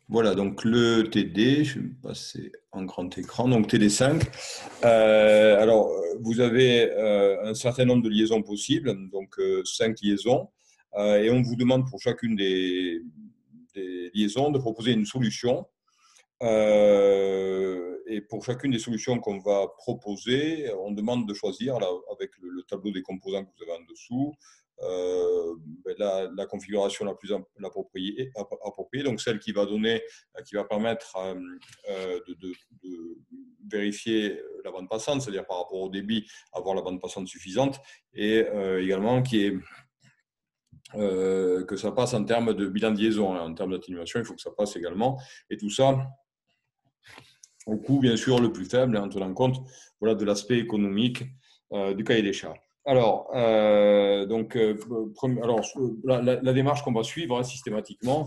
Voilà, donc le TD, je vais me passer en grand écran, donc TD5. Vous avez un certain nombre de liaisons possibles, donc 5 liaisons, et on vous demande pour chacune des liaisons de proposer une solution. Et pour chacune des solutions qu'on va proposer, on demande de choisir, là, avec le tableau des composants que vous avez en dessous, la configuration la plus appropriée, donc celle qui va donner, qui va permettre de vérifier la bande passante, c'est-à-dire par rapport au débit, avoir la bande passante suffisante, et également que ça passe en termes de bilan de liaison, hein, en termes d'atténuation, il faut que ça passe également. Et tout ça au coût, bien sûr, le plus faible, en tenant compte de l'aspect économique du cahier des charges. La démarche qu'on va suivre systématiquement,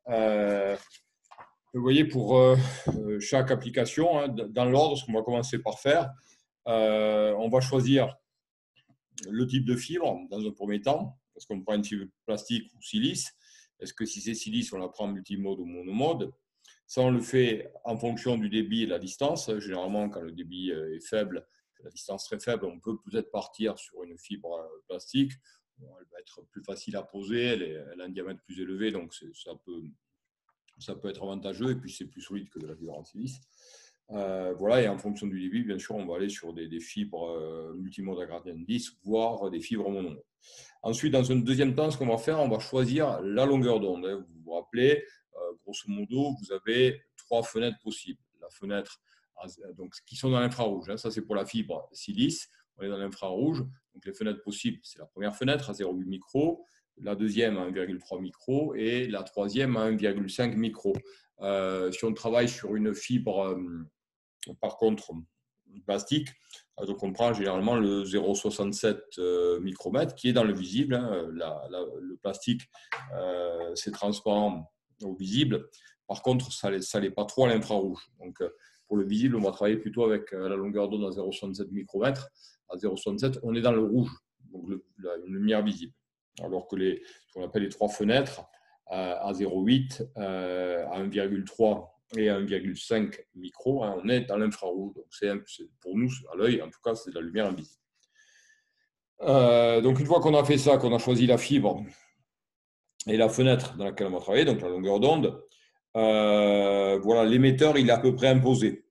vous voyez, pour chaque application, hein, dans l'ordre, ce qu'on va commencer par faire, on va choisir le type de fibre dans un premier temps, parce qu'on prend une fibre plastique ou silice. Est-ce que si c'est silice, on la prend multimode ou monomode? Ça, on le fait en fonction du débit et de la distance. Généralement, quand le débit est faible, la distance très faible, on peut peut-être partir sur une fibre plastique. Bon, elle va être plus facile à poser, elle a un diamètre plus élevé, donc ça peut être avantageux, et puis c'est plus solide que de la fibre en silice. Et en fonction du débit, bien sûr, on va aller sur des fibres multimodes à gradient de 10, voire des fibres monomodes. Ensuite, dans un deuxième temps, ce qu'on va faire, on va choisir la longueur d'onde. Vous vous rappelez, grosso modo, vous avez 3 fenêtres possibles. La fenêtre, donc, qui sont dans l'infrarouge. Ça, c'est pour la fibre silice. On est dans l'infrarouge. Donc, les fenêtres possibles, c'est la première fenêtre à 0,8 micro, la deuxième à 1,3 micro et la troisième à 1,5 micro. Si on travaille sur une fibre, par contre, plastique, donc on prend généralement le 0,67 micromètre qui est dans le visible. Le plastique, c'est transparent au visible. Par contre, ça l'est pas trop à l'infrarouge. Donc, pour le visible, on va travailler plutôt avec la longueur d'onde à 0,67 micromètre. À 0,67, on est dans le rouge, donc la lumière visible. Alors que ce qu'on appelle les 3 fenêtres, à 0,8, à 1,3 et à 1,5 micro, on est dans l'infrarouge. Donc, pour nous, à l'œil, en tout cas, c'est de la lumière invisible. Donc, une fois qu'on a fait ça, qu'on a choisi la fibre et la fenêtre dans laquelle on va travailler, donc la longueur d'onde, l'émetteur, il est à peu près imposé.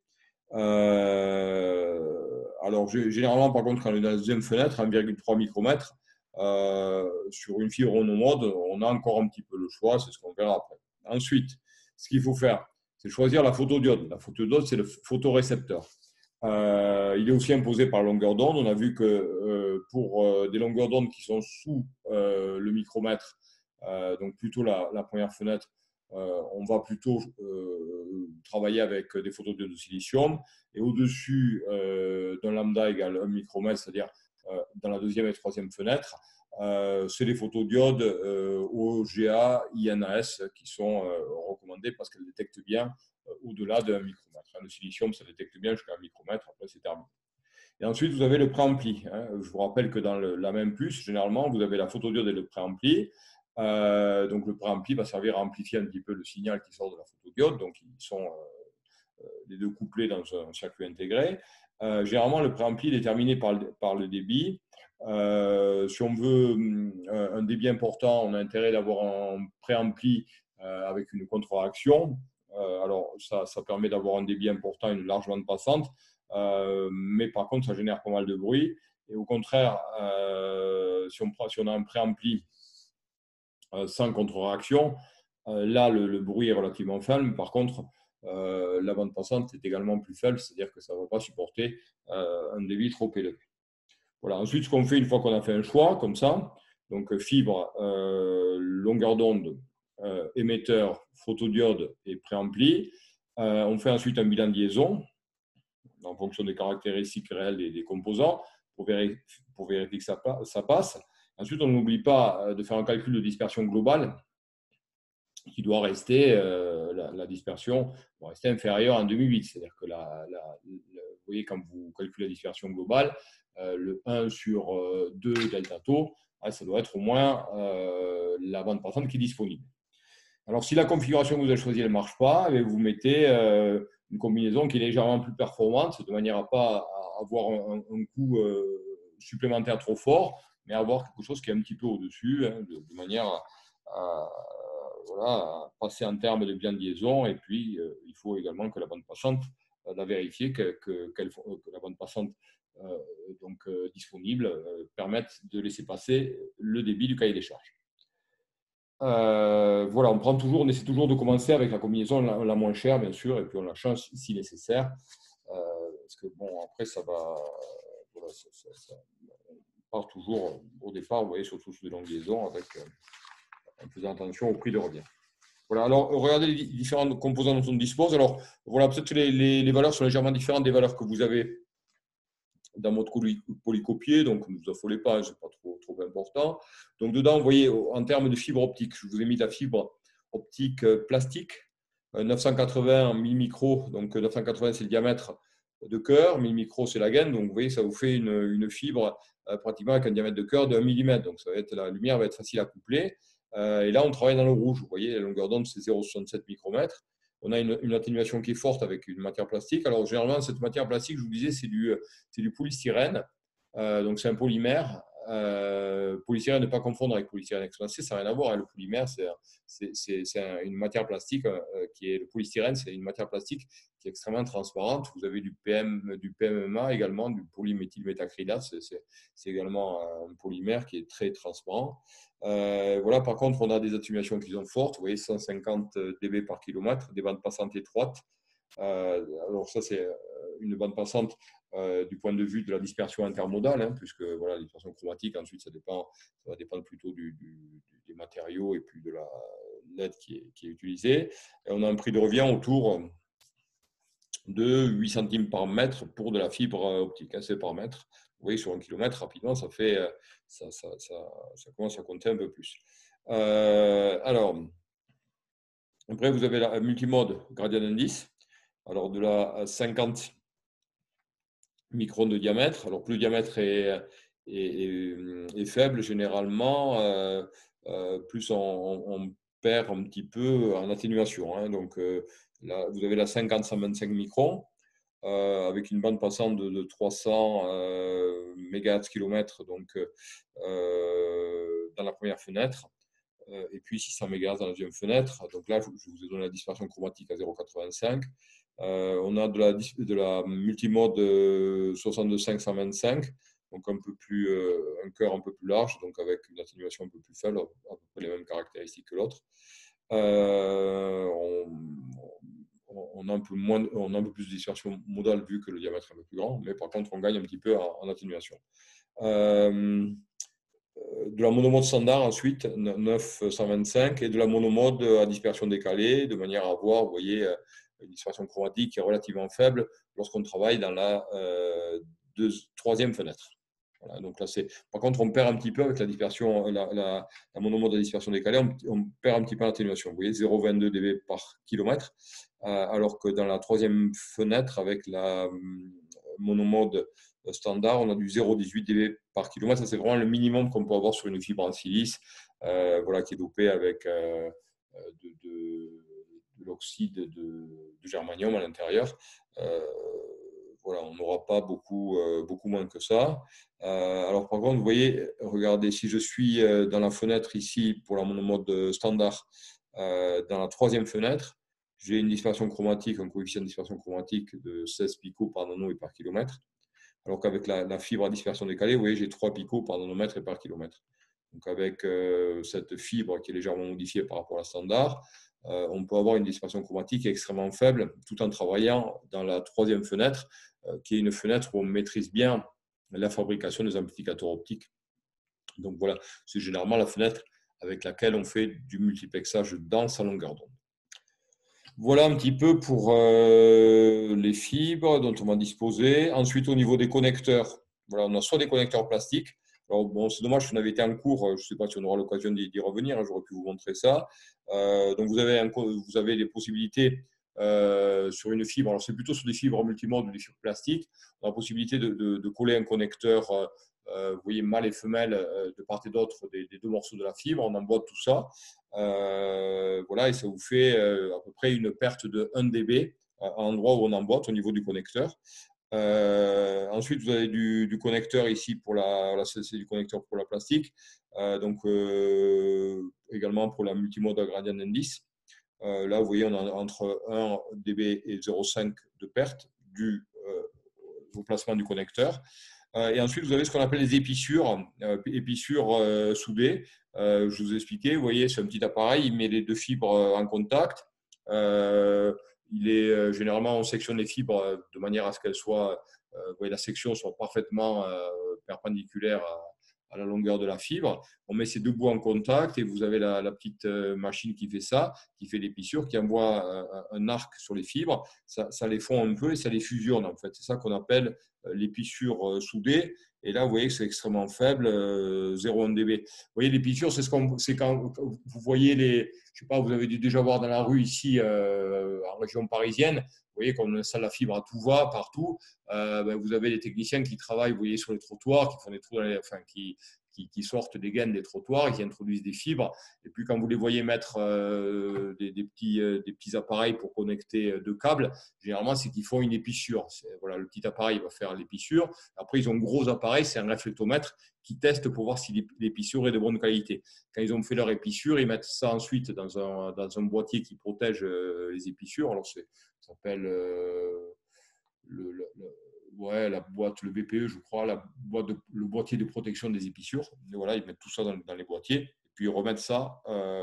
Généralement, par contre, quand on est dans la deuxième fenêtre, 1,3 micromètre, sur une fibre monomode, on a encore un petit peu le choix, c'est ce qu'on verra après. Ensuite, ce qu'il faut faire, c'est choisir la photodiode. La photodiode, c'est le photorécepteur. Il est aussi imposé par longueur d'onde. On a vu que pour des longueurs d'onde qui sont sous le micromètre, donc plutôt la première fenêtre, on va plutôt travailler avec des photodiodes de silicium. Et au-dessus d'un lambda égale 1 micromètre, c'est-à-dire dans la deuxième et troisième fenêtre, c'est les photodiodes OGA, INAS qui sont recommandés parce qu'elles détectent bien au-delà de 1 micromètre. Le silicium, ça détecte bien jusqu'à 1 micromètre, après c'est terminé. Et ensuite, vous avez le préampli. Je vous rappelle que dans la même puce, généralement, vous avez la photodiode et le préampli. Donc le préampli va servir à amplifier un petit peu le signal qui sort de la photodiode. Donc ils sont les deux couplés dans un circuit intégré. Généralement, le préampli est déterminé par le débit. Si on veut un débit important, on a intérêt d'avoir un préampli avec une contre-réaction. Alors, ça permet d'avoir un débit important et une large bande passante. Mais par contre, ça génère pas mal de bruit. Et au contraire, si on a un préampli sans contre-réaction, là, le bruit est relativement faible. Par contre, la bande passante est également plus faible, c'est-à-dire que ça ne va pas supporter un débit trop élevé. Voilà. Ensuite, ce qu'on fait une fois qu'on a fait un choix, comme ça, donc fibre, longueur d'onde, émetteur, photodiode et préampli, on fait ensuite un bilan de liaison en fonction des caractéristiques réelles des composants pour vérifier que ça passe. Ensuite, on n'oublie pas de faire un calcul de dispersion globale qui doit rester, la dispersion doit rester inférieure à 1,8. C'est-à-dire que vous voyez, quand vous calculez la dispersion globale, le 1 sur 2 delta tau, ça doit être au moins la bande passante qui est disponible. Alors, si la configuration que vous avez choisie ne marche pas, eh vous mettez une combinaison qui est légèrement plus performante, de manière à ne pas avoir un coût supplémentaire trop fort, mais avoir quelque chose qui est un petit peu au-dessus, hein, de manière voilà, à passer en termes de bien de liaison. Et puis, il faut également que la bande passante, la vérifier que la bande passante disponible permette de laisser passer le débit du cahier des charges. Voilà, on essaie toujours de commencer avec la combinaison la moins chère, bien sûr, et puis on la change si nécessaire. Parce que bon, après, ça va. Voilà, ça part toujours au départ, vous voyez, surtout sur des longues liaisons, en faisant attention au prix de revient. Voilà, alors regardez les différentes composants dont on dispose. Alors voilà, peut-être que les valeurs sont légèrement différentes des valeurs que vous avez dans votre polycopier, donc ne vous affolez pas, ce n'est pas trop important. Donc dedans, vous voyez, en termes de fibre optique, je vous ai mis la fibre optique plastique, 980 millimicros, donc 980 c'est le diamètre de cœur, 1000 micros c'est la gaine, donc vous voyez, ça vous fait une fibre pratiquement avec un diamètre de cœur de 1 mm, donc ça va être, la lumière va être facile à coupler. Et là, on travaille dans le rouge, vous voyez, la longueur d'onde c'est 0,67 micromètres. On a une atténuation qui est forte avec une matière plastique. Alors, généralement, cette matière plastique, je vous disais, c'est du polystyrène. Donc, c'est un polymère. Polystyrène, ne pas confondre avec polystyrène expansé, ça n'a rien à voir. Le polymère, c'est une matière plastique qui est le polystyrène, c'est une matière plastique qui est extrêmement transparente. Vous avez du PMMA également, du polyméthylmétacrylate. C'est également un polymère qui est très transparent. Voilà, par contre, on a des atténuations qui sont fortes. Vous voyez, 150 dB par kilomètre, des bandes passantes étroites. Alors ça, c'est une bande passante du point de vue de la dispersion intermodale, hein, puisque voilà, la dispersion chromatique, ensuite, ça va dépendre plutôt des matériaux et puis de la LED qui est utilisée. Et on a un prix de revient autour de 8 centimes par mètre pour de la fibre optique, hein, c'est par mètre. Vous voyez, sur 1 kilomètre, rapidement, ça commence à compter un peu plus. Alors, après, vous avez la multimode gradient d'indice. Alors, de la 50 microns de diamètre. Alors, plus le diamètre est faible, généralement, plus on perd un petit peu en atténuation. Hein. Donc, là, vous avez la 50-125 microns. Avec une bande passante de 300 MHz/km donc, dans la première fenêtre, et puis 600 MHz dans la deuxième fenêtre. Donc là, je vous ai donné la dispersion chromatique à 0,85. On a de la multimode 62-525, donc un cœur un peu plus large, donc avec une atténuation un peu plus faible, à peu près les mêmes caractéristiques que l'autre. On a un peu plus de dispersion modale vu que le diamètre est un peu plus grand, mais par contre, on gagne un petit peu en atténuation. De la monomode standard ensuite, 925, et de la monomode à dispersion décalée, de manière à avoir, vous voyez, une dispersion chromatique qui est relativement faible lorsqu'on travaille dans la troisième fenêtre. Voilà, donc là, par contre, on perd un petit peu avec la dispersion, la monomode à dispersion décalée, on perd un petit peu l'atténuation. Vous voyez, 0,22 dB par kilomètre, alors que dans la troisième fenêtre, avec la monomode standard, on a du 0,18 dB par kilomètre. Ça, c'est vraiment le minimum qu'on peut avoir sur une fibre en silice, voilà, qui est dopée avec de l'oxyde de germanium à l'intérieur. Voilà, on n'aura pas beaucoup moins que ça. Alors, par contre, vous voyez, regardez, si je suis dans la fenêtre ici pour la monomode standard, dans la troisième fenêtre, j'ai une dispersion chromatique, un coefficient de dispersion chromatique de 16 picots par nano et par kilomètre. Alors qu'avec la fibre à dispersion décalée, vous voyez, j'ai 3 picots par nanomètre et par kilomètre. Donc, avec cette fibre qui est légèrement modifiée par rapport à la standard, on peut avoir une dispersion chromatique extrêmement faible tout en travaillant dans la troisième fenêtre, qui est une fenêtre où on maîtrise bien la fabrication des amplificateurs optiques. Donc voilà, c'est généralement la fenêtre avec laquelle on fait du multiplexage dans sa longueur d'onde. Voilà un petit peu pour les fibres dont on va disposer. Ensuite, au niveau des connecteurs, voilà, on a soit des connecteurs plastiques. Alors, bon, c'est dommage, si on avait été en cours, je ne sais pas si on aura l'occasion d'y revenir, hein, j'aurais pu vous montrer ça. Donc, vous avez des possibilités sur une fibre. Alors, c'est plutôt sur des fibres multimodes ou des fibres plastiques. On a la possibilité de coller un connecteur vous voyez mâle et femelle de part et d'autre des deux morceaux de la fibre. On emboîte tout ça. Voilà, et ça vous fait à peu près une perte de 1 dB à l'endroit où on emboîte au niveau du connecteur. Ensuite, vous avez du connecteur ici pour c'est du connecteur pour la plastique. Donc, également pour la multimode à gradient d'indice. Là, vous voyez, on a entre 1 dB et 0,5 de perte dû au placement du connecteur. Et ensuite, vous avez ce qu'on appelle les épissures, soudées. Je vous ai expliqué, vous voyez, c'est un petit appareil, il met les deux fibres en contact. Généralement, on sectionne les fibres de manière à ce qu'elles soient, vous voyez, la section soit parfaitement perpendiculaire à la longueur de la fibre. On met ces deux bouts en contact et vous avez la petite machine qui fait ça, qui fait l'épissure, qui envoie un arc sur les fibres. Ça les fond un peu et ça les fusionne, en fait. C'est ça qu'on appelle l'épissure soudée. Et là, vous voyez que c'est extrêmement faible, 0,1 dB. Vous voyez, l'épissure, c'est quand vous voyez je sais pas, vous avez dû déjà voir dans la rue ici, en région parisienne, vous voyez qu'on installe la fibre à tout va, partout. Vous avez les techniciens qui travaillent, vous voyez, sur les trottoirs, qui font des trous qui sortent des gaines des trottoirs et qui introduisent des fibres. Et puis, quand vous les voyez mettre des petits appareils pour connecter deux câbles, généralement, c'est qu'ils font une épissure. Voilà, le petit appareil va faire l'épissure. Après, ils ont un gros appareil, c'est un réflectomètre qui teste pour voir si l'épissure est de bonne qualité. Quand ils ont fait leur épissure, ils mettent ça ensuite dans un boîtier qui protège les épissures. Alors, ça s'appelle la boîte, le BPE, je crois, le boîtier de protection des épissures. Et voilà, ils mettent tout ça dans les boîtiers. Et puis, ils remettent ça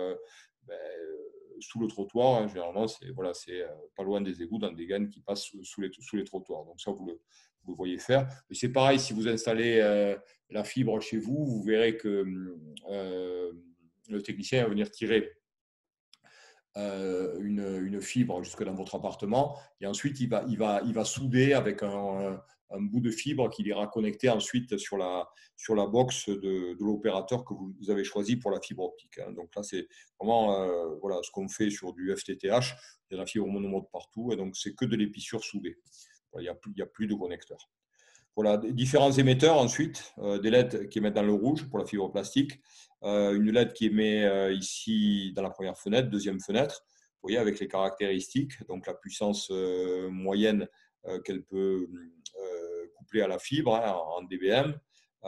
sous le trottoir. Hein. Généralement, c'est pas loin des égouts, dans des gaines qui passent sous les trottoirs. Donc, ça, vous le voyez faire. Mais c'est pareil, si vous installez la fibre chez vous, vous verrez que le technicien va venir tirer une fibre jusque dans votre appartement et ensuite il va souder avec un bout de fibre qu'il ira connecter ensuite sur la box de l'opérateur que vous avez choisi pour la fibre optique. Hein. Donc là, c'est vraiment voilà, ce qu'on fait sur du FTTH. Il y a la fibre monomode partout et donc c'est que de l'épissure soudée. Voilà, il n'y a plus de connecteur. Voilà, différents émetteurs ensuite, des LED qui émettent dans le rouge pour la fibre plastique, une LED qui émet ici dans la première fenêtre, deuxième fenêtre, vous voyez, avec les caractéristiques, donc la puissance moyenne qu'elle peut coupler à la fibre hein, en dBm,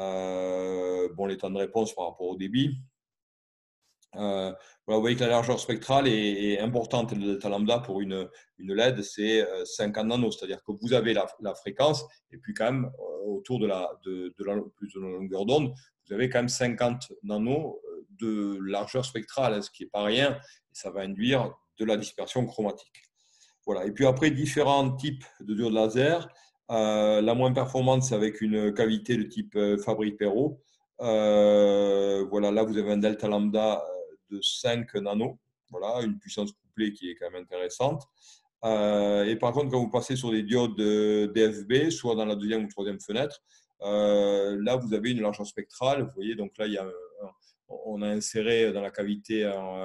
les temps de réponse par rapport au débit. Voilà, vous voyez que la largeur spectrale est importante. Le delta lambda pour une LED, c'est 50 nanos, c'est-à-dire que vous avez la fréquence et puis quand même autour de la longueur d'onde, vous avez quand même 50 nanos de largeur spectrale, ce qui n'est pas rien, et ça va induire de la dispersion chromatique. Voilà. Et puis après, différents types de diodes laser. La moins performante, c'est avec une cavité de type Fabry-Perot. Voilà, là, vous avez un delta lambda de 5 nanos, voilà, une puissance couplée qui est quand même intéressante. Et par contre, quand vous passez sur des diodes DFB, soit dans la deuxième ou troisième fenêtre, là, vous avez une largeur spectrale. Vous voyez, donc là, on a inséré dans la cavité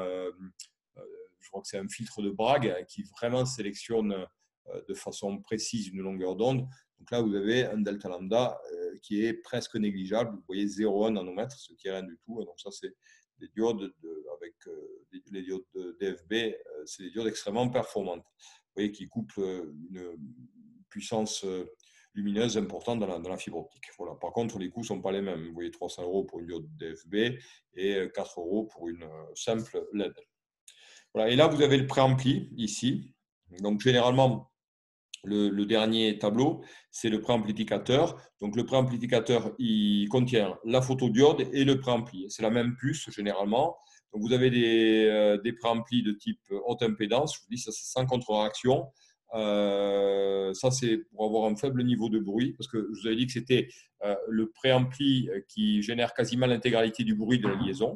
je crois que c'est un filtre de Bragg qui vraiment sélectionne de façon précise une longueur d'onde. Donc là, vous avez un delta lambda qui est presque négligeable. Vous voyez 0,1 nanomètre, ce qui est rien du tout. Donc ça, c'est des diodes avec les diodes de DFB, c'est des diodes extrêmement performantes. Vous voyez qui couplent une puissance lumineuse importante dans la fibre optique. Voilà. Par contre, les coûts ne sont pas les mêmes. Vous voyez 300 € pour une diode DFB et 4 € pour une simple LED. Voilà. Et là, vous avez le préampli ici. Donc, généralement, le dernier tableau, c'est le préamplificateur. Donc, le préamplificateur, il contient la photodiode et le préampli. C'est la même puce, généralement. Donc, vous avez des préamplis de type haute impédance. Je vous dis, ça, c'est sans contre-réaction. Ça, c'est pour avoir un faible niveau de bruit, parce que je vous avais dit que c'était le préampli qui génère quasiment l'intégralité du bruit de la liaison.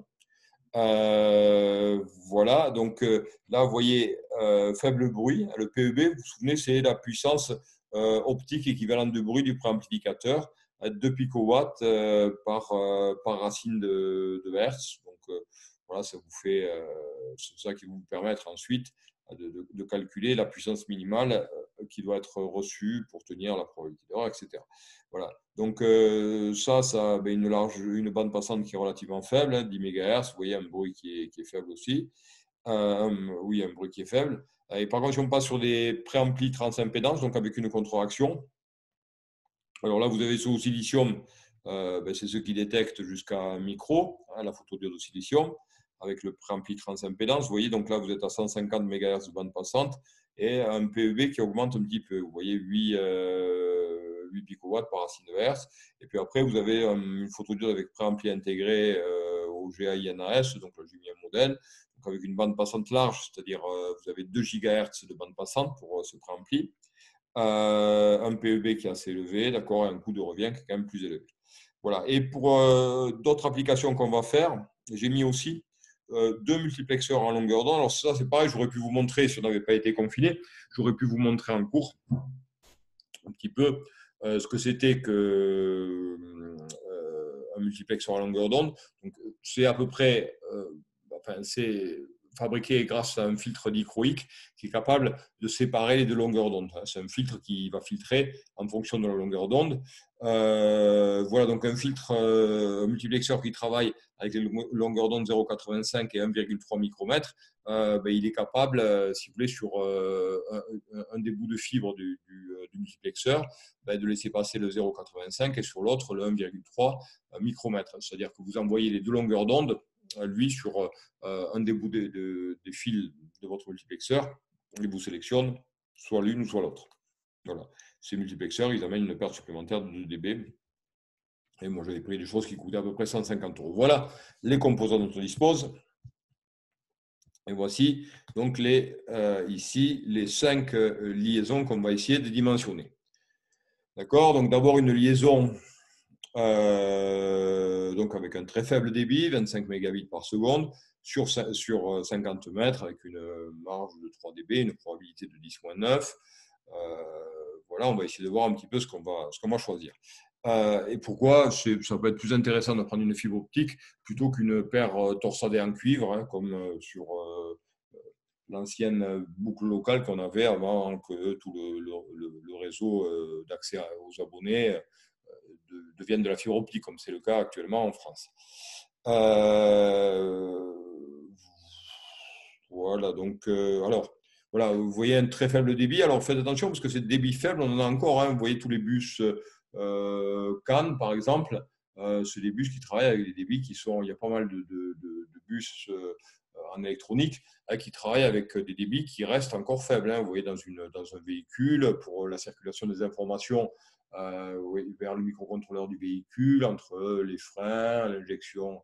Voilà, donc là, vous voyez, faible bruit. Le PEB, vous vous souvenez, c'est la puissance optique équivalente de bruit du préamplificateur, 2 picowatts par racine de Hertz. Donc, voilà, ça vous fait, c'est ça qui va vous permettre ensuite de calculer la puissance minimale qui doit être reçu pour tenir la probabilité d'erreur, etc. Voilà. Donc, ça ben, une bande passante qui est relativement faible, hein, 10 MHz. Vous voyez un bruit qui est faible aussi. Oui, un bruit qui est faible. Et par contre, si on passe sur des préamplis transimpédance, donc avec une contre-réaction, alors là, vous avez ceux au silicium, ben, c'est ceux qui détectent jusqu'à un micro, hein, la photodiode au silicium, avec le préampli transimpédance. Vous voyez, donc là, vous êtes à 150 MHz de bande passante et un PEB qui augmente un petit peu. Vous voyez, 8 picowatts par racine de hertz. Et puis après, vous avez une photodiode avec préampli intégré au GAI-NAS, donc là, j'ai mis un modèle, donc avec une bande passante large, c'est-à-dire vous avez 2 GHz de bande passante pour ce préampli. Un PEB qui est assez élevé, d'accord, et un coût de revient qui est quand même plus élevé. Voilà. Et pour d'autres applications qu'on va faire, j'ai mis aussi 2 multiplexeurs en longueur d'onde. Alors ça, c'est pareil, j'aurais pu vous montrer, si on n'avait pas été confiné, j'aurais pu vous montrer en cours un petit peu ce que c'était que un multiplexeur à longueur d'onde. Donc, c'est à peu près, enfin, c'est fabriqué grâce à un filtre dichroïque qui est capable de séparer les deux longueurs d'onde. C'est un filtre qui va filtrer en fonction de la longueur d'onde. Voilà, donc un filtre, un multiplexeur qui travaille avec les longueurs d'onde 0,85 et 1,3 micromètres. Ben, il est capable, si vous voulez, sur un des bouts de fibre du multiplexeur, ben, de laisser passer le 0,85 et sur l'autre le 1,3 micromètres. C'est-à-dire que vous envoyez les deux longueurs d'onde, lui, sur un des bouts des fils de votre multiplexeur. Il vous sélectionne soit l'une ou soit l'autre. Voilà. Ces multiplexeurs, ils amènent une perte supplémentaire de 2 dB. Et moi, j'avais pris des choses qui coûtaient à peu près 150 €. Voilà les composants dont on dispose. Et voici donc ici les 5 liaisons qu'on va essayer de dimensionner. D'accord? Donc d'abord une liaison donc avec un très faible débit, 25 mégabits par seconde, sur 50 mètres avec une marge de 3 dB, une probabilité de 10-9. Voilà, on va essayer de voir un petit peu ce qu'on va choisir. Et pourquoi ça peut être plus intéressant de prendre une fibre optique plutôt qu'une paire torsadée en cuivre, hein, comme sur l'ancienne boucle locale qu'on avait avant que tout le réseau d'accès aux abonnés devienne de la fibre optique, comme c'est le cas actuellement en France. Voilà, donc, alors, voilà, vous voyez un très faible débit. Alors, faites attention parce que c'est débit faible, on en a encore. Hein, vous voyez tous les bus Cannes, par exemple. C'est des bus qui travaillent avec des débits qui sont. Il y a pas mal de bus en électronique qui travaillent avec des débits qui restent encore faibles. Hein. Vous voyez, dans un véhicule, pour la circulation des informations vers le microcontrôleur du véhicule, entre les freins, l'injection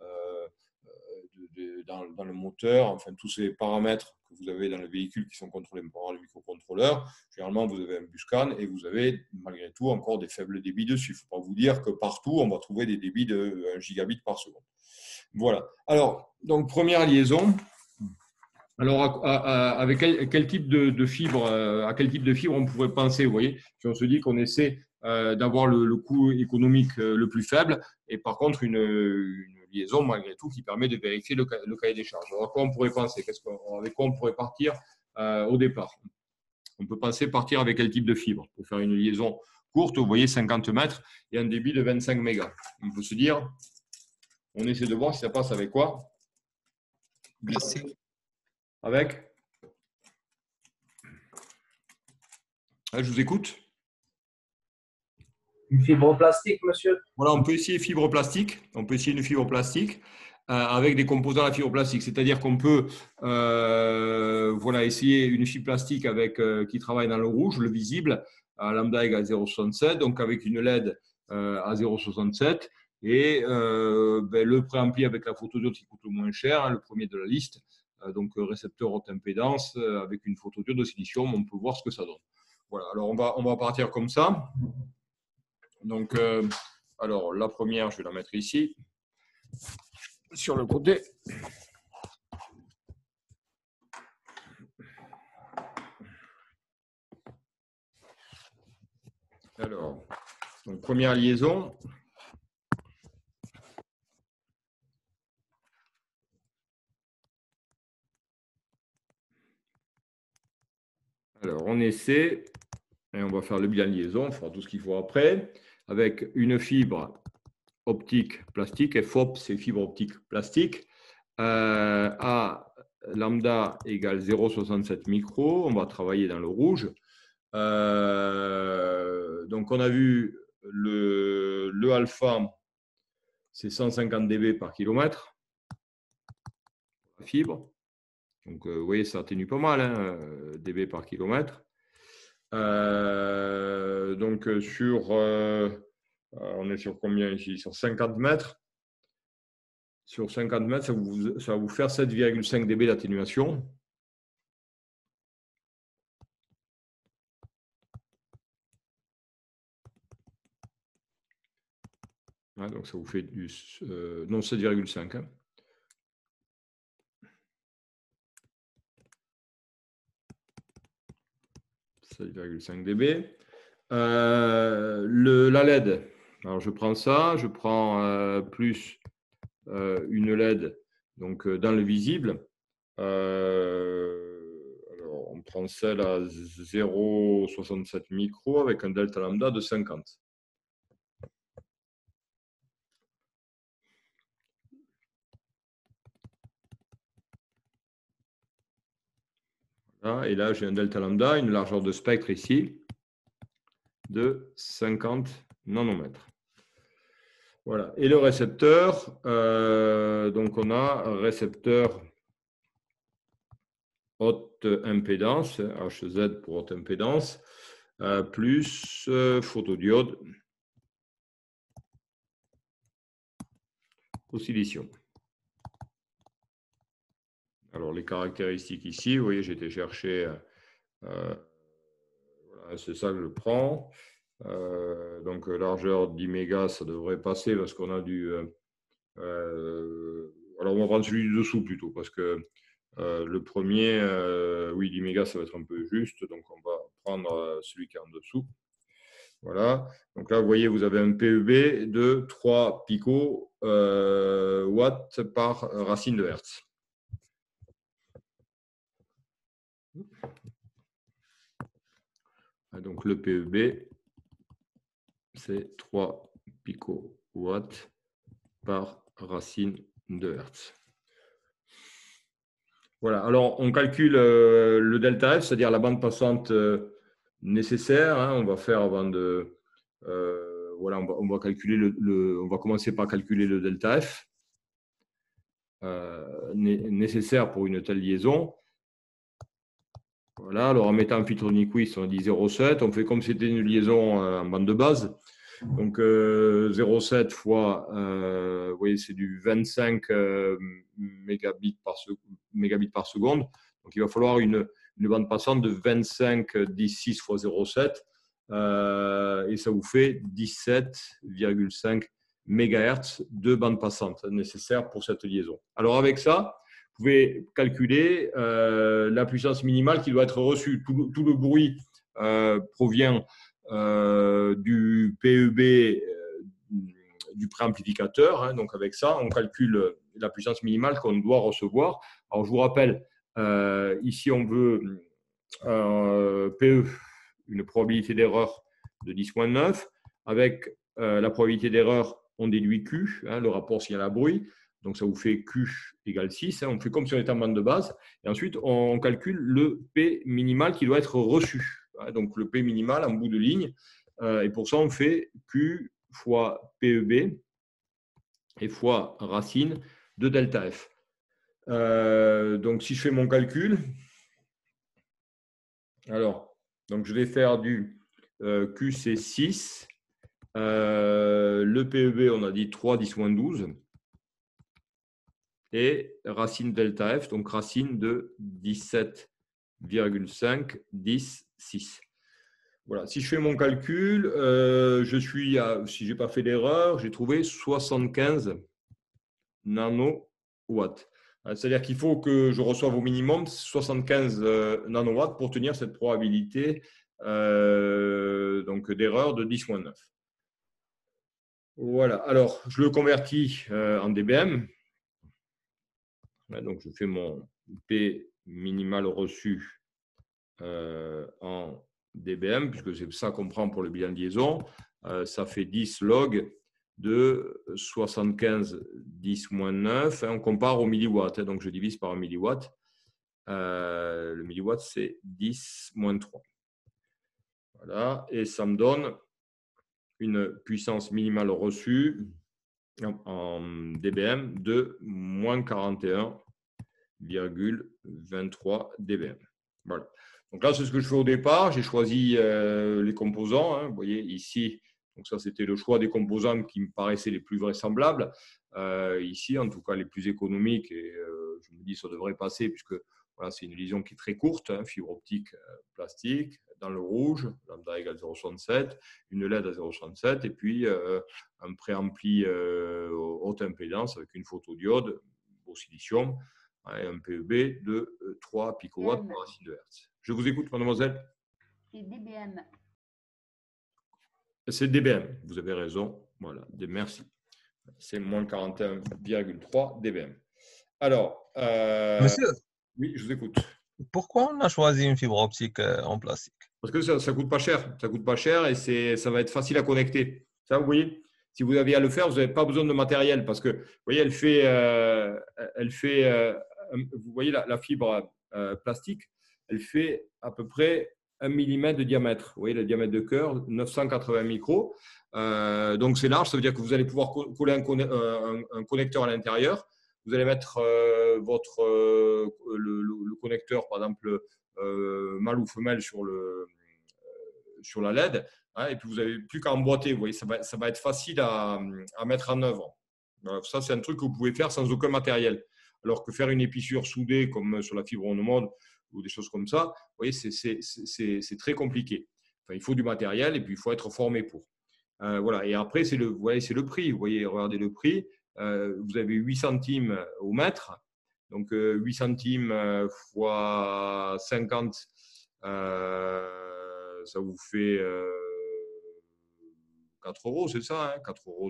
dans le moteur, enfin tous ces paramètres que vous avez dans le véhicule qui sont contrôlés par le microcontrôleur. Généralement, vous avez un bus CAN et vous avez malgré tout encore des faibles débits dessus. Il ne faut pas vous dire que partout, on va trouver des débits de 1 gigabit par seconde. Voilà. Alors, donc première liaison. Alors, avec quel type de fibre, à quel type de fibre on pourrait penser, vous voyez, si on se dit qu'on essaie d'avoir le coût économique le plus faible, et par contre une liaison malgré tout qui permet de vérifier le cahier des charges. Alors, à quoi on pourrait penser? Avec quoi on pourrait partir au départ? On peut penser partir avec quel type de fibre pour faire une liaison courte, vous voyez, 50 mètres et un débit de 25 mégas. On peut se dire, on essaie de voir si ça passe avec quoi? Avec je vous écoute. Une fibre plastique, monsieur? Voilà, on peut essayer fibre plastique. On peut essayer une fibre plastique avec des composants à la fibre plastique. C'est-à-dire qu'on peut voilà, essayer une fibre plastique avec, qui travaille dans le rouge, le visible, à lambda égale 0,67, donc avec une LED à 0,67 et ben, le préampli avec la photodiode qui coûte le moins cher, hein, le premier de la liste, donc récepteur haute impédance avec une photodiode de silicium, on peut voir ce que ça donne. Voilà, alors on va partir comme ça. Donc, alors la première, je vais la mettre ici, sur le côté. Alors, donc, première liaison. Alors, on essaie Et on va faire le bilan de liaison, on fera tout ce qu'il faut après, avec une fibre optique plastique, FOP, c'est fibre optique plastique, à lambda égale 0,67 micro, on va travailler dans le rouge. Donc on a vu le alpha, c'est 150 dB par kilomètre, la fibre. Donc vous voyez, ça atténue pas mal, hein, dB par kilomètre. Donc on est sur combien ici? Sur 50 mètres. Sur 50 mètres, ça va vous faire 7,5 dB d'atténuation. Ouais, donc ça vous fait du non 7,5. Hein. dB. La LED, alors je prends ça, je prends plus une LED donc, dans le visible. Alors on prend celle à 0,67 micro avec un delta lambda de 50. Et là, j'ai un delta lambda, une largeur de spectre ici, de 50 nanomètres. Voilà. Et le récepteur, donc on a un récepteur haute impédance, HZ pour haute impédance, plus photodiode au silicium. Alors les caractéristiques ici, vous voyez, j'ai été chercher, voilà, c'est ça que je prends. Donc largeur 10 mégas, ça devrait passer parce qu'on a du... alors on va prendre celui du dessous plutôt parce que le premier, oui, 10 mégas, ça va être un peu juste, donc on va prendre celui qui est en dessous. Voilà, donc là, vous voyez, vous avez un PEB de 3 picowatts par racine de Hertz. Donc le PEB, c'est 3 picowatts par racine de Hertz. Voilà, alors on calcule le delta F, c'est-à-dire la bande passante nécessaire. Hein, on va faire avant de. Voilà, on va calculer on va commencer par calculer le delta F nécessaire pour une telle liaison. Voilà, alors en mettant un filtre Nyquist, on a dit 0,7. On fait comme si c'était une liaison en bande de base. Donc 0,7 fois, vous voyez, c'est du 25 mégabits par seconde. Donc il va falloir une bande passante de 25 10 6 fois 0,7 et ça vous fait 17,5 MHz de bande passante nécessaire pour cette liaison. Alors avec ça, vous pouvez calculer la puissance minimale qui doit être reçue. Tout le bruit provient du PEB du préamplificateur. Hein, donc avec ça, on calcule la puissance minimale qu'on doit recevoir. Alors je vous rappelle, ici on veut PE, une probabilité d'erreur de 10-9. Avec la probabilité d'erreur, on déduit Q, hein, le rapport signal à bruit. Donc ça vous fait Q égale 6. Hein, on fait comme si on était en bande de base. Et ensuite, on calcule le P minimal qui doit être reçu. Hein, donc le P minimal en bout de ligne. Et pour ça, on fait Q fois PEB et fois racine de delta F. Donc si je fais mon calcul, alors, donc je vais faire du QC 6. Le PEB, on a dit 3 10-12. Et racine delta F, donc racine de 17,5 10 6. Voilà, si je fais mon calcul, je suis si je n'ai pas fait d'erreur, j'ai trouvé 75 nanowatts. C'est-à-dire qu'il faut que je reçoive au minimum 75 nanowatts pour tenir cette probabilité donc d'erreur de 10-9. Voilà, alors je le convertis en dBm. Donc je fais mon P minimal reçu en dBm, puisque c'est ça qu'on prend pour le bilan de liaison. Ça fait 10 log de 75 10 moins 9. On compare au milliwatt, donc je divise par un milliwatt. Le milliwatt, c'est 10 moins 3. Voilà, et ça me donne une puissance minimale reçue en dBm de moins 41,23 dBm. Voilà. Donc là, c'est ce que je fais au départ. J'ai choisi les composants. Vous voyez ici, donc ça, c'était le choix des composants qui me paraissaient les plus vraisemblables. Ici, en tout cas, les plus économiques. Et je me dis, ça devrait passer puisque voilà, c'est une liaison qui est très courte, fibre optique plastique, dans le rouge, lambda égale 0,67, une LED à 0,67 et puis un préampli haute impédance avec une photodiode au silicium et un PEB de 3 picowatts par racine de Hertz. Je vous écoute, mademoiselle. C'est dBm. C'est dBm, vous avez raison. Voilà, merci. C'est moins 41,3 dBm. Alors, Monsieur, oui, je vous écoute. pourquoi on a choisi une fibre optique en plastique? Parce que ça ne coûte pas cher. Ça coûte pas cher et ça va être facile à connecter. Ça, vous voyez, si vous aviez à le faire, vous n'avez pas besoin de matériel parce que, vous voyez, elle fait vous voyez la fibre plastique, elle fait à peu près 1 mm de diamètre. Vous voyez, le diamètre de cœur, 980 micros. Donc, c'est large. Ça veut dire que vous allez pouvoir coller un connecteur à l'intérieur. Vous allez mettre le connecteur, par exemple, mâle ou femelle sur la LED, et puis vous n'avez plus qu'à emboîter. Vous voyez, ça va être facile à mettre en œuvre. Ça, c'est un truc que vous pouvez faire sans aucun matériel. Alors que faire une épissure soudée comme sur la fibre monomode ou des choses comme ça, vous voyez, c'est très compliqué. Enfin, il faut du matériel et puis il faut être formé pour. Voilà. Et après, c'est le prix. Vous voyez, regardez le prix. Vous avez 8 centimes au mètre. Donc, 8 centimes fois 50, ça vous fait 4 euros, c'est ça, 4 euros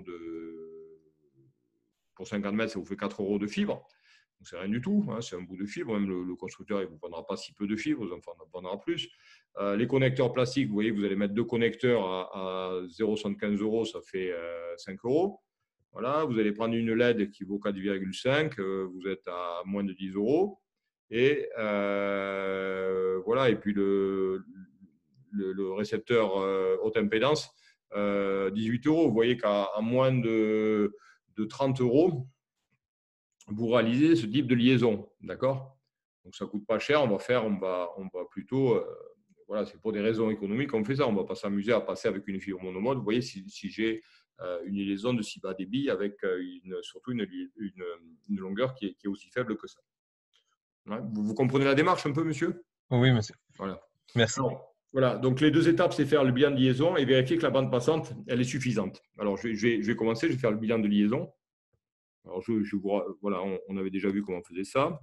pour 50 mètres, ça vous fait 4 euros de fibre. Donc, c'est rien du tout, c'est un bout de fibre. Même le constructeur, il ne vous prendra pas si peu de fibre, il en prendra plus. Les connecteurs plastiques, vous voyez, vous allez mettre 2 connecteurs à 0,75 euros, ça fait 5 euros. Voilà, vous allez prendre une LED qui vaut 4,5, vous êtes à moins de 10 euros. Et voilà, et puis le récepteur haute impédance, 18 euros. Vous voyez qu'à moins de 30 euros, vous réalisez ce type de liaison. D'accord? Donc, ça ne coûte pas cher. On va plutôt, voilà, c'est pour des raisons économiques qu'on fait ça. On ne va pas s'amuser à passer avec une fibre monomode. Vous voyez, si j'ai une liaison de si bas débit avec surtout une longueur qui est aussi faible que ça. Ouais. Vous comprenez la démarche un peu, monsieur? Oui, monsieur. Voilà. Merci. Alors, voilà. Donc, les 2 étapes, c'est faire le bilan de liaison et vérifier que la bande passante, elle est suffisante. Alors, je vais commencer, je vais faire le bilan de liaison. Alors, voilà, on avait déjà vu comment on faisait ça.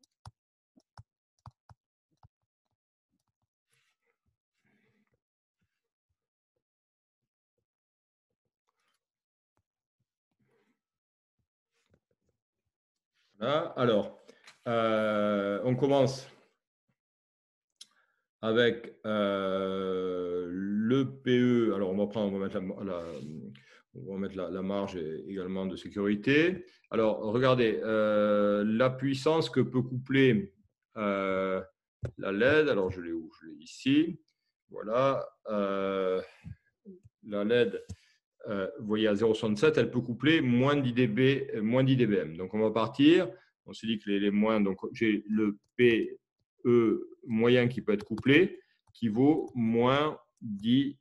Voilà. Alors, on commence avec le PE. Alors, on va mettre la marge également de sécurité. Alors, regardez, la puissance que peut coupler la LED. Alors, je l'ai où? Je l'ai ici. Voilà. La LED, vous voyez, à 0,67, elle peut coupler moins 10 dBm. Donc, on va partir. On s'est dit que les moins, donc j'ai le PE moyen qui peut être couplé, qui vaut moins 10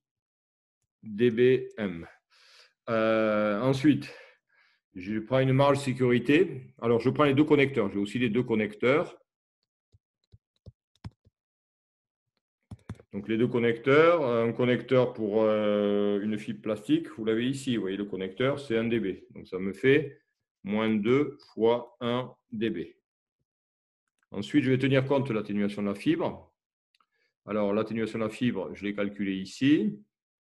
dBm. Ensuite, je prends une marge sécurité. Alors, je prends les 2 connecteurs. J'ai aussi les 2 connecteurs. Donc, les 2 connecteurs, un connecteur pour une fibre plastique, vous l'avez ici, vous voyez le connecteur, c'est 1 dB. Donc, ça me fait moins 2 fois 1 dB. Ensuite, je vais tenir compte de l'atténuation de la fibre. Alors, l'atténuation de la fibre, je l'ai calculée ici.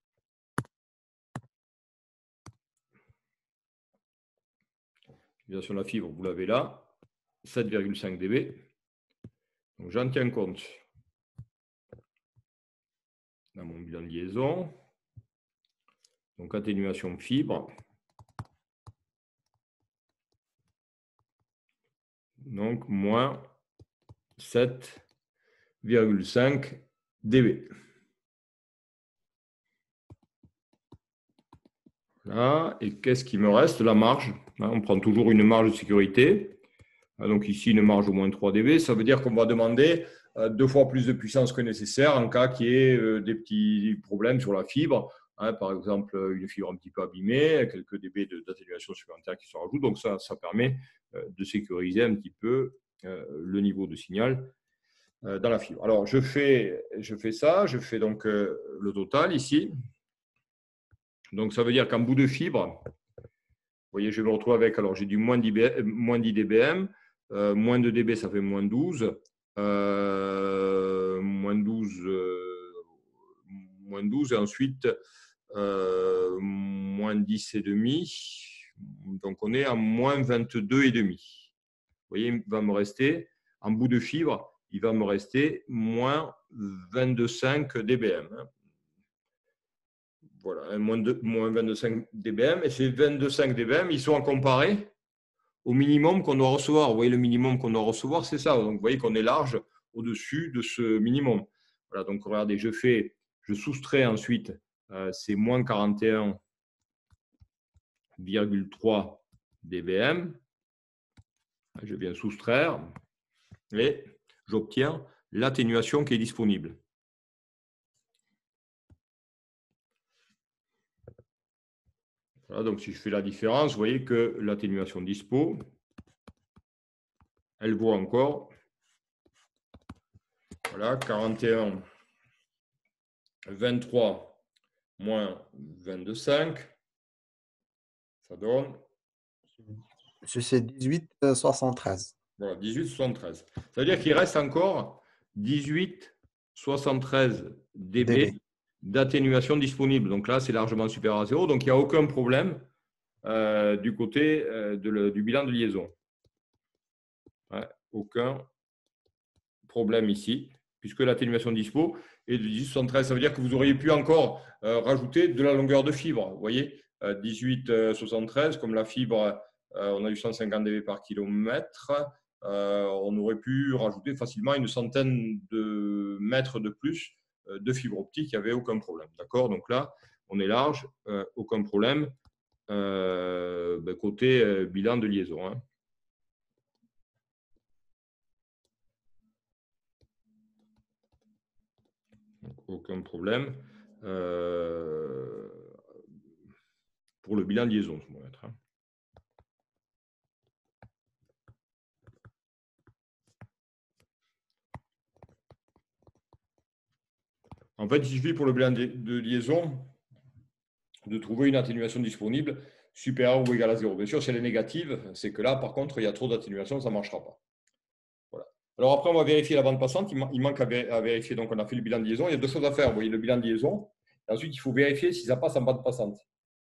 L'atténuation de la fibre, vous l'avez là, 7,5 dB. Donc, j'en tiens compte. dans mon bilan de liaison. Donc, atténuation fibre. Donc, moins 7,5 dB. Voilà. Et qu'est-ce qui me reste? La marge. On prend toujours une marge de sécurité. Donc ici, une marge au moins 3 dB. Ça veut dire qu'on va demander 2 fois plus de puissance que nécessaire en cas qu'il y ait des petits problèmes sur la fibre. Par exemple, une fibre un petit peu abîmée, quelques dB d'atténuation supplémentaire qui se rajoutent. Donc ça permet de sécuriser un petit peu le niveau de signal dans la fibre. Alors, je fais ça. Je fais donc le total ici. Donc, ça veut dire qu'en bout de fibre, vous voyez, je vais me retrouver avec, alors j'ai du moins 10 dBm, moins 2 dB, ça fait moins 12, moins 12, et ensuite moins 10 et demi, donc on est à moins 22 et demi. Vous voyez, il va me rester, en bout de fibre, il va me rester moins 22,5 dBm. Voilà, moins 25 dBm. Et ces 22,5 dBm, ils sont comparés au minimum qu'on doit recevoir. Vous voyez, le minimum qu'on doit recevoir, c'est ça. Donc, vous voyez qu'on est large au-dessus de ce minimum. Voilà, donc regardez, je soustrais ensuite, c'est moins 41,3 dBm. Je viens soustraire et j'obtiens l'atténuation qui est disponible. Voilà, donc si je fais la différence, vous voyez que l'atténuation dispo, elle vaut encore, voilà, 41, 23 moins 22,5, ça donne… C'est 18,73. Voilà, 18,73. Ça veut dire qu'il reste encore 18,73 dB d'atténuation disponible. Donc là, c'est largement supérieur à 0. Donc, il n'y a aucun problème du côté du bilan de liaison. Ouais, aucun problème ici, puisque l'atténuation dispo est de 18,73. Ça veut dire que vous auriez pu encore rajouter de la longueur de fibre. Vous voyez, 18,73, comme la fibre, on a eu 150 dB par kilomètre. On aurait pu rajouter facilement une centaine de mètres de plus de fibre optique, il n'y avait aucun problème. D'accord? Donc là, on est large, aucun problème côté bilan de liaison. Hein. Donc, aucun problème pour le bilan de liaison, ça va être. Hein. En fait, il suffit pour le bilan de liaison de trouver une atténuation disponible supérieure ou égale à 0. Bien sûr, si elle est négative, c'est que là, par contre, il y a trop d'atténuation, ça ne marchera pas. Voilà. Alors après, on va vérifier la bande passante. Il manque à vérifier. Donc, on a fait le bilan de liaison. Il y a deux choses à faire. Vous voyez, le bilan de liaison. Et ensuite, il faut vérifier si ça passe en bande passante.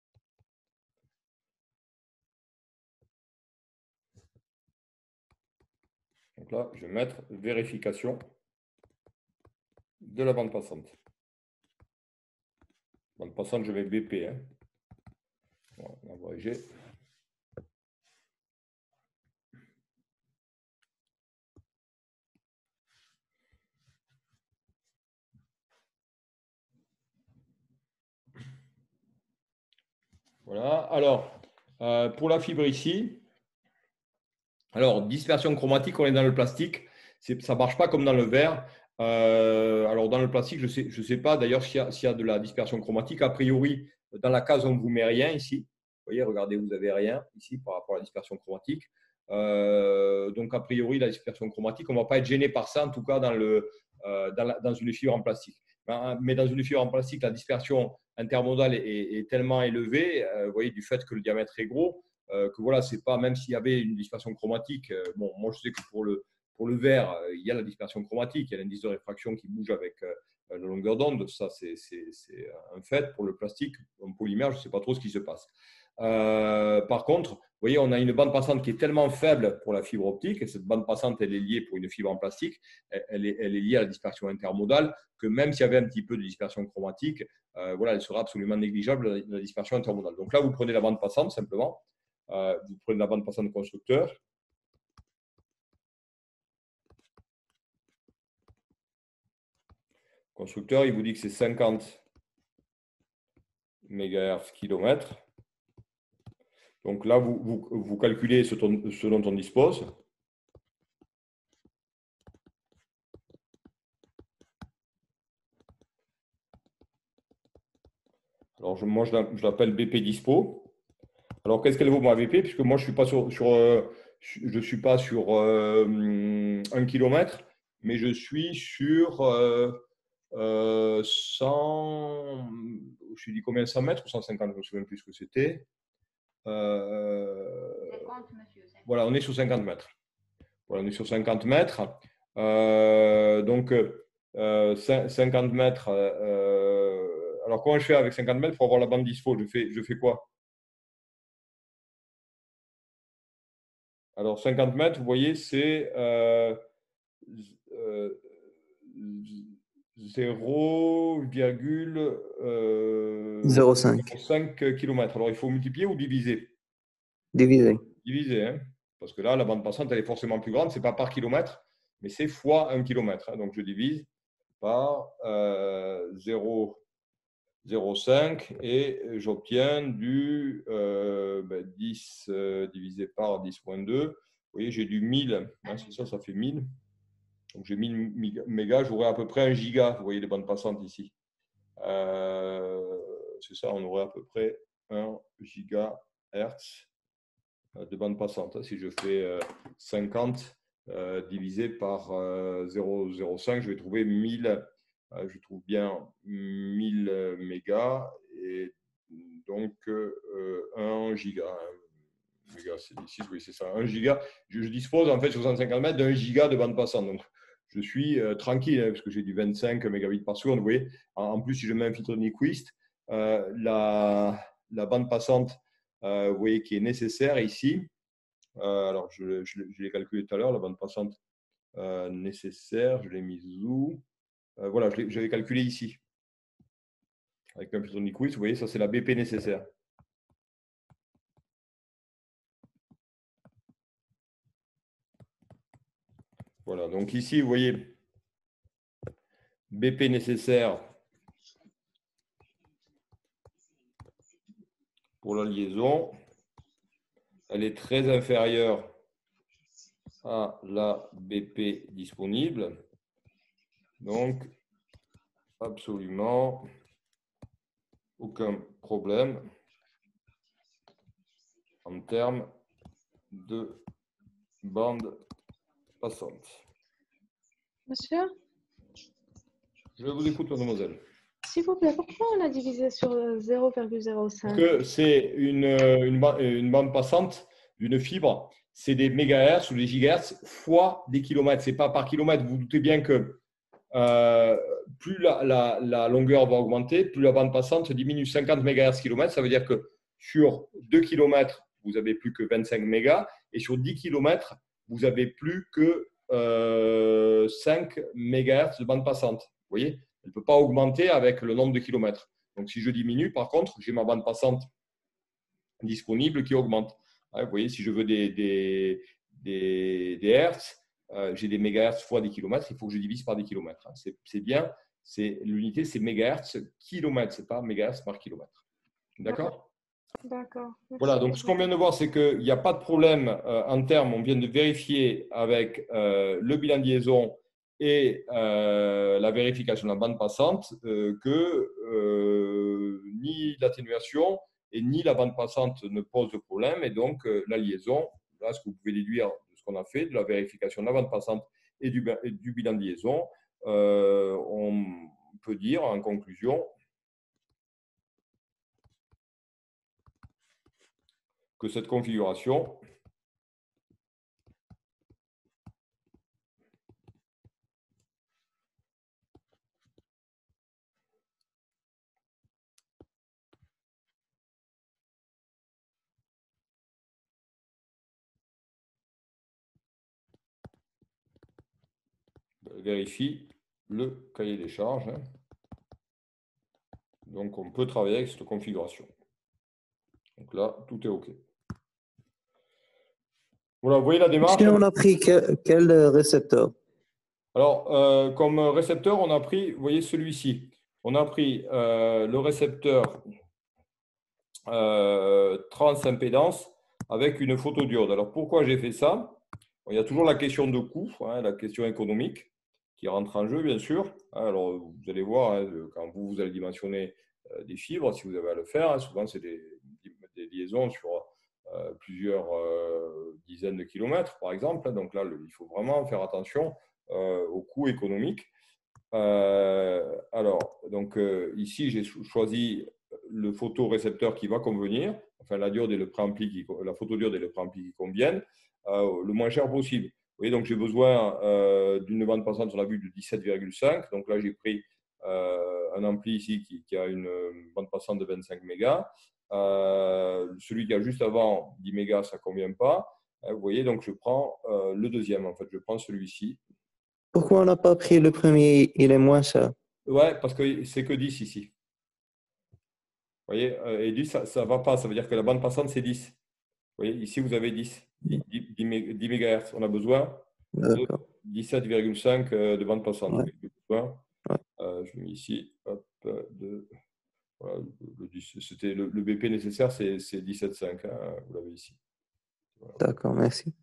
Donc là, je vais mettre vérification de la bande passante. Bande passante, je mets BP. Hein. Voilà, abrégé. Voilà. Alors, pour la fibre ici, alors, dispersion chromatique, on est dans le plastique. Ça ne marche pas comme dans le verre. Alors, dans le plastique, je ne sais pas d'ailleurs s'il y a de la dispersion chromatique. A priori, dans la case, on ne vous met rien ici. Vous voyez, regardez, vous n'avez rien ici par rapport à la dispersion chromatique. Donc, a priori, la dispersion chromatique, on ne va pas être gêné par ça, en tout cas dans une fibre en plastique. Mais dans une fibre en plastique, la dispersion intermodale est tellement élevée, vous voyez, du fait que le diamètre est gros, que voilà, c'est pas, même s'il y avait une dispersion chromatique, bon, moi je sais que pour le verre, il y a la dispersion chromatique, il y a l'indice de réfraction qui bouge avec la longueur d'onde, ça c'est un fait. Pour le plastique, en polymère, je ne sais pas trop ce qui se passe. Par contre, vous voyez, on a une bande passante qui est tellement faible pour la fibre optique, et cette bande passante, elle est liée pour une fibre en plastique, elle est liée à la dispersion intermodale, que même s'il y avait un petit peu de dispersion chromatique, voilà, elle sera absolument négligeable, la dispersion intermodale. Donc là, vous prenez la bande passante simplement, vous prenez la bande passante constructeur. Constructeur, il vous dit que c'est 50 MHz km. Donc là, vous calculez ce dont on dispose. Alors, moi, je l'appelle BP Dispo. Alors, qu'est-ce qu'elle vaut ma BP? Puisque moi, je ne suis pas sur 1 km, mais je suis sur 100, je suis dit combien, 100 mètres ou 150, je ne me souviens plus ce que c'était. 50, monsieur. 50. Voilà, on est sur 50 mètres. Voilà, on est sur 50 mètres. Donc, 50 mètres. Alors, comment je fais avec 50 mètres pour avoir la bande dispo? Je fais quoi? Alors, 50 mètres, vous voyez, c'est 0,5 0,5 km. Alors, il faut multiplier ou diviser? divisé. Diviser, hein, parce que là, la bande passante, elle est forcément plus grande. Ce n'est pas par kilomètre, mais c'est fois 1 km. Hein. Donc, je divise par 0,05 et j'obtiens du 10 divisé par 10,2. Vous voyez, j'ai du 1000. Hein, c'est ça, ça fait 1000. Donc, j'ai 1000 mégas. J'aurai à peu près 1 giga. Vous voyez les bandes passantes ici. C'est ça, on aurait à peu près 1 gigahertz de bande passante. Si je fais 50 divisé par 0,05, je vais trouver 1000. Je trouve bien 1000 mégas et donc 1 giga. Méga, c'est ici, oui, c'est ça, 1 giga. Je dispose en fait sur 150 mètres d'1 giga de bande passante. Donc, je suis tranquille hein, parce que j'ai du 25 mégabits par seconde. Vous voyez, en plus, si je mets un filtre Nyquist, la bande passante, vous voyez, qui est nécessaire ici. Alors, je l'ai calculé tout à l'heure, la bande passante nécessaire. Je l'ai mise où? Voilà, je l'avais calculé ici. Avec un filtre Nyquist, vous voyez, ça c'est la BP nécessaire. Voilà, donc ici, vous voyez, BP nécessaire pour la liaison, elle est très inférieure à la BP disponible. Donc, absolument aucun problème en termes de bande passante. Monsieur, Je vous écoute, mademoiselle. s'il vous plaît, pourquoi on a divisé sur 0,05? Que c'est une bande passante d'une fibre, c'est des mégahertz ou des gigahertz fois des kilomètres. Ce n'est pas par kilomètre. Vous vous doutez bien que plus la longueur va augmenter, plus la bande passante diminue. 50 MHz kilomètres, ça veut dire que sur 2 km, vous n'avez plus que 25 mégas, et sur 10 km, vous n'avez plus que 5 MHz de bande passante. Vous voyez, elle ne peut pas augmenter avec le nombre de kilomètres. Donc, si je diminue, par contre, j'ai ma bande passante disponible qui augmente. Vous voyez, si je veux des hertz, j'ai des mégahertz fois des kilomètres, il faut que je divise par des kilomètres. C'est bien, l'unité, c'est mégahertz kilomètre, ce n'est pas mégahertz par kilomètre. D'accord? D'accord. Voilà, donc ce qu'on vient de voir, c'est qu'il n'y a pas de problème en termes, on vient de vérifier avec le bilan de liaison et la vérification de la bande passante que ni l'atténuation et ni la bande passante ne posent de problème. Et donc, la liaison, là, ce que vous pouvez déduire de ce qu'on a fait, de la vérification de la bande passante et du bilan de liaison, on peut dire en conclusion que cette configuration vérifie le cahier des charges. Hein. Donc, on peut travailler avec cette configuration. Donc là, tout est OK. Voilà, vous voyez la démarche. Ici, on a pris quel récepteur? Alors, comme récepteur, on a pris, vous voyez, celui-ci. On a pris le récepteur transimpédance avec une photodiode. Alors, pourquoi j'ai fait ça? Il y a toujours la question de coût, hein, la question économique qui rentre en jeu, bien sûr. Alors, vous allez voir, hein, quand vous allez dimensionner des fibres, si vous avez à le faire, hein, souvent, c'est des liaisons sur plusieurs dizaines de kilomètres, par exemple. Donc là, il faut vraiment faire attention au coût économique. Alors, donc ici, j'ai choisi le photorécepteur qui va convenir, enfin la diode et le préampli, la photodiode et le préampli qui conviennent, le moins cher possible. Vous voyez, donc j'ai besoin d'une bande passante, on a vu, de 17,5. Donc là, j'ai pris un ampli ici qui a une bande passante de 25 mégas. Celui qui a juste avant 10 mégas, ça ne convient pas. Vous voyez, donc je prends le deuxième. En fait, je prends celui-ci. Pourquoi on n'a pas pris le premier? Il est moins cher. Ouais, parce que c'est que 10 ici. Vous voyez, et 10, ça ne va pas. Ça veut dire que la bande passante, c'est 10. Vous voyez, ici, vous avez 10 MHz. On a besoin de 17,5 de bande passante. Ouais. Je mets ici, hop, voilà, le BP nécessaire, c'est 17,5. Hein, vous l'avez ici. Voilà. D'accord, merci.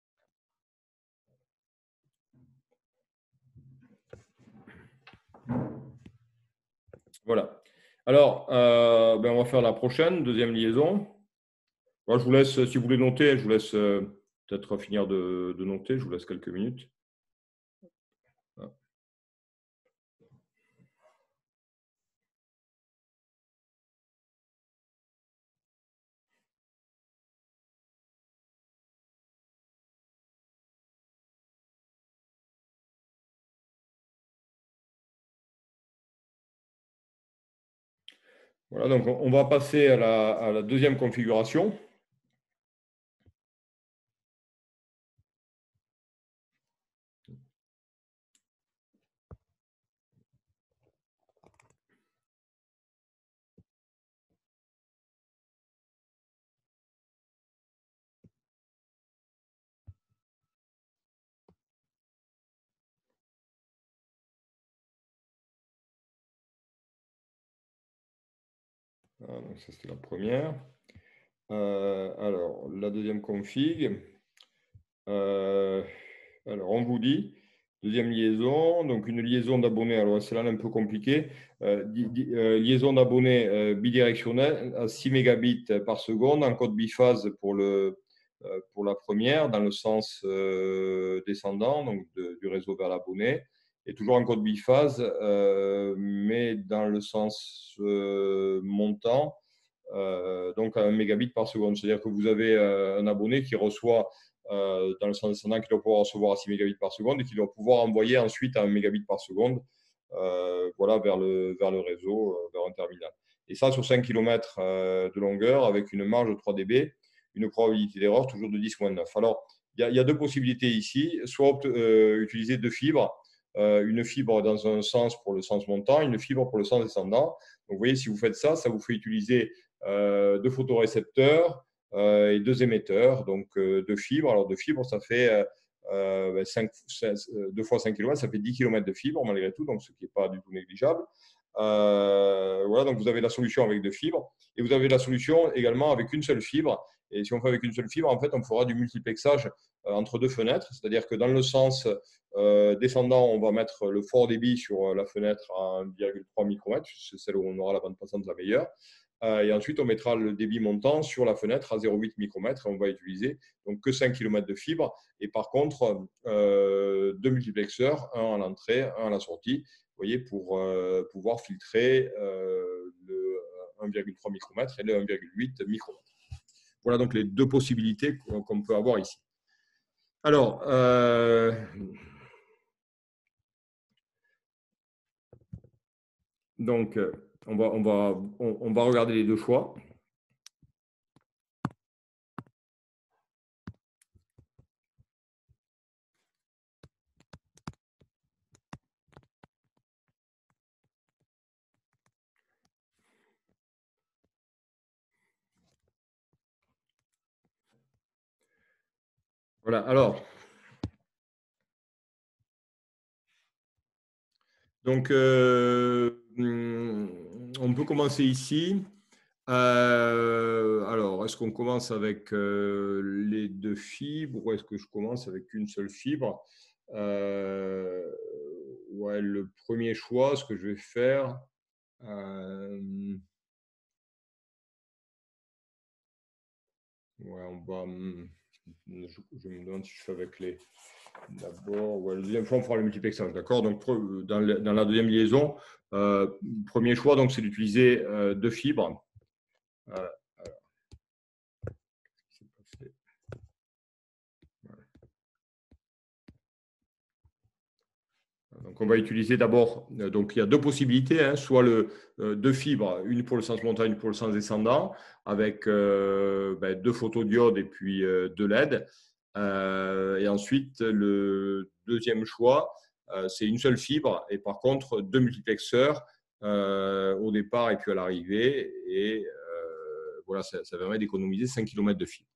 Voilà. Alors, on va faire la prochaine, deuxième liaison. Moi, je vous laisse, si vous voulez noter, je vous laisse peut-être finir de noter. Je vous laisse quelques minutes. Voilà, donc on va passer à la deuxième configuration. Voilà, donc ça, c'était la première. Alors, la deuxième config. Alors, on vous dit, deuxième liaison, donc une liaison d'abonnés. Alors, c'est là un peu compliqué. Liaison d'abonnés bidirectionnelle à 6 mégabits par seconde en code biphase pour la première, dans le sens descendant, donc du réseau vers l'abonné, et toujours en code biphase, mais dans le sens montant, donc à 1 mégabit par seconde. C'est-à-dire que vous avez un abonné qui reçoit dans le sens descendant, qui doit pouvoir recevoir à 6 mégabits par seconde et qui doit pouvoir envoyer ensuite à 1 mégabit par seconde voilà, vers le réseau, vers un terminal. Et ça sur 5 km de longueur avec une marge de 3 dB, une probabilité d'erreur toujours de 10-9. Alors, il y a deux possibilités ici. Soit utiliser deux fibres, une fibre dans un sens pour le sens montant, une fibre pour le sens descendant. Donc, vous voyez, si vous faites ça, ça vous fait utiliser deux photorécepteurs et deux émetteurs, donc deux fibres. Alors, deux fibres, ça fait 2 fois 5 km, ça fait 10 km de fibres malgré tout, donc ce qui n'est pas du tout négligeable. Voilà, donc vous avez la solution avec deux fibres et vous avez la solution également avec une seule fibre. Et si on fait avec une seule fibre, en fait, on fera du multiplexage entre deux fenêtres, c'est-à-dire que dans le sens descendant, on va mettre le fort débit sur la fenêtre à 1,3 micromètres, c'est celle où on aura la bande passante la meilleure. Et ensuite, on mettra le débit montant sur la fenêtre à 0,8 micromètres et on va utiliser donc que 5 km de fibre. Et par contre, deux multiplexeurs, un à l'entrée, un à la sortie, vous voyez, pour pouvoir filtrer le 1,3 micromètre et le 1,8 micromètre. Voilà donc les deux possibilités qu'on peut avoir ici. Alors, donc, on va regarder les deux choix. Voilà, alors, donc, on peut commencer ici. Alors, est-ce qu'on commence avec les deux fibres ou est-ce que je commence avec une seule fibre? Ouais, le premier choix, ce que je vais faire, ouais, je me demande si je fais avec les. D'abord, ouais, le deuxième choix, on fera le multiplexage, d'accord? Donc, dans la deuxième liaison, premier choix, donc, c'est d'utiliser deux fibres. Alors, qu'est-ce qui s'est passé? Donc, on va utiliser d'abord, donc il y a deux possibilités, hein, soit deux fibres, une pour le sens montant, une pour le sens descendant, avec deux photodiodes et puis deux LED. Et ensuite, le deuxième choix, c'est une seule fibre et par contre deux multiplexeurs au départ et puis à l'arrivée. Et voilà, ça permet d'économiser 5 km de fibre.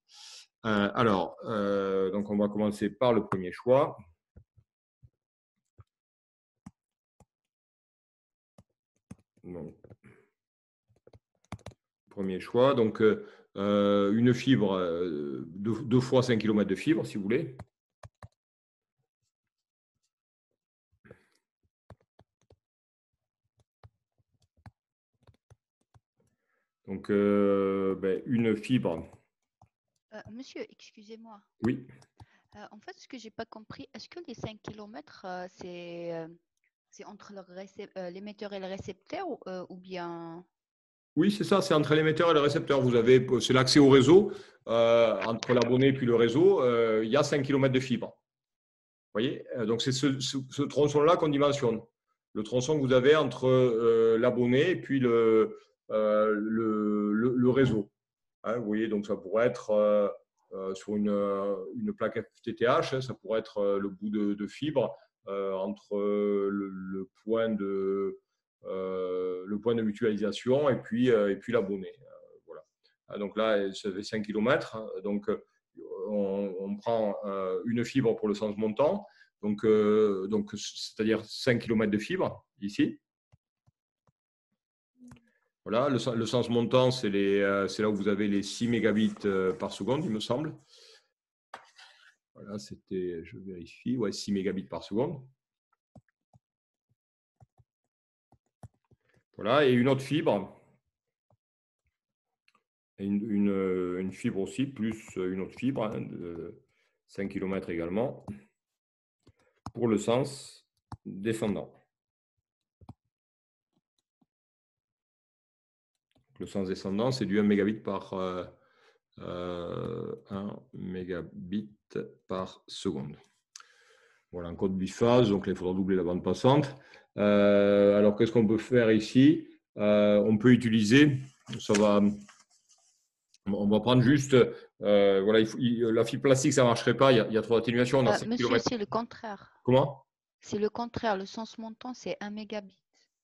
Donc on va commencer par le premier choix. Donc, premier choix, donc une fibre, deux fois 5 km de fibre, si vous voulez. Donc, une fibre. Monsieur, excusez-moi. Oui. En fait, ce que j'ai pas compris, est-ce que les 5 km, c'est entre l'émetteur et le récepteur ou bien… Oui, c'est ça, c'est entre l'émetteur et le récepteur. C'est l'accès au réseau. Entre l'abonné et puis le réseau, il y a 5 km de fibre. Vous voyez? Donc, c'est ce tronçon-là qu'on dimensionne. Le tronçon que vous avez entre l'abonné et puis le réseau. Hein, vous voyez, donc ça pourrait être sur une plaque FTTH, hein, ça pourrait être le bout de fibre entre le point de mutualisation et puis l'abonné. Voilà. Donc là, ça fait 5 km. Donc, on prend une fibre pour le sens montant, donc c'est-à-dire 5 km de fibre ici. Voilà, le sens montant, c'est là où vous avez les 6 mégabits par seconde, il me semble. Voilà, c'était, je vérifie, ouais, 6 mégabits par seconde. Voilà, et une autre fibre. Et une fibre aussi, plus une autre fibre hein, de 5 km également, pour le sens descendant. Le sens descendant, c'est du 1 mégabit par 1 mégabit par seconde. Voilà, un code biphase, donc il faudra doubler la bande passante. Alors, qu'est-ce qu'on peut faire ici? On peut utiliser, on va prendre juste, voilà, la fibre plastique, ça ne marcherait pas, il y a trop d'atténuation. Monsieur, c'est le contraire. Comment? C'est le contraire, le sens montant, c'est 1 mégabit.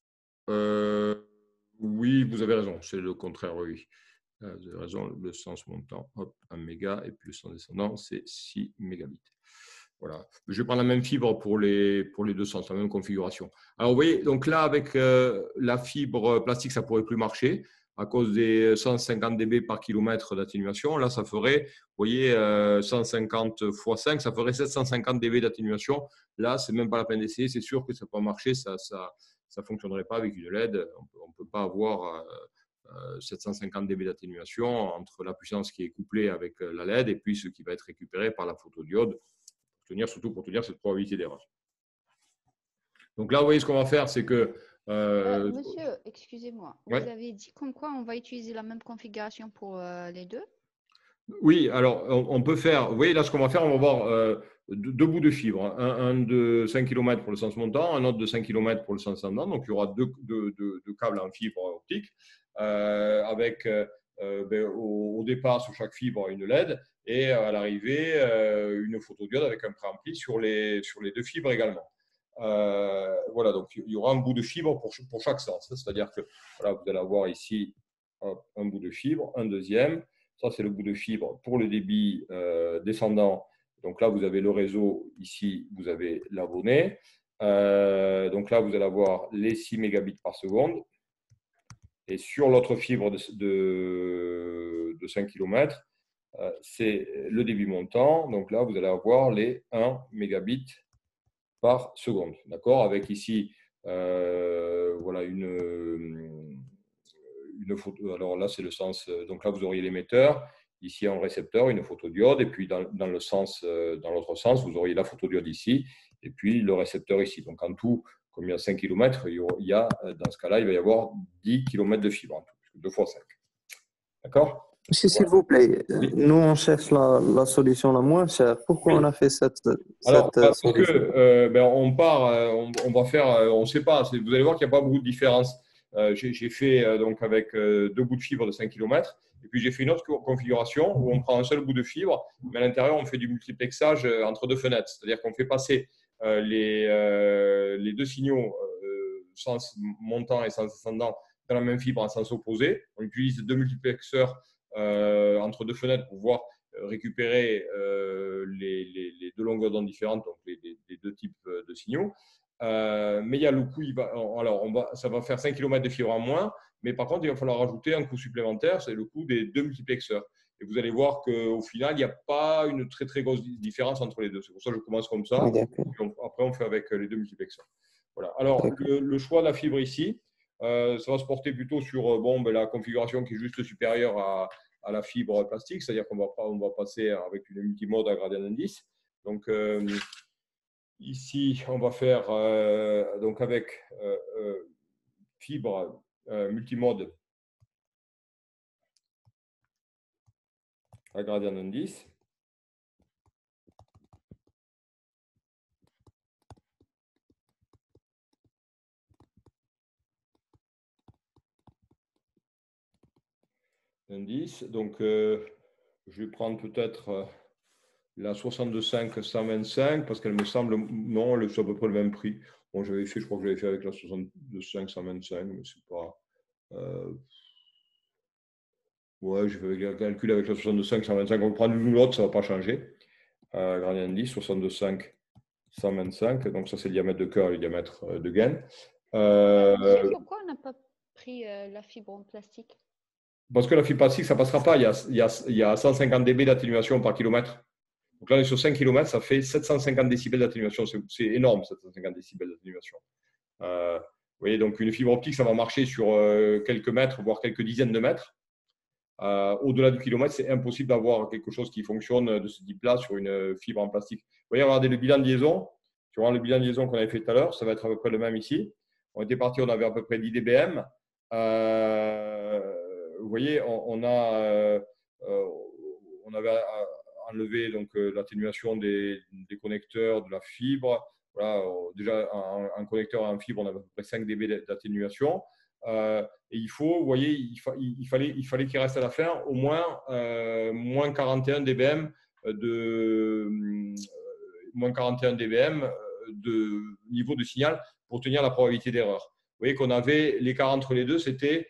Oui, vous avez raison, c'est le contraire, oui. Vous avez raison, le sens montant, hop, 1 méga, et puis le sens descendant, c'est 6 mégabits. Voilà. Je vais prendre la même fibre pour les deux sens, la même configuration. Alors, vous voyez, donc là, avec la fibre plastique, ça ne pourrait plus marcher à cause des 150 dB par kilomètre d'atténuation. Là, ça ferait, vous voyez, 150 x 5, ça ferait 750 dB d'atténuation. Là, ce n'est même pas la peine d'essayer. C'est sûr que ça ne peut pas marcher. Ça ne fonctionnerait pas avec une LED. On ne peut pas avoir 750 dB d'atténuation entre la puissance qui est couplée avec la LED et puis ce qui va être récupéré par la photodiode, surtout pour tenir cette probabilité d'erreur. Donc là, vous voyez, ce qu'on va faire, c'est que… Monsieur, excusez-moi, ouais. Vous avez dit comme quoi on va utiliser la même configuration pour les deux? Oui, alors on peut faire… Vous voyez, là, ce qu'on va faire, on va avoir deux bouts de fibre. Un de 5 km pour le sens montant, un autre de 5 km pour le sens ascendant. Donc, il y aura deux câbles en fibre optique avec… au départ, sur chaque fibre, une LED et à l'arrivée, une photodiode avec un préampli sur les deux fibres également. Voilà, donc il y aura un bout de fibre pour chaque sens. C'est-à-dire que voilà, vous allez avoir ici un bout de fibre, un deuxième. Ça, c'est le bout de fibre pour le débit descendant Donc là, vous avez le réseau. Ici, vous avez l'abonné. Donc là, vous allez avoir les 6 mégabits par seconde. Et sur l'autre fibre de 5 km, c'est le débit montant. Donc là, vous allez avoir les 1 mégabit par seconde. D'accord? Avec ici, voilà, une photo. Alors là, c'est le sens. Donc là, vous auriez l'émetteur. Ici, un récepteur, une photodiode. Et puis, dans l'autre sens, vous auriez la photodiode ici. Et puis, le récepteur ici. Donc, en tout, comme il y a 5 km, dans ce cas-là, il va y avoir 10 km de fibre en tout, 2 fois 5. D'accord? Monsieur, s'il vous plaît, Oui. nous, on cherche la solution la moins chère. Pourquoi Oui. on a fait cette Alors, parce solution? que on part, on va faire, on ne sait pas. Vous allez voir qu'il n'y a pas beaucoup de différence. J'ai fait donc avec 2 bouts de fibre de 5 km. Et puis, j'ai fait une autre configuration où on prend un seul bout de fibre, mais à l'intérieur, on fait du multiplexage entre 2 fenêtres. C'est-à-dire qu'on fait passer les 2 signaux, sens montant et sens descendant, dans la même fibre en sens opposé. On utilise 2 multiplexeurs entre 2 fenêtres pour pouvoir récupérer les 2 longueurs d'onde différentes, donc les 2 types de signaux. Mais il y a le coût, ça va faire 5 km de fibre en moins, mais par contre, il va falloir rajouter un coût supplémentaire, c'est le coût des 2 multiplexeurs. Et vous allez voir qu'au final, il n'y a pas une très très grosse différence entre les deux. C'est pour ça que je commence comme ça. Oui, d'accord. Après, on fait avec les 2 multiplexeurs. Voilà. Alors, le choix de la fibre ici, ça va se porter plutôt sur la configuration qui est juste supérieure à la fibre plastique, c'est-à-dire qu'on va passer avec une multimode à gradient d'indice. Donc, ici, on va faire donc avec fibre multimode à gradient d'indice. Donc, je vais prendre peut-être la 62.5 125 parce qu'elle me semble, non, elle est à peu près le même prix. Bon, je crois que j'avais fait avec la 62.5 125, mais c'est pas. Ouais, je vais le calculer avec la 62.5 125. On va prendre l'une ou l'autre, ça ne va pas changer. Gradient d'indice, 62.5 125. Donc, ça, c'est le diamètre de cœur et le diamètre de gaine. Monsieur, pourquoi on n'a pas pris la fibre en plastique? Parce que la fibre plastique, ça ne passera pas. Il y a 150 dB d'atténuation par kilomètre. Donc là, on est sur 5 km, ça fait 750 décibels d'atténuation. C'est énorme, 750 décibels d'atténuation. Vous voyez, donc une fibre optique, ça va marcher sur quelques mètres, voire quelques dizaines de mètres. Au-delà du kilomètre, c'est impossible d'avoir quelque chose qui fonctionne de ce type-là sur une fibre en plastique. Vous voyez, regardez le bilan de liaison. Tu vois le bilan de liaison qu'on avait fait tout à l'heure, ça va être à peu près le même ici. On était parti, on avait à peu près 10 dBm. Vous voyez, on avait enlevé donc l'atténuation des connecteurs, de la fibre. Voilà, déjà, un connecteur en fibre, on avait à peu près 5 dB d'atténuation. Et il faut, vous voyez, il fallait qu'il reste à la fin au moins moins 41 dBm moins 41 dBm de niveau de signal pour tenir la probabilité d'erreur. Vous voyez qu'on avait l'écart entre les deux, c'était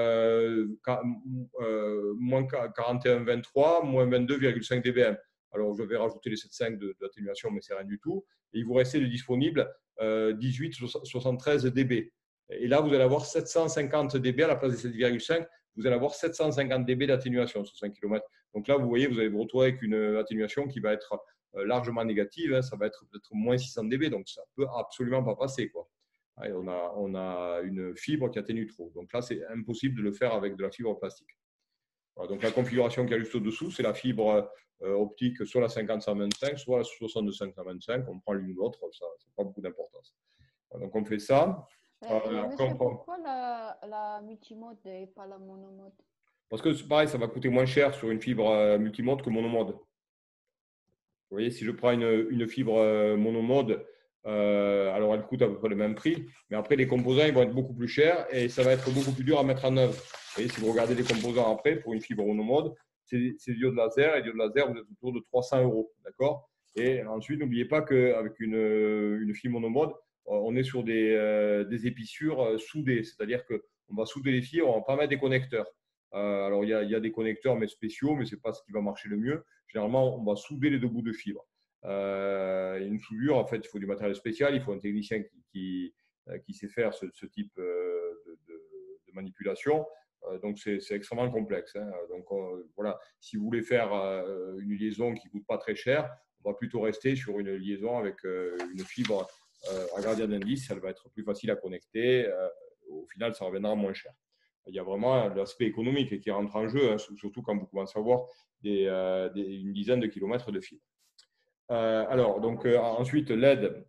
moins 41,23, moins 22,5 dBm. Alors, je vais rajouter les 7,5 d'atténuation, mais c'est rien du tout. Et il vous restait de disponible 18,73 dB. Et là, vous allez avoir 750 dB à la place des 7,5. Vous allez avoir 750 dB d'atténuation sur 5 km. Donc là, vous voyez, vous allez vous retrouver avec une atténuation qui va être largement négative. Hein. Ça va être peut-être moins 600 dB. Donc, ça ne peut absolument pas passer, quoi. Et on a une fibre qui atténue trop. Donc là, c'est impossible de le faire avec de la fibre plastique. Voilà, donc la configuration qui est juste au-dessous, c'est la fibre optique, soit la 50-125, soit la 62-525. On prend l'une ou l'autre, ça n'a pas beaucoup d'importance. Voilà, donc on fait ça. Monsieur, pourquoi la multimode et pas la monomode? Parce que c'est pareil, ça va coûter moins cher sur une fibre multimode que monomode. Vous voyez, si je prends une fibre monomode, alors elle coûte à peu près le même prix, mais après les composants ils vont être beaucoup plus chers et ça va être beaucoup plus dur à mettre en œuvre. Vous voyez, si vous regardez les composants après pour une fibre monomode, c'est diodes laser et diodes laser, vous êtes autour de 300 €. D'accord? Et ensuite, n'oubliez pas qu'avec une fibre monomode, on est sur des épissures soudées, c'est-à-dire qu'on va souder les fibres, on ne va pas mettre des connecteurs. Alors, il y a des connecteurs mais spéciaux, mais ce n'est pas ce qui va marcher le mieux. Généralement, on va souder les 2 bouts de fibre. Une soudure, en fait, il faut du matériel spécial, il faut un technicien qui sait faire ce type de manipulation. Donc, c'est extrêmement complexe, hein. Donc, voilà, si vous voulez faire une liaison qui ne coûte pas très cher, on va plutôt rester sur une liaison avec une fibre à gradient d'indice. Elle va être plus facile à connecter. Au final, ça reviendra moins cher. Il y a vraiment l'aspect économique qui rentre en jeu, hein, surtout quand vous commencez à avoir une dizaine de kilomètres de fibre. Alors, donc, ensuite, LED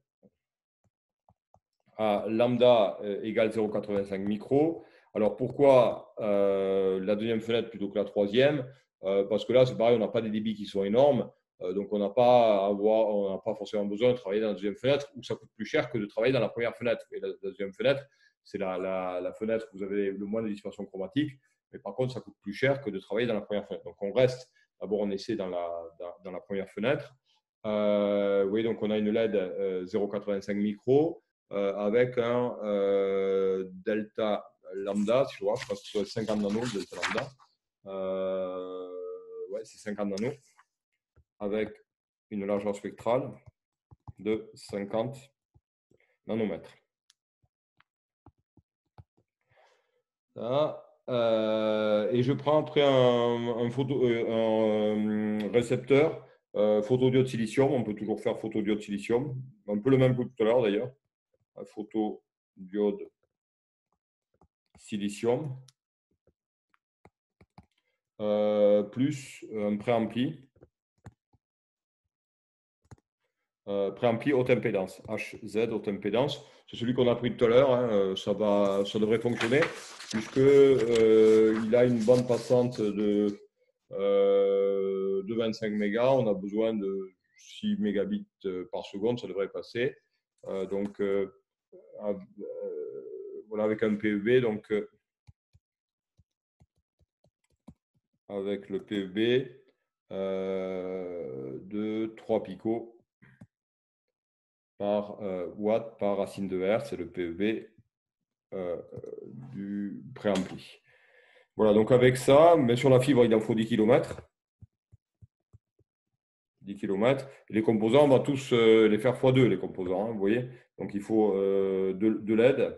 à lambda égale 0,85 micro. Alors, pourquoi la deuxième fenêtre plutôt que la troisième? Parce que là, c'est pareil, on n'a pas des débits qui sont énormes. Donc, on n'a pas forcément besoin de travailler dans la deuxième fenêtre où ça coûte plus cher que de travailler dans la première fenêtre. Et la deuxième fenêtre, c'est la fenêtre où vous avez le moins de dispersion chromatique. Mais par contre, ça coûte plus cher que de travailler dans la première fenêtre. Donc, on reste, d'abord, on essaie dans la première fenêtre. Oui, donc on a une LED 0,85 micro avec un delta lambda, tu vois, je pense que c'est 50 nanos, delta lambda. Ouais, c'est 50 nanos avec une largeur spectrale de 50 nanomètres. Là, et je prends après un récepteur photodiode silicium. On peut toujours faire photodiode silicium. Un peu le même que tout à l'heure d'ailleurs. Photodiode silicium. Plus un préampli. Préampli haute impédance. HZ haute impédance. C'est celui qu'on a pris tout à l'heure. Hein. Ça devrait fonctionner puisque il a une bande passante de 25 mégas. On a besoin de 6 mégabits par seconde. Ça devrait passer. Donc, voilà, avec un PEB. Donc, avec le PEB de 3 picots par watt par racine de R, c'est le PEB du préampli. Voilà, donc avec ça, mais sur la fibre, il en faut 10 km. 10 km. Et les composants, on va tous les faire x2, les composants, hein, vous voyez. Donc il faut deux LED,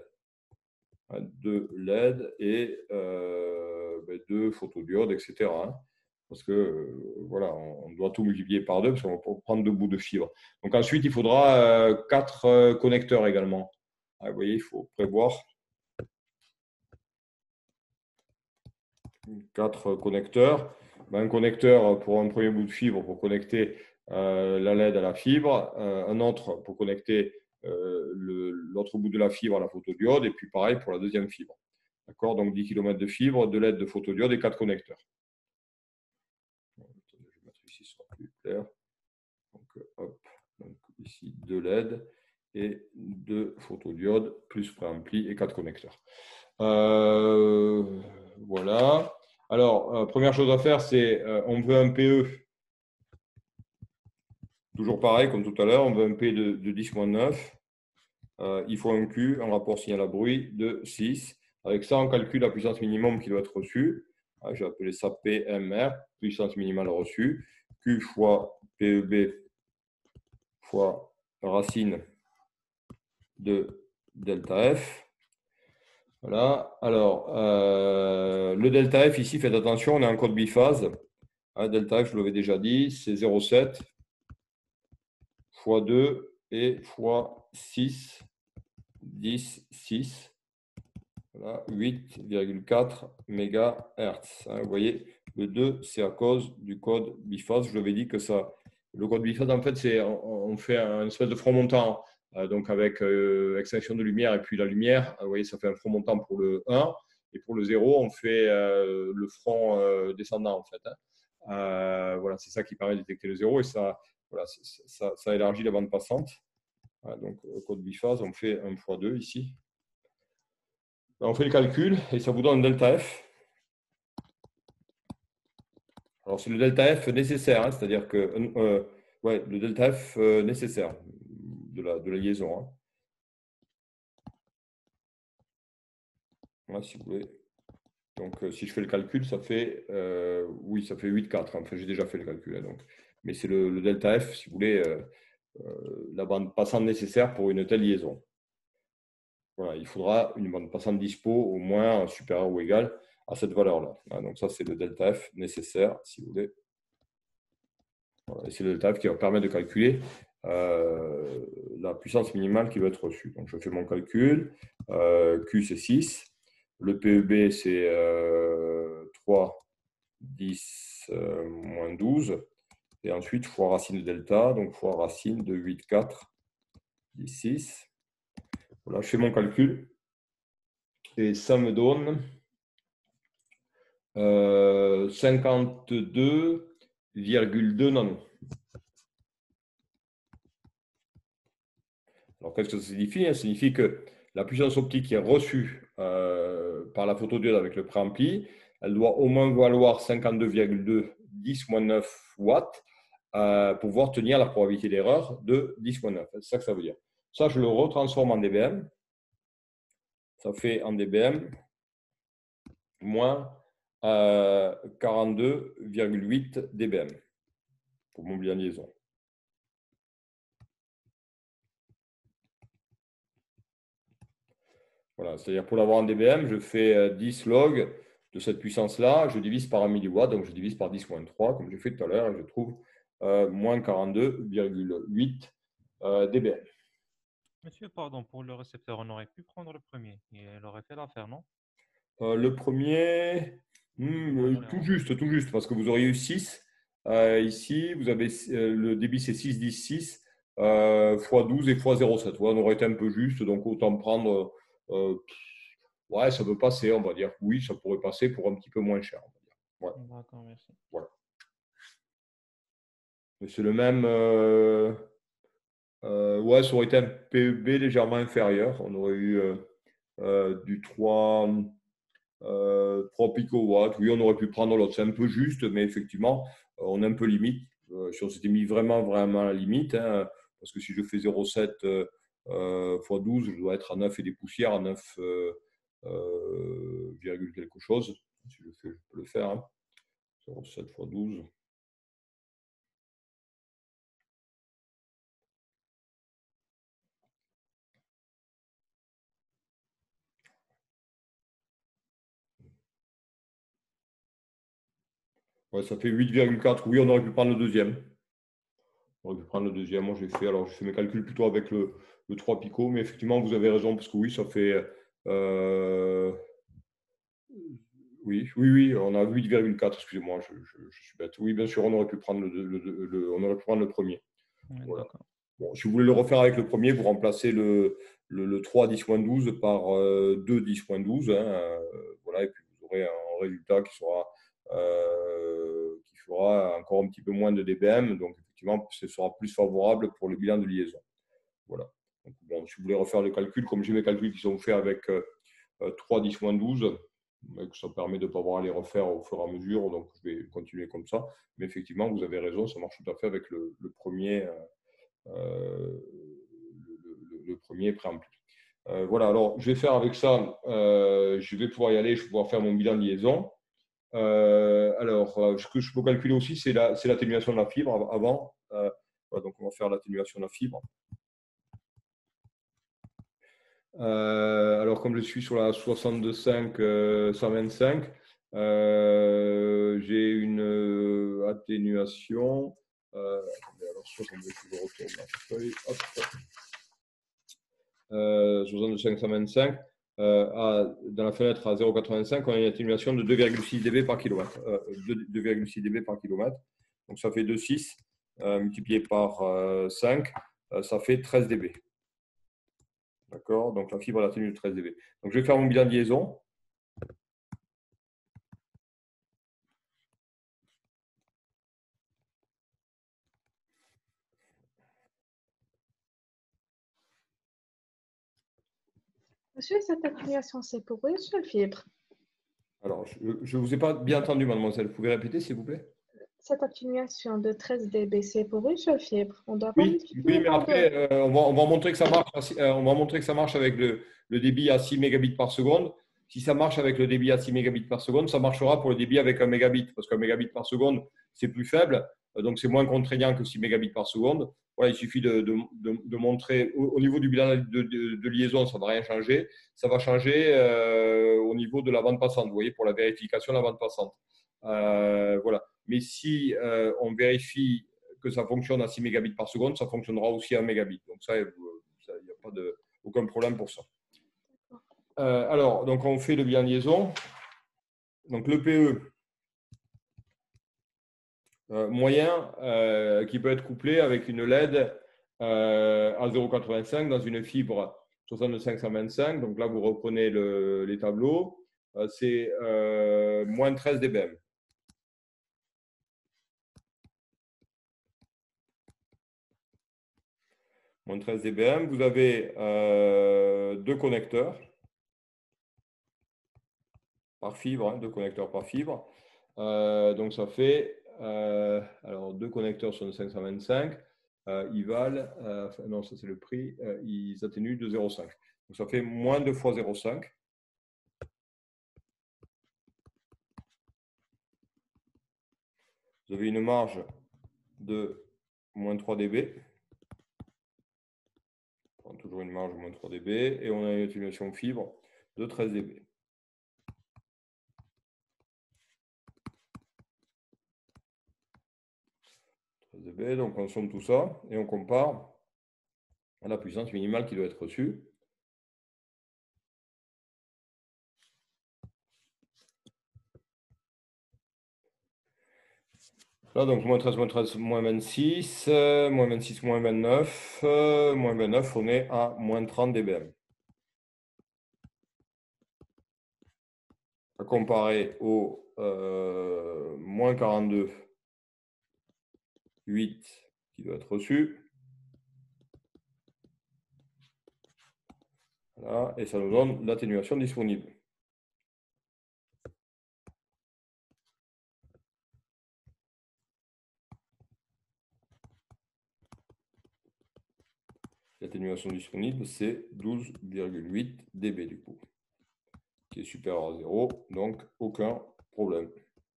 et deux photodiodes, etc. Hein. Parce que voilà, on doit tout multiplier par 2 parce qu'on va prendre 2 bouts de fibre. Donc ensuite, il faudra 4 connecteurs également. Ah, vous voyez, il faut prévoir 4 connecteurs. Un connecteur pour un premier bout de fibre pour connecter la LED à la fibre, un autre pour connecter l'autre bout de la fibre à la photodiode, et puis pareil pour la deuxième fibre. D'accord, donc 10 km de fibre, 2 LED de photodiode et 4 connecteurs. Je vais mettre ici, ce sera plus clair. Donc, hop, donc ici 2 LED et 2 photodiodes, plus préampli et 4 connecteurs. Voilà. Alors, première chose à faire, c'est on veut un PE. Toujours pareil, comme tout à l'heure, on veut un P de 10-9. Il faut un Q, un rapport signal à bruit de 6. Avec ça, on calcule la puissance minimum qui doit être reçue. J'ai appelé ça PMR, puissance minimale reçue. Q fois PEB fois racine de delta F. Voilà. Alors, le delta F ici, faites attention, on est en code biphase. Delta F, je l'avais déjà dit, c'est 0,7 fois 2 et fois 6, 10, 6. Voilà, 8,4 MHz. Vous voyez, le 2, c'est à cause du code biphase. Je l'avais dit que ça. Le code biphase, en fait, c'est on fait un espèce de front montant. Donc, avec extinction de lumière et puis la lumière, vous voyez, ça fait un front montant pour le 1. Et pour le 0, on fait le front descendant, en fait. Voilà, c'est ça qui permet de détecter le 0. Et ça, voilà, ça élargit la bande passante. Donc, au code biphase, on fait 1 fois 2 ici. On fait le calcul et ça vous donne un delta F. Alors, c'est le delta F nécessaire, hein, c'est-à-dire que le delta F nécessaire de la liaison. Hein. Voilà, si vous voulez. Donc, si je fais le calcul, ça fait, oui, ça fait 8,4. Enfin, j'ai déjà fait le calcul. Hein, donc, mais c'est le delta F, si vous voulez, la bande passante nécessaire pour une telle liaison. Voilà, il faudra une bande passante dispo au moins supérieure ou égale à cette valeur-là. Donc ça, c'est le delta F nécessaire, si vous voulez. Voilà, et c'est le delta F qui va permettre de calculer la puissance minimale qui va être reçue. Donc je fais mon calcul. Q, c'est 6. Le PEB, c'est 3, 10, moins 12. Et ensuite, fois racine de delta, donc fois racine de 8, 4, 10, 6. Voilà, je fais mon calcul. Et ça me donne 52,2 nanos. Alors, qu'est-ce que ça signifie? Ça signifie que la puissance optique qui est reçue par la photodiode avec le préampli, elle doit au moins valoir 52,2 10-9 watts pour pouvoir tenir la probabilité d'erreur de 10-9. C'est ça que ça veut dire. Ça, je le retransforme en dBm. Ça fait en dBm moins 42,8 dBm pour mon bilan de liaison. Voilà, c'est-à-dire pour l'avoir en dBm, je fais 10 log de cette puissance-là, je divise par 1 milliwatt, donc je divise par 10-3, comme j'ai fait tout à l'heure, et je trouve moins 42,8 dBm. Monsieur, pardon, pour le récepteur, on aurait pu prendre le premier. Il aurait fait l'affaire, non? Le premier, tout juste, parce que vous auriez eu 6. Ici, vous avez le débit, c'est 6, 10, 6, x 12 et x 0,7. Ouais, on aurait été un peu juste, donc autant prendre. Ouais, ça peut passer, on va dire. Oui, ça pourrait passer pour un petit peu moins cher. On va dire. Ouais. D'accord, merci. Voilà. Mais c'est le même. Ouais, ça aurait été un PEB légèrement inférieur. On aurait eu du 3 picowatts. Oui, on aurait pu prendre l'autre. C'est un peu juste, mais effectivement, on est un peu limite. Si on s'était mis vraiment à la limite, hein, parce que si je fais 0,7 x 12, je dois être à 9 et des poussières, à 9, quelque chose. Si je fais, je peux le faire. Hein. 0,7 x 12. Ouais, ça fait 8,4. Oui, on aurait pu prendre le deuxième. On aurait pu prendre le deuxième. Moi, j'ai fait mes calculs plutôt avec le 3 picots, mais effectivement, vous avez raison, parce que oui, ça fait. Oui, on a 8,4, excusez-moi, je suis bête. Oui, bien sûr, on aurait pu prendre le premier. Voilà. Bon, si vous voulez le refaire avec le premier, vous remplacez le 3 10-12 par 2 10-12. Hein, voilà, et puis vous aurez un résultat qui fera encore un petit peu moins de dBm. Donc, effectivement, ce sera plus favorable pour le bilan de liaison. Voilà. Donc, bon, si vous voulez refaire le calcul, comme j'ai mes calculs qui sont faits avec 3 10-12, ça permet de ne pas avoir à les refaire au fur et à mesure. Donc, je vais continuer comme ça. Mais effectivement, vous avez raison, ça marche tout à fait avec le premier. Le premier préampli. Voilà, alors je vais faire avec ça, je vais pouvoir y aller, je vais pouvoir faire mon bilan de liaison. Alors, ce que je peux calculer aussi, c'est l'atténuation de la fibre avant. Voilà, donc, on va faire l'atténuation de la fibre. Alors, comme je suis sur la 62.5-125, j'ai une atténuation. Alors, soit comme je retourne la feuille, hop. 65-125, dans la fenêtre à 0,85, on a une atténuation de 2,6 dB par kilomètre. 2,6 dB par kilomètre. Donc, ça fait 2,6 multiplié par 5, ça fait 13 dB. D'accord? Donc, la fibre a l'atténuation de 13 dB. Donc, je vais faire mon bilan de liaison. Monsieur, cette atténuation, c'est pour une seule fibre. Alors, je ne vous ai pas bien entendu, mademoiselle. Vous pouvez répéter, s'il vous plaît? Cette atténuation de 13 dB, c'est pour une seule fibre. On doit pas Oui, multiplier mais par après, deux. on va montrer que ça marche. On va montrer que ça marche avec le débit à 6 mégabits par seconde. si ça marche avec le débit à 6 mégabits par seconde, ça marchera pour le débit avec 1 mégabit, parce qu'un mégabit par seconde, c'est plus faible, donc c'est moins contraignant que 6 mégabits par seconde. Voilà, il suffit de montrer, au niveau du bilan de liaison, ça ne va rien changer. Ça va changer au niveau de la bande passante, vous voyez, pour la vérification de la bande passante. Voilà. Mais si on vérifie que ça fonctionne à 6 mégabits par seconde, ça fonctionnera aussi à 1 mégabit. Donc ça, il n'y a pas aucun problème pour ça. Alors, donc on fait le bilan de liaison. Donc le PE moyen qui peut être couplé avec une LED à 0,85 dans une fibre 6525. Donc là, vous reprenez les tableaux. C'est moins 13 dBm. Moins 13 dBm. Vous avez deux connecteurs par fibre, hein, deux connecteurs par fibre. Donc ça fait, alors deux connecteurs sur le 525, ils valent, non ça c'est le prix, ils atténuent de 0,5. Donc ça fait moins 2 fois 0,5. Vous avez une marge de moins 3 dB. On prend toujours une marge de moins 3 dB et on a une atténuation fibre de 13 dB. Donc on somme tout ça et on compare à la puissance minimale qui doit être reçue. Là, donc moins 13, moins 13, moins 26, moins 26, moins 29, moins 29, on est à moins 30 dBm. À comparer au moins 42, 8 qui doit être reçu. Voilà, et ça nous donne l'atténuation disponible. L'atténuation disponible, c'est 12,8 dB du coup, qui est supérieur à 0, donc aucun problème.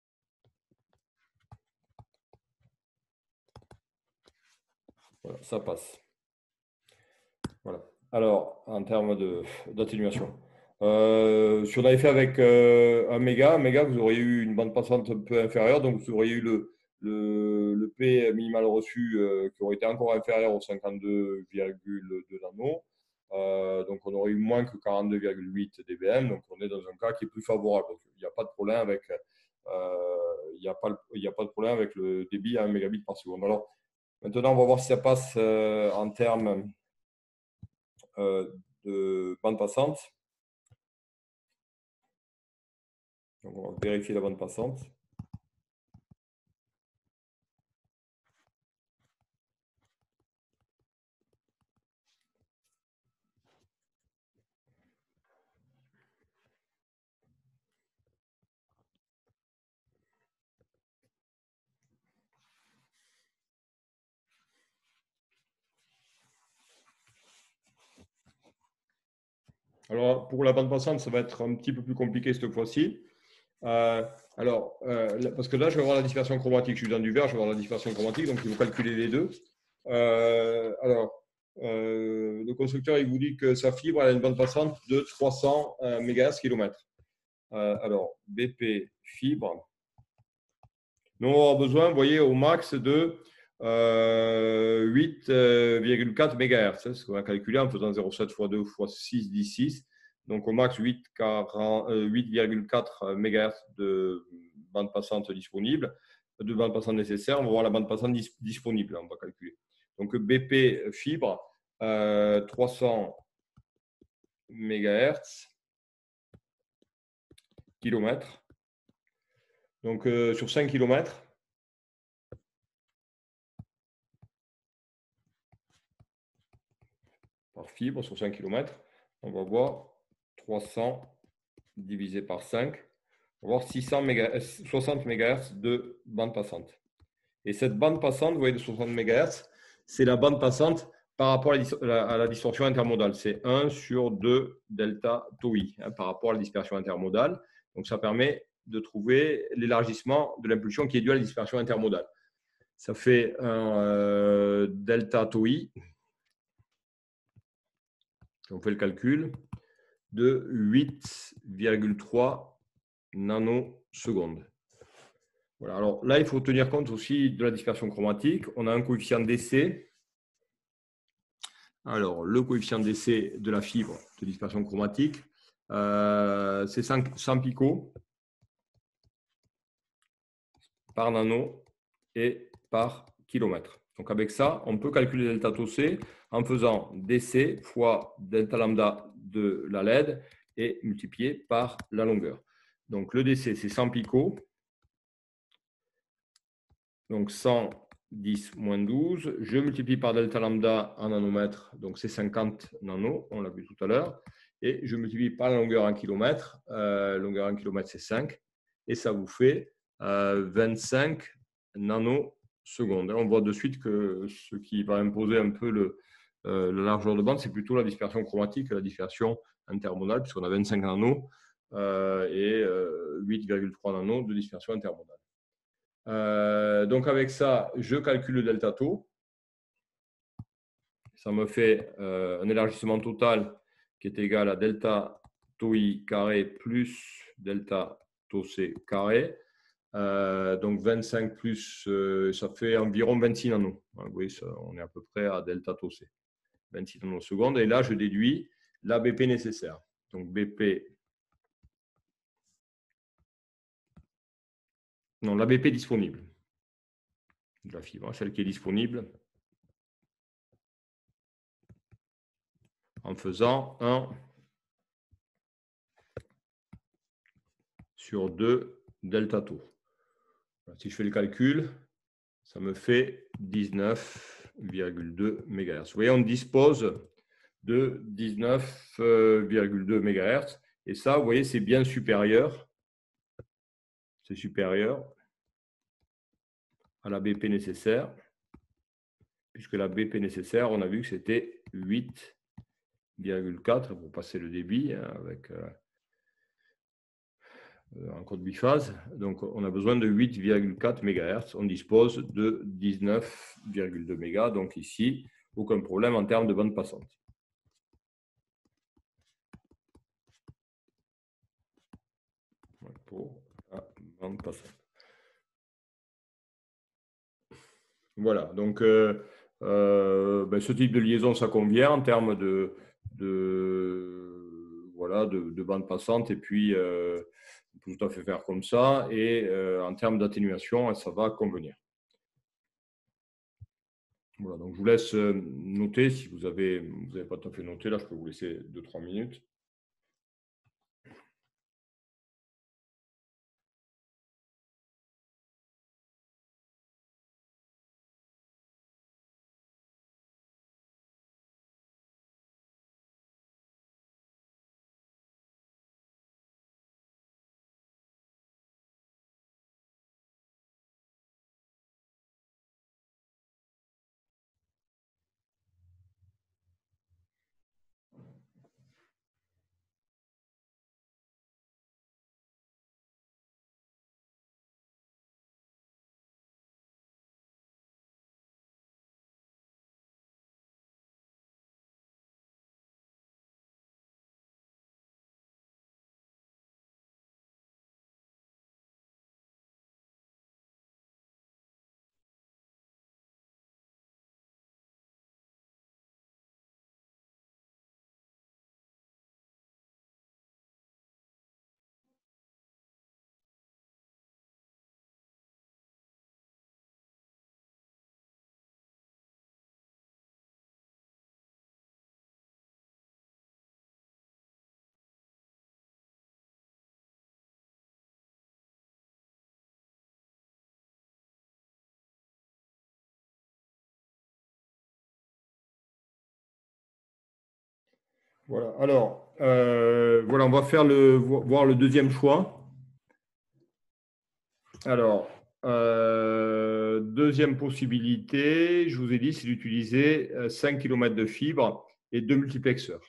Voilà, ça passe. Voilà. Alors, en termes d'atténuation, si on avait fait avec 1 méga, vous auriez eu une bande passante un peu inférieure, donc vous auriez eu le P minimal reçu qui aurait été encore inférieur aux 52,2 nano. Donc, on aurait eu moins que 42,8 dBm, donc on est dans un cas qui est plus favorable. Donc, il n'y a pas de problème avec, il n'y a pas de problème avec le débit à 1 mégabit par seconde. Alors, maintenant, on va voir si ça passe en termes de bande passante. Donc, on va vérifier la bande passante. Alors, pour la bande passante, ça va être un petit peu plus compliqué cette fois-ci. Parce que là, je vais avoir la dispersion chromatique. Je suis dans du vert, je vais avoir la dispersion chromatique, donc il faut calculer les deux. Le constructeur, il vous dit que sa fibre elle a une bande passante de 300 MHz/km. Alors, BP fibre. Nous, on va avoir besoin, vous voyez, au max de 8,4 MHz. C'est ce qu'on a calculé en faisant 0,7 x 2 x 6, 10, 6. Donc, au max, 8,4 MHz de bande passante disponible, de bande passante nécessaire. On va voir la bande passante disponible, on va calculer. Donc, BP fibre, 300 MHz km. Donc, sur 5 km, par fibre, sur 5 km, on va voir 300 divisé par 5, on va voir 60 MHz de bande passante. Et cette bande passante, vous voyez, de 60 MHz, c'est la bande passante par rapport à la distorsion intermodale. C'est 1 sur 2 delta tau i par rapport à la dispersion intermodale. Donc, ça permet de trouver l'élargissement de l'impulsion qui est due à la dispersion intermodale. Ça fait un delta tau i. On fait le calcul de 8,3 nanosecondes. Voilà. Alors là, il faut tenir compte aussi de la dispersion chromatique. On a un coefficient d'essai. Alors, le coefficient d'essai de la fibre de dispersion chromatique, c'est 100 picots par nano et par kilomètre. Donc, avec ça, on peut calculer delta tau c en faisant dc fois delta lambda de la LED et multiplié par la longueur. Donc, le dc, c'est 100 picots. Donc, 110 moins 12. Je multiplie par delta lambda en nanomètres. Donc, c'est 50 nano, on l'a vu tout à l'heure. Et je multiplie par la longueur en kilomètres. Longueur en kilomètres, c'est 5. Et ça vous fait 25 nanosecondes. On voit de suite que ce qui va imposer un peu la largeur de bande, c'est plutôt la dispersion chromatique que la dispersion intermodale, puisqu'on a 25 nanos et 8,3 nanos de dispersion intermodale. Donc, avec ça, je calcule le delta tau. Ça me fait un élargissement total qui est égal à delta tau i carré plus delta tau c carré. Donc, 25 plus, ça fait environ 26 nanos. Vous voyez, ça, on est à peu près à delta tau c. 26 nanosecondes. Et là, je déduis la BP nécessaire. Donc, BP. Non, la BP disponible de la fibre, celle qui est disponible en faisant 1 sur 2 delta tau. Si je fais le calcul, ça me fait 19,2 MHz. Vous voyez, on dispose de 19,2 MHz. Et ça, vous voyez, c'est bien supérieur. C'est supérieur à la BP nécessaire, puisque la BP nécessaire, on a vu que c'était 8,4 pour passer le débit avec en code biphase. Donc, on a besoin de 8,4 MHz. On dispose de 19,2 MHz. Donc, ici, aucun problème en termes de bande passante. Pour la bande passante. Voilà. Donc, ce type de liaison, ça convient en termes de bande passante. Et puis, on peut tout à fait faire comme ça. Et en termes d'atténuation, ça va convenir. Voilà, donc je vous laisse noter. Si vous n'avez pas tout à fait noté, là, je peux vous laisser 2-3 minutes. Voilà, alors, voilà, on va faire voir le deuxième choix. Alors, Deuxième possibilité, je vous ai dit, c'est d'utiliser 5 km de fibre et 2 multiplexeurs.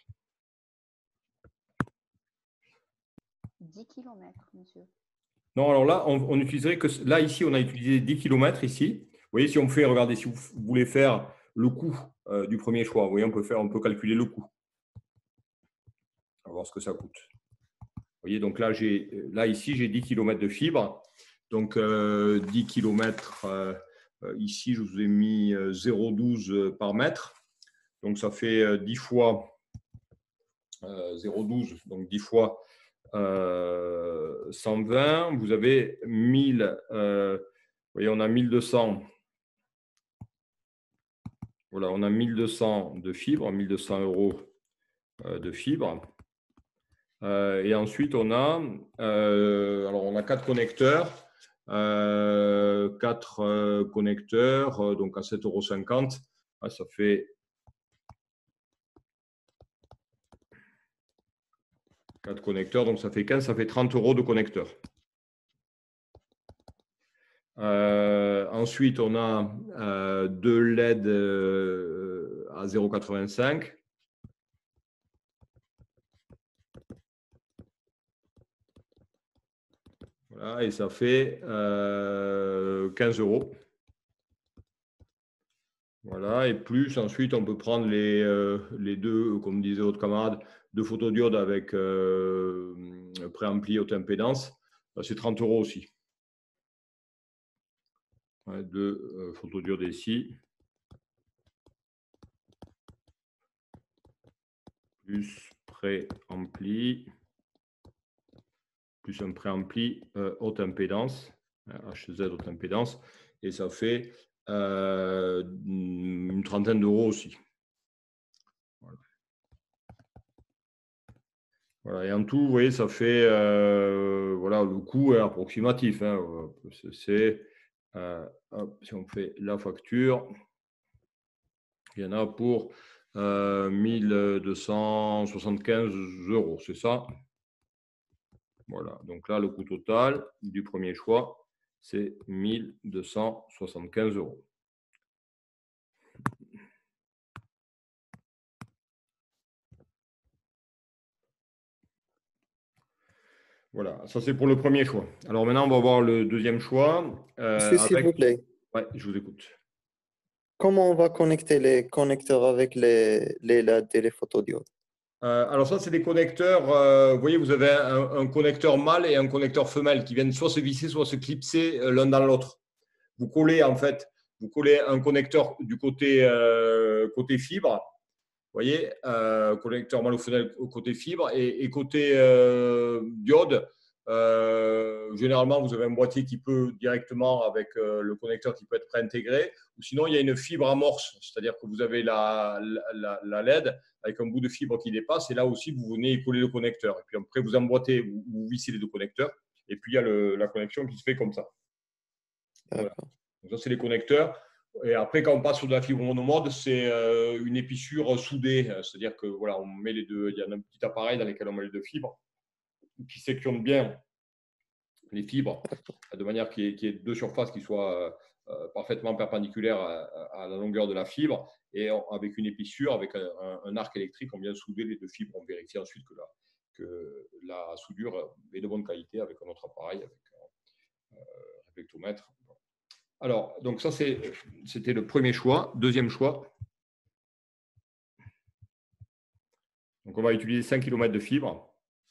10 km, monsieur. Non, alors là, on utiliserait que. Là, ici, on a utilisé 10 km ici. Vous voyez, si on fait, regardez, si vous voulez faire le coût du premier choix, vous voyez, on peut calculer le coût. On va voir ce que ça coûte. Vous voyez, donc là, ici, j'ai 10 km de fibre. Donc, 10 km, ici, je vous ai mis 0,12 par mètre. Donc, ça fait 10 fois 0,12, donc 10 fois 120. Vous avez 1000, vous voyez, on a 1200. Voilà, on a 1200 de fibre, 1200 € de fibre. Et ensuite, on a 4 connecteurs. 4 connecteurs, donc à 7,50 €. Ça fait 4 connecteurs, donc ça fait 15, ça fait 30 € de connecteurs. Ensuite, on a 2 LED à 0,85. Voilà, et ça fait 15 €. Voilà, et plus, ensuite, on peut prendre les deux, comme disait votre camarade, 2 photodiodes avec préampli haute impédance. C'est 30 € aussi. 2 photodiodes ici. Plus préampli. Plus un préampli haute impédance. HZ haute impédance. Et ça fait une trentaine d'euros aussi. Voilà. Et en tout, vous voyez, ça fait voilà, le coût est approximatif. Hein. C'est si on fait la facture, il y en a pour 1275 €, c'est ça? Voilà. Donc là, le coût total du premier choix, c'est 1275 €. Voilà, ça c'est pour le premier choix. Alors maintenant, on va voir le deuxième choix. Monsieur, s'il vous plaît, Ouais, je vous écoute. comment on va connecter les connecteurs avec les LED et les photodiodes? Alors ça, c'est des connecteurs. Vous voyez, vous avez un connecteur mâle et un connecteur femelle qui viennent soit se visser, soit se clipser l'un dans l'autre. Vous collez en fait, vous collez un connecteur du côté fibre. Vous voyez, connecteur mâle ou femelle au côté fibre et côté diode. Généralement, vous avez un boîtier qui peut directement avec le connecteur qui peut être préintégré. Ou sinon, il y a une fibre amorce, c'est-à-dire que vous avez la LED avec un bout de fibre qui dépasse. Et là aussi, vous venez coller le connecteur. Et puis après, vous emboîtez, vous vissez les deux connecteurs. Et puis, il y a la connexion qui se fait comme ça. Voilà. Donc, ça, c'est les connecteurs. Et après, quand on passe sur de la fibre monomode, c'est une épissure soudée. C'est-à-dire que voilà, on met les deux. Il y a un petit appareil dans lequel on met les deux fibres qui sectionne bien les fibres de manière qu'il y ait deux surfaces qui soient parfaitement perpendiculaires à la longueur de la fibre. Et avec une épissure, avec un arc électrique, on vient souder les deux fibres. On vérifie ensuite que la soudure est de bonne qualité avec un autre appareil, avec un réflectomètre. Alors, donc ça, c'était le premier choix. Deuxième choix. Donc, on va utiliser 5 km de fibre.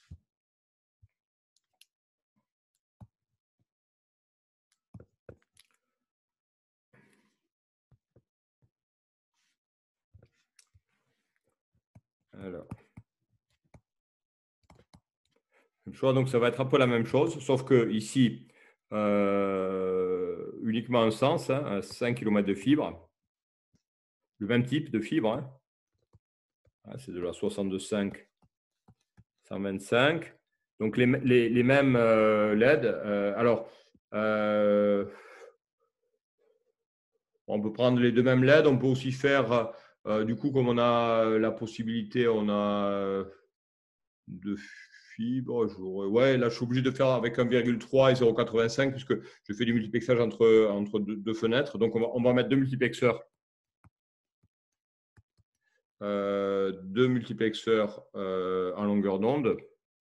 Alors. Donc, ça va être un peu la même chose, sauf que ici, uniquement un sens, 5 km de fibre. Le même type de fibre. Hein. C'est de la 62,5 125. Donc, les mêmes LED. Alors, on peut prendre les deux mêmes LED. On peut aussi faire, du coup, comme on a la possibilité, on a de fibre. Ouais, là, je suis obligé de faire avec 1,3 et 0,85 puisque je fais du multiplexage entre deux fenêtres. Donc, on va mettre deux multiplexeurs. Deux multiplexeurs en longueur d'onde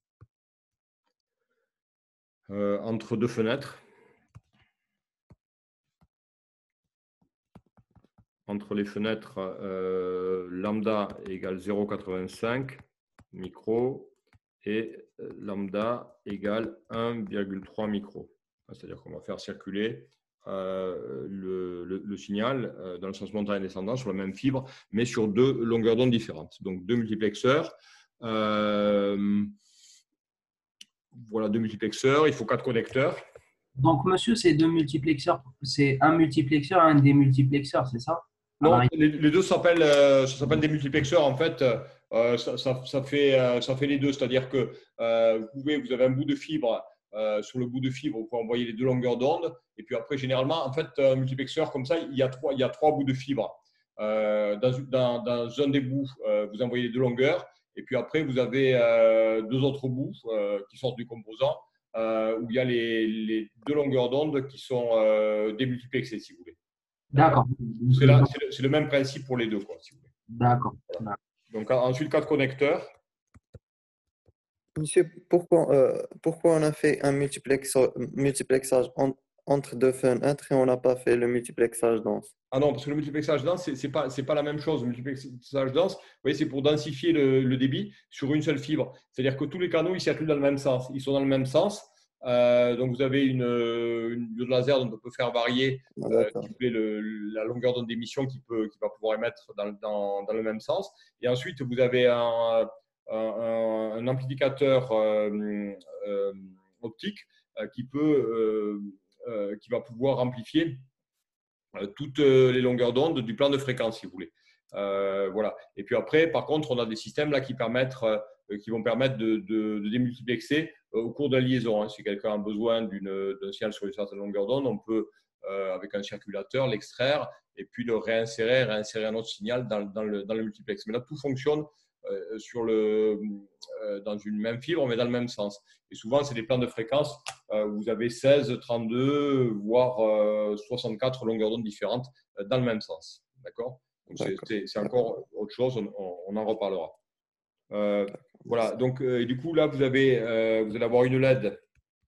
entre deux fenêtres. Entre les fenêtres, lambda égale 0,85 micro et lambda égale 1,3 micro. C'est-à-dire qu'on va faire circuler le signal dans le sens montant et descendant sur la même fibre, mais sur deux longueurs d'onde différentes. Donc, deux multiplexeurs. Voilà, deux multiplexeurs. Il faut 4 connecteurs. Donc, monsieur, c'est deux multiplexeurs. C'est un multiplexeur et un démultiplexeur, c'est ça? Non, les deux s'appellent des multiplexeurs. En fait, ça fait les deux. C'est-à-dire que vous avez un bout de fibre. Sur le bout de fibre, vous pouvez envoyer les deux longueurs d'onde. Et puis après, généralement, en fait, un multiplexeur comme ça, il y a trois bouts de fibre. Dans un des bouts, vous envoyez les deux longueurs. Et puis après, vous avez deux autres bouts qui sortent du composant où il y a les deux longueurs d'onde qui sont démultiplexées, si vous voulez. D'accord. C'est le même principe pour les deux, quoi, si vous voulez. D'accord. Voilà. Donc ensuite, 4 connecteurs. Monsieur, pourquoi on a fait un multiplexage entre deux fenêtres et on n'a pas fait le multiplexage dense? Ah non, parce que le multiplexage dense, c'est pas la même chose. Le multiplexage dense, vous voyez, c'est pour densifier le débit sur une seule fibre. C'est-à-dire que tous les canaux, ils circulent dans le même sens. Ils sont dans le même sens. Donc, vous avez une diode laser dont on peut faire varier la longueur d'onde d'émission qui va pouvoir émettre dans le même sens. Et ensuite, vous avez un amplificateur optique qui va pouvoir amplifier toutes les longueurs d'onde du plan de fréquence, si vous voulez. Voilà. Et puis après, par contre, on a des systèmes là qui vont permettre de démultiplexer au cours de la liaison. Hein. Si quelqu'un a besoin d'un signal sur une certaine longueur d'onde, on peut, avec un circulateur, l'extraire et puis le réinsérer un autre signal dans le multiplex. Mais là, tout fonctionne dans une même fibre, mais dans le même sens. Et souvent, c'est des plans de fréquence où vous avez 16, 32, voire 64 longueurs d'onde différentes dans le même sens. D'accord ? Donc, c'est encore autre chose, on en reparlera. Voilà, donc, et du coup, là, vous allez avoir une LED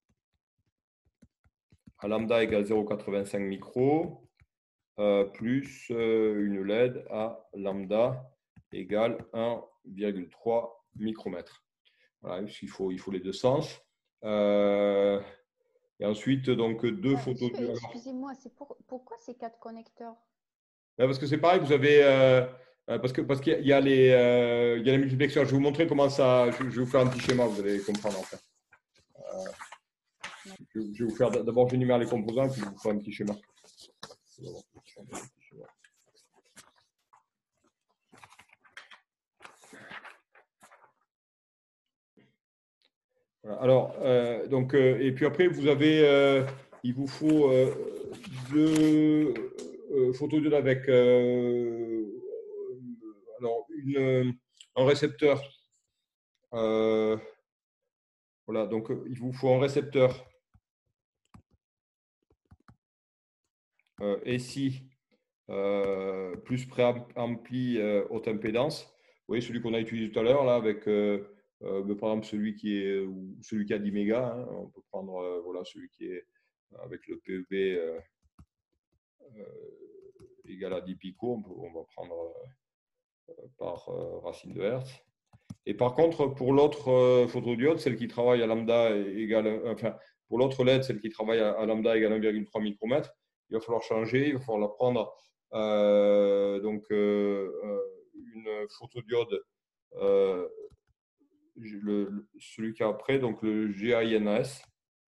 à lambda égale 0,85 micro, plus une LED à lambda égale 1,3 micromètre. Voilà, il faut les deux sens. Et ensuite, donc, deux photos. Excusez-moi, pourquoi ces 4 connecteurs? Parce que c'est pareil, vous avez. Parce qu'il y a les multiplexeurs. Je vais vous montrer comment ça. Je vais vous faire un petit schéma, vous allez comprendre en fait. Je vais vous faire. D'abord, j'énumère les composants, puis je vous ferai un petit schéma. Voilà. Alors, donc, et puis après, vous avez. Il vous faut deux photodiodes avec un récepteur. Voilà, donc il vous faut un récepteur SI plus préampli haute impédance. Vous voyez celui qu'on a utilisé tout à l'heure là avec par exemple celui qui a 10 mégas. Hein, on peut prendre voilà celui qui est avec le PEB égal à 10 picots. On va prendre par racine de Hertz. Et par contre, pour l'autre photodiode, celle qui travaille à lambda égale, enfin, pour l'autre LED, celle qui travaille à lambda égale 1,3 micromètre, il va falloir changer, il va falloir la prendre une photodiode, celui qui est après, donc le GAINAS,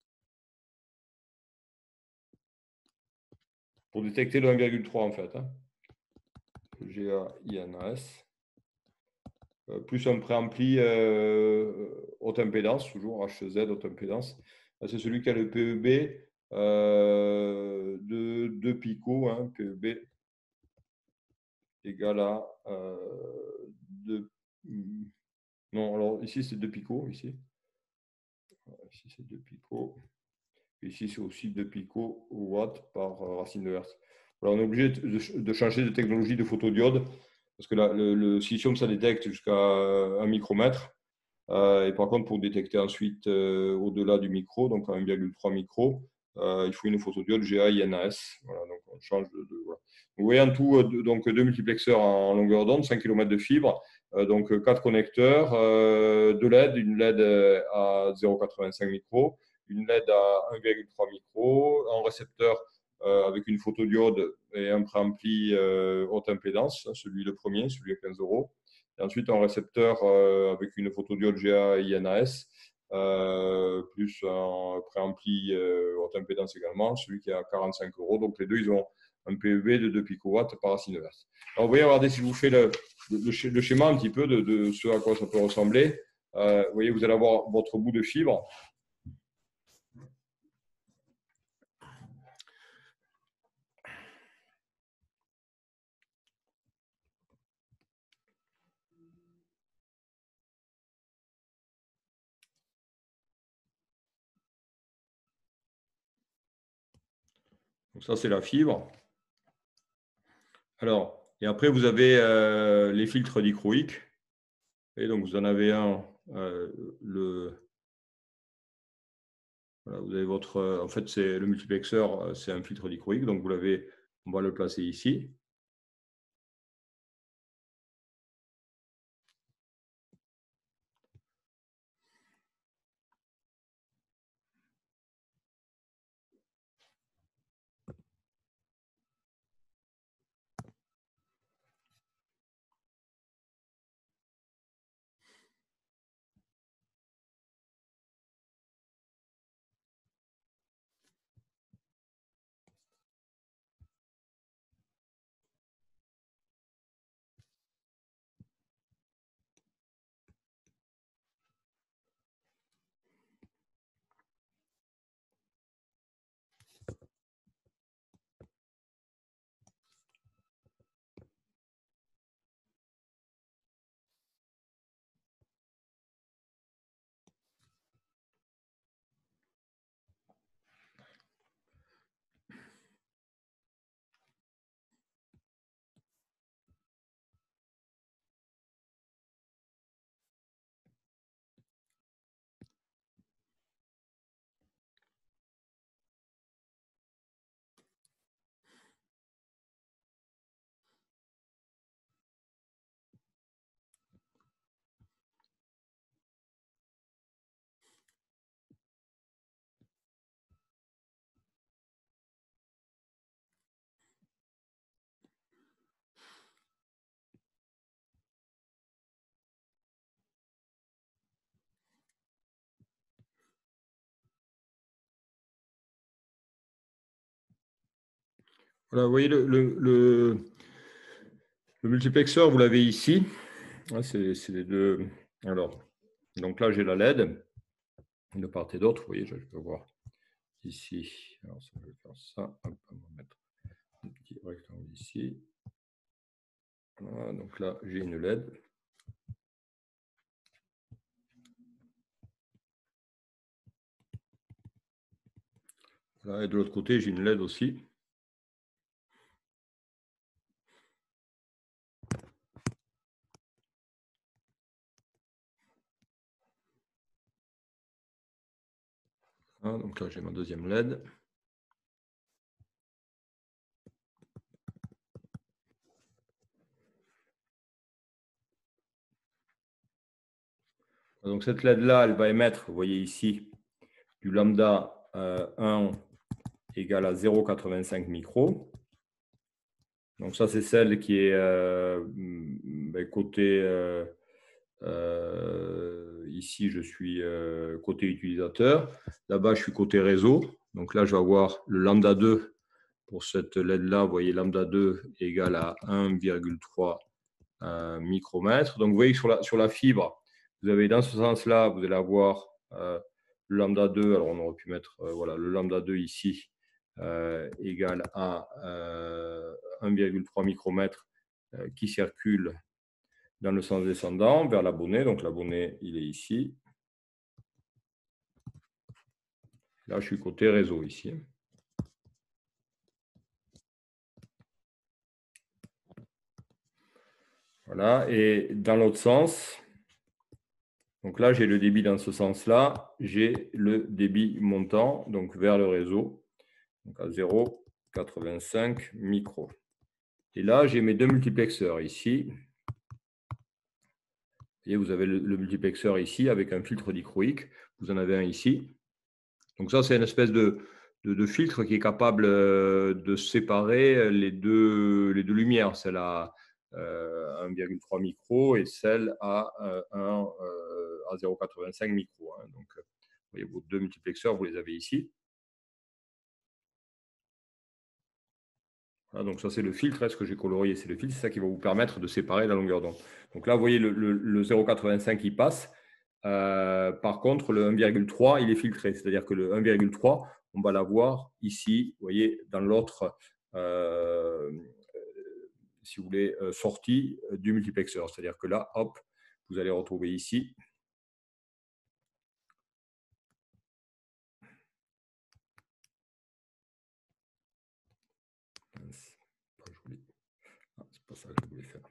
pour détecter le 1,3 en fait. Hein. GAINAS. Plus un préampli haute impédance, toujours HZ haute impédance. C'est celui qui a le PEB de 2 picots, hein, PEB égal à 2. Non, alors ici c'est 2 picots, ici. Ici, c'est 2 picots. Ici, c'est aussi 2 picots watts par racine de hertz. Voilà, on est obligé de changer de technologie de photodiode parce que là, le silicium, ça détecte jusqu'à 1 micromètre. Et par contre, pour détecter ensuite au-delà du micro, donc à 1,3 micro, il faut une photodiode GA-INAS. Voilà, donc on change voilà. Vous voyez en tout donc 2 multiplexeurs en longueur d'onde, 5 km de fibre, donc 4 connecteurs, 2 LED, une LED à 0,85 micro, une LED à 1,3 micro, un récepteur avec une photodiode et un préampli haute impédance, celui le premier, celui à 15 €. Et ensuite, un récepteur avec une photodiode GA-INAS, plus un préampli haute impédance également, celui qui est à 45 €. Donc, les deux, ils ont un PEB de 2 picowatts par racine de hertz. Alors, vous voyez, regardez, si je vous fais le schéma un petit peu de ce à quoi ça peut ressembler, vous voyez, vous allez avoir votre bout de fibre. Donc, ça, c'est la fibre. Alors, et après, vous avez les filtres dichroïques. Et donc, vous en avez un, voilà, vous avez votre, en fait, c'est le multiplexeur, c'est un filtre dichroïque. Donc, vous l'avez, on va le placer ici. Voilà, vous voyez le multiplexeur, vous l'avez ici. C'est les deux. Alors, donc là, j'ai la LED de part et d'autre. Vous voyez, je peux voir ici. Alors, ça va faire ça. Hop, on va mettre un petit rectangle ici. Voilà, donc là, j'ai une LED. Voilà, et de l'autre côté, j'ai une LED aussi. Voilà, donc là, j'ai ma deuxième LED. Donc cette LED-là, elle va émettre, vous voyez ici, du lambda 1 égale à 0,85 micro. Donc ça, c'est celle qui est côté, ici, je suis côté utilisateur. Là-bas, je suis côté réseau. Donc là, je vais avoir le lambda 2 pour cette LED-là. Vous voyez, lambda 2 égale à 1,3 micromètre. Donc, vous voyez que sur la fibre, vous avez dans ce sens-là, vous allez avoir le lambda 2. Alors, on aurait pu mettre voilà, le lambda 2 ici égale à 1,3 micromètre qui circule dans le sens descendant vers l'abonné. Donc, l'abonné, il est ici. Là, je suis côté réseau ici. Voilà, et dans l'autre sens, donc là, j'ai le débit dans ce sens-là, j'ai le débit montant, donc vers le réseau, donc à 0,85 micros. Et là, j'ai mes deux multiplexeurs ici. Et vous avez le multiplexeur ici avec un filtre dichroïque. Vous en avez un ici. Donc ça, c'est une espèce de filtre qui est capable de séparer les deux lumières, celle à 1,3 micro et celle à 0,85 micro. Donc, vous voyez, vos deux multiplexeurs, vous les avez ici. Voilà, donc ça, c'est le filtre. Ce que j'ai colorié, c'est le filtre. C'est ça qui va vous permettre de séparer la longueur d'onde. Donc là, vous voyez, le 0,85 qui passe. Par contre, le 1,3, il est filtré. C'est-à-dire que le 1,3, on va l'avoir ici, vous voyez, dans l'autre, si vous voulez, sortie du multiplexeur. C'est-à-dire que là, hop, vous allez retrouver ici. C'est pas joli. Ah, c'est pas ça que je voulais faire.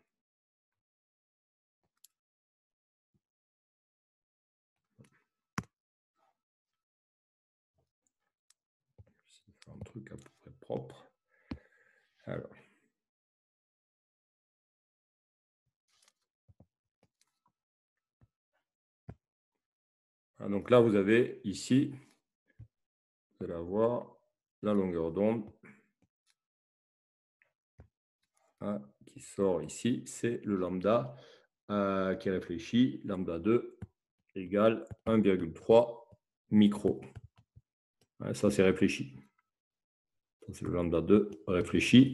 Un truc à peu près propre. Alors. Donc là, vous avez ici, vous allez avoir la longueur d'onde qui sort ici. C'est le lambda qui réfléchit. Lambda 2 égale 1,3 micro. Ça, c'est réfléchi. C'est le lambda 2 réfléchi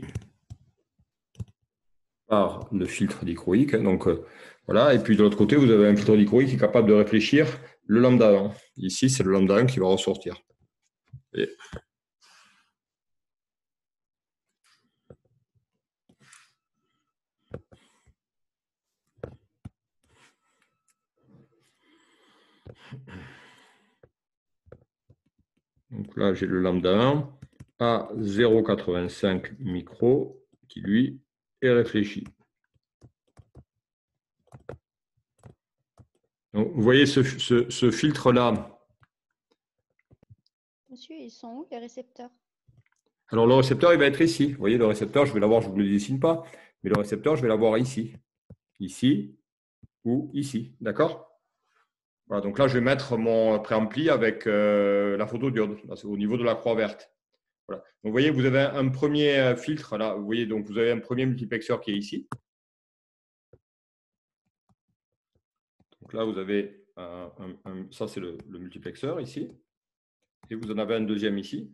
par le filtre dichroïque. Donc, voilà. Et puis, de l'autre côté, vous avez un filtre dichroïque qui est capable de réfléchir le lambda 1. Ici, c'est le lambda 1 qui va ressortir. Et donc là, j'ai le lambda 1 à 0,85 micro qui, lui, est réfléchi. Donc, vous voyez ce filtre-là. Monsieur, ils sont où les récepteurs? Alors, le récepteur, il va être ici. Vous voyez, le récepteur, je vais l'avoir, je ne vous le dessine pas, mais le récepteur, je vais l'avoir ici. Ici ou ici. D'accord? Voilà, donc là, je vais mettre mon préampli avec la photodiode. Là, c'est au niveau de la croix verte. Voilà. Donc, vous voyez, vous avez un premier filtre. Là, vous voyez, donc vous avez un premier multiplexeur qui est ici. Donc là, vous avez ça, c'est le multiplexeur ici. Et vous en avez un deuxième ici.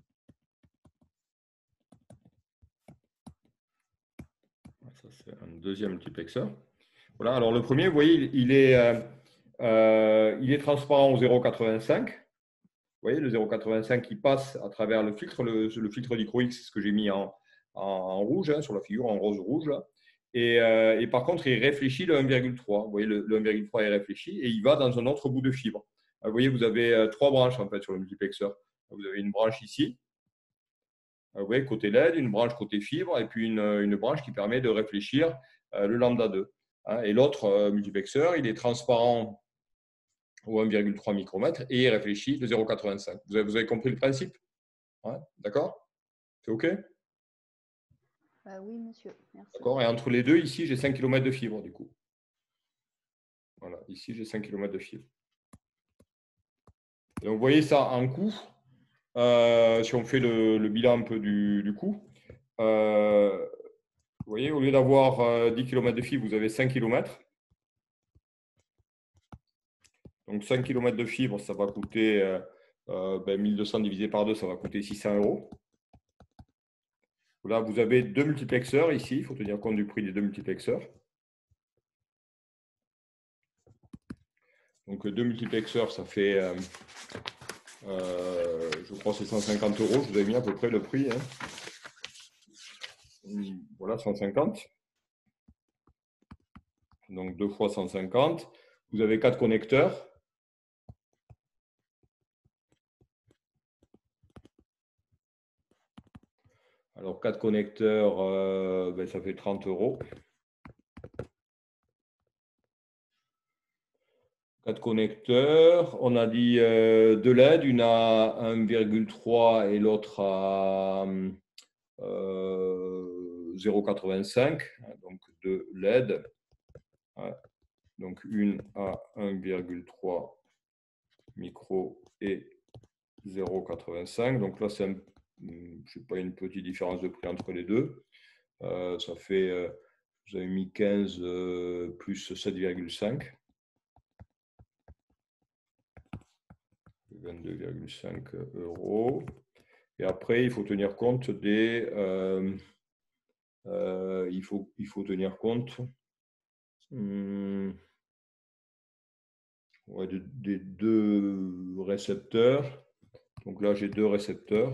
Ça, c'est un deuxième multiplexeur. Voilà, alors le premier, vous voyez, il est transparent au 0,85. Vous voyez, le 0,85 qui passe à travers le filtre dichroïque, c'est ce que j'ai mis en rouge, sur la figure, en rose-rouge. Et par contre, il réfléchit le 1,3. Vous voyez, le 1,3 est réfléchi et il va dans un autre bout de fibre. Vous voyez, vous avez trois branches en fait sur le multiplexeur. Vous avez une branche ici, vous voyez, côté LED, une branche côté fibre et puis une branche qui permet de réfléchir le lambda 2. Et l'autre multiplexeur, il est transparent au 1,3 micromètre et il réfléchit le 0,85. Vous avez compris le principe? D'accord? C'est OK? Oui, monsieur. Merci. D'accord. Et entre les deux, ici, j'ai 5 km de fibre, du coup. Voilà, ici, j'ai 5 km de fibre. Et donc, vous voyez ça en coût. Si on fait le bilan un peu du coût, vous voyez, au lieu d'avoir 10 km de fibre, vous avez 5 km. Donc, 5 km de fibre, ça va coûter 1200 divisé par 2, ça va coûter 600 €. Là, vous avez deux multiplexeurs ici. Il faut tenir compte du prix des deux multiplexeurs. Donc, deux multiplexeurs, ça fait, je crois, c'est 150 €. Je vous avais mis à peu près le prix. Voilà, 150. Donc, 2 fois 150. Vous avez 4 connecteurs. Alors, 4 connecteurs, ben, ça fait 30 €. 4 connecteurs. On a dit 2 LED, une à 1,3 et l'autre à 0,85. Donc, 2 LED. Donc, une à 1,3 micro et 0,85. Donc là, c'est je sais pas, une petite différence de prix entre les deux. Ça fait, vous avez mis 15 plus 7,5. 22,5 €. Et après, il faut tenir compte des. Il faut tenir compte des deux récepteurs. Donc là, j'ai 2 récepteurs.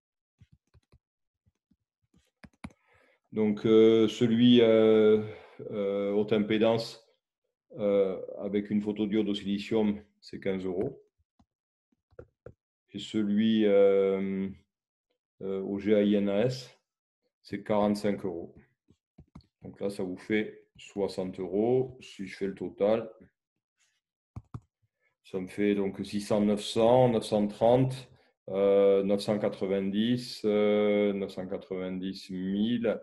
Donc, celui haute impédance avec une photodiode au silicium, c'est 15 €. Et celui au GAINAS, c'est 45 €. Donc là, ça vous fait 60 €. Si je fais le total, ça me fait donc 600, 900, 930, 990, 990, 1000,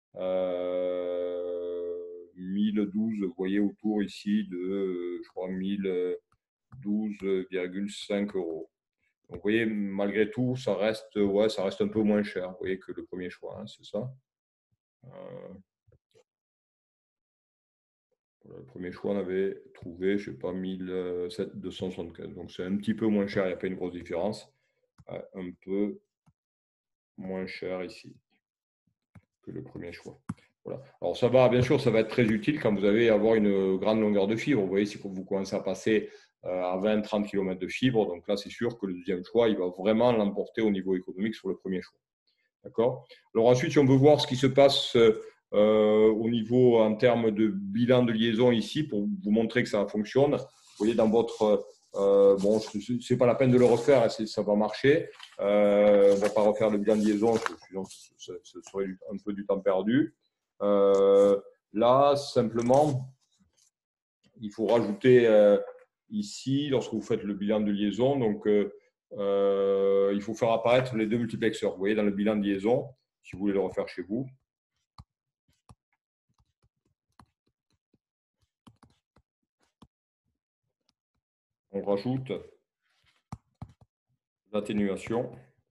1012. Vous voyez autour ici de, je crois, 1012,5 €. Donc, vous voyez, malgré tout, ça reste un peu moins cher, vous voyez, que le premier choix, hein, c'est ça. Le premier choix, on avait trouvé, je ne sais pas, 1275. Donc, c'est un petit peu moins cher, il n'y a pas une grosse différence. Un peu moins cher ici que le premier choix. Voilà. Alors, ça va, bien sûr, ça va être très utile quand vous allez avoir une grande longueur de fibre. Vous voyez, si vous commencez à passer à 20-30 km de fibre, donc là, c'est sûr que le deuxième choix, il va vraiment l'emporter au niveau économique sur le premier choix. D'accord. Alors ensuite, si on veut voir ce qui se passe au niveau en termes de bilan de liaison ici, pour vous montrer que ça fonctionne, vous voyez dans votre… bon, ce n'est pas la peine de le refaire, ça va marcher. On ne va pas refaire le bilan de liaison, sinon ce serait un peu du temps perdu. Là, simplement, il faut rajouter ici, lorsque vous faites le bilan de liaison, donc il faut faire apparaître les deux multiplexeurs. Vous voyez dans le bilan de liaison, si vous voulez le refaire chez vous. On rajoute l'atténuation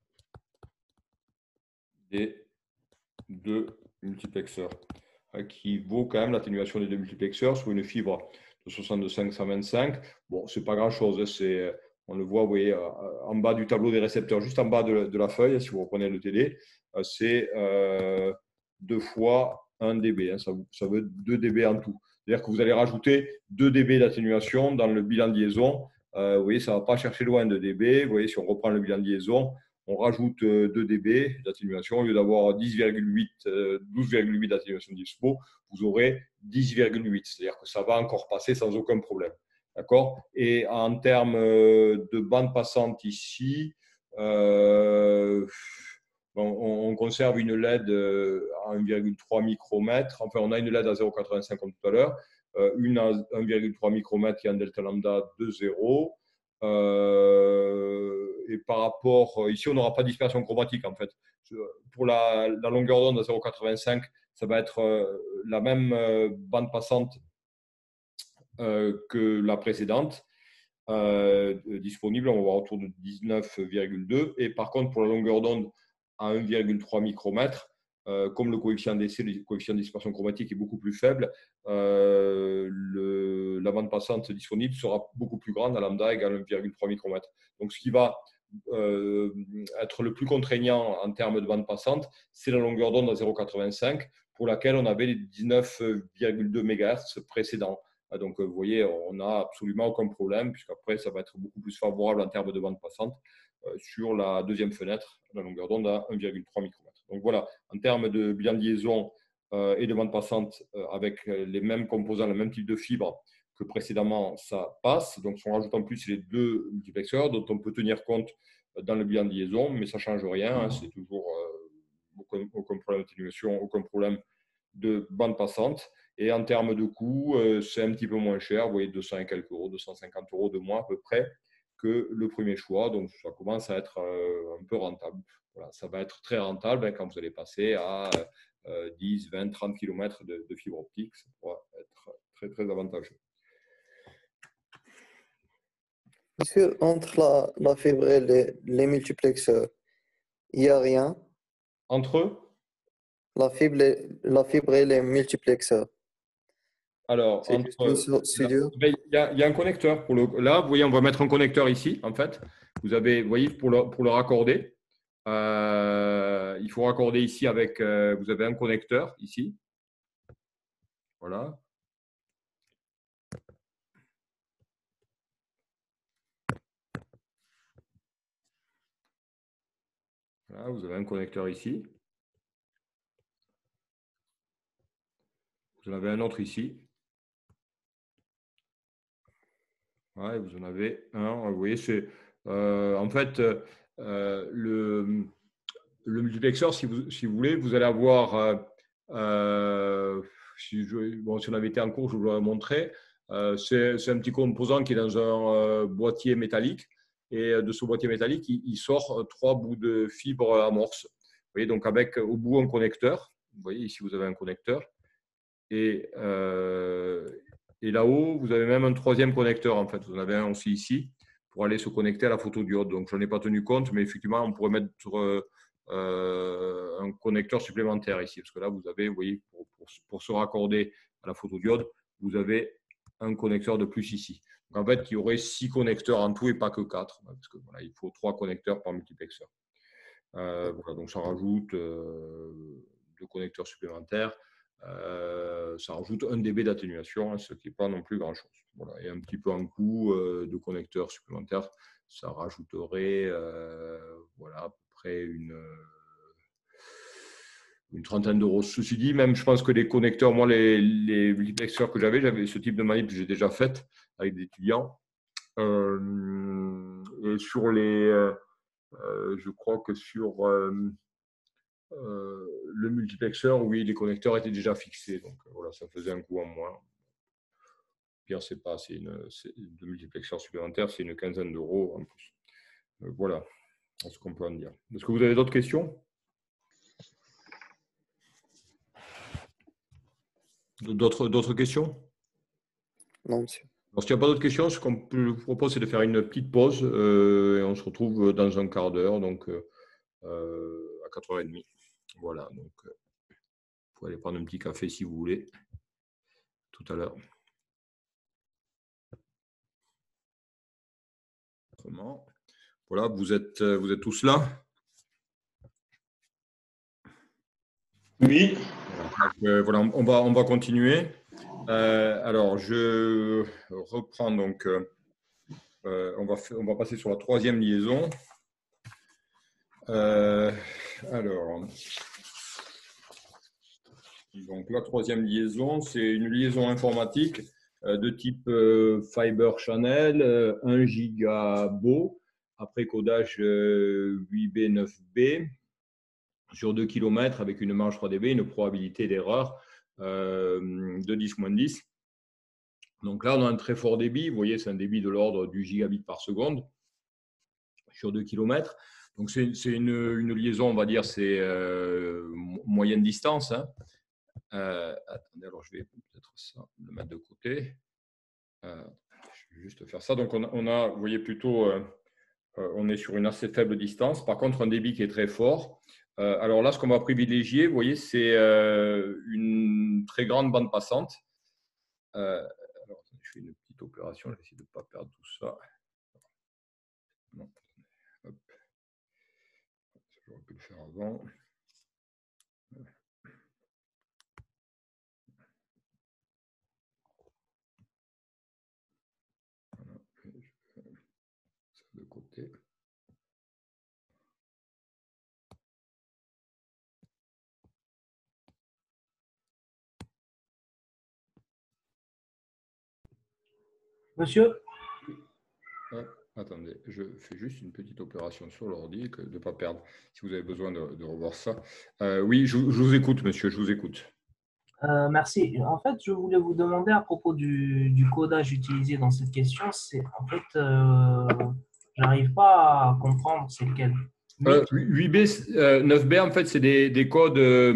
des deux multiplexeurs, qui vaut quand même l'atténuation des deux multiplexeurs sur une fibre de 62-525. Bon, c'est pas grand-chose, on le voit, vous voyez, en bas du tableau des récepteurs, juste en bas de la feuille, si vous reprenez le TD, c'est 2 fois 1 dB, hein, ça veut 2 dB en tout. C'est-à-dire que vous allez rajouter 2 dB d'atténuation dans le bilan de liaison. Vous voyez, ça ne va pas chercher loin de dB. Vous voyez, si on reprend le bilan de liaison, on rajoute 2 dB d'atténuation. Au lieu d'avoir 12,8 d'atténuation dispo, vous aurez 10,8. C'est-à-dire que ça va encore passer sans aucun problème. D'accord. Et en termes de bande passante ici, on conserve une LED à 1,3 micromètre. Enfin, on a une LED à 0,85 comme tout à l'heure. Une à 1,3 micromètre qui a un delta lambda de 0. Et par rapport, ici, on n'aura pas de dispersion chromatique en fait. Pour la longueur d'onde à 0,85, ça va être la même bande passante que la précédente. Disponible, on va voir autour de 19,2. Et par contre, pour la longueur d'onde à 1,3 micromètre, comme le coefficient d'essai, le coefficient de dispersion chromatique est beaucoup plus faible, la bande passante disponible sera beaucoup plus grande, à lambda égale 1,3 micromètre. Donc, ce qui va être le plus contraignant en termes de bande passante, c'est la longueur d'onde à 0,85 pour laquelle on avait les 19,2 MHz précédents. Donc, vous voyez, on n'a absolument aucun problème, puisqu'après, ça va être beaucoup plus favorable en termes de bande passante sur la deuxième fenêtre, la longueur d'onde à 1,3 micromètre. Donc voilà, en termes de bilan de liaison et de bande passante avec les mêmes composants, le même type de fibre que précédemment, ça passe. Donc, si on rajoute en plus les deux multiplexeurs dont on peut tenir compte dans le bilan de liaison, mais ça ne change rien, hein, c'est toujours aucun problème d'atténuation, aucun problème de bande passante. Et en termes de coût, c'est un petit peu moins cher. Vous voyez, 200 et quelques euros, 250 euros de moins à peu près que le premier choix. Donc, ça commence à être un peu rentable. Voilà, ça va être très rentable quand vous allez passer à 10, 20, 30 km de fibre optique. Ça pourra être très, très avantageux. Monsieur, entre la fibre et les multiplexeurs, il n'y a rien. Entre eux, La fibre et les multiplexeurs. alors, C'est juste une soudure. il y a un connecteur. Là, vous voyez, on va mettre un connecteur ici, en fait. Vous voyez, pour le raccorder, il faut raccorder ici avec, vous avez un connecteur ici. Voilà. Voilà, vous avez un connecteur ici. Vous en avez un autre ici. Ouais, vous en avez un. Vous voyez, c'est en fait le multiplexeur, si vous voulez, vous allez avoir, si on avait été en cours, je vous l'aurais montré, c'est un petit composant qui est dans un boîtier métallique. Et de ce boîtier métallique, il sort 3 bouts de fibre amorce. Vous voyez, donc avec au bout un connecteur. Vous voyez, ici, vous avez un connecteur. Et là-haut, vous avez même un troisième connecteur, en fait. Vous en avez un aussi ici pour aller se connecter à la photodiode. Donc, je n'en ai pas tenu compte, mais effectivement, on pourrait mettre un connecteur supplémentaire ici. Parce que là, vous avez, vous voyez, pour se raccorder à la photodiode, vous avez un connecteur de plus ici. Donc, en fait, il y aurait 6 connecteurs en tout et pas que 4. Parce que voilà, il faut 3 connecteurs par multiplexeur. Voilà, donc, ça rajoute 2 connecteurs supplémentaires. Ça rajoute 1 dB d'atténuation, ce qui n'est pas non plus grand-chose. Voilà. Et un petit peu en coût de connecteurs supplémentaires, ça rajouterait voilà, à peu près une trentaine d'euros. Ceci dit, même je pense que les connecteurs, moi, les multiplexeurs que j'avais ce type de manip que j'ai déjà fait avec des étudiants. Et sur je crois que sur le multiplexeur, oui, les connecteurs étaient déjà fixés. Donc voilà, ça faisait un coût en moins. Pire, c'est pas, c'est de multiplexeurs supplémentaires, c'est une quinzaine d'euros en plus. Voilà ce qu'on peut en dire. Est-ce que vous avez d'autres questions? D'autres questions? Non, monsieur. Alors, s'il n'y a pas d'autres questions, ce qu'on vous propose, c'est de faire une petite pause et on se retrouve dans un quart d'heure, donc à 4h30. Voilà, donc vous pouvez aller prendre un petit café si vous voulez, tout à l'heure. Voilà, vous êtes tous là? Oui. Voilà, on va continuer. Alors, je reprends donc. On va passer sur la 3e liaison. Alors, donc la 3e liaison, c'est une liaison informatique de type Fiber Channel, 1 gigabit, après codage 8B, 9B, sur 2 km avec une marge 3 dB, une probabilité d'erreur de 10-10. Donc là, on a un très fort débit. Vous voyez, c'est un débit de l'ordre du gigabit par seconde sur 2 km. Donc, c'est une liaison, on va dire, c'est moyenne distance. Hein. Attendez, alors je vais peut-être le mettre de côté. Je vais juste faire ça. Donc, on a vous voyez, plutôt, on est sur une assez faible distance. Par contre, un débit qui est très fort. Alors là, ce qu'on va privilégier, vous voyez, c'est une très grande bande passante. Alors, je fais une petite opération, je vais essayer de ne pas perdre tout ça. Non. Hop. J'aurais pu le faire avant. Voilà. Je fais ça de côté. Monsieur? attendez, je fais juste une petite opération sur l'ordi, de ne pas perdre, si vous avez besoin de revoir ça. Oui, je vous écoute, monsieur, je vous écoute. Merci. En fait, je voulais vous demander à propos du codage utilisé dans cette question. C'est en fait, j'arrive pas à comprendre c'est lequel. 8B, 9B, en fait, c'est des codes,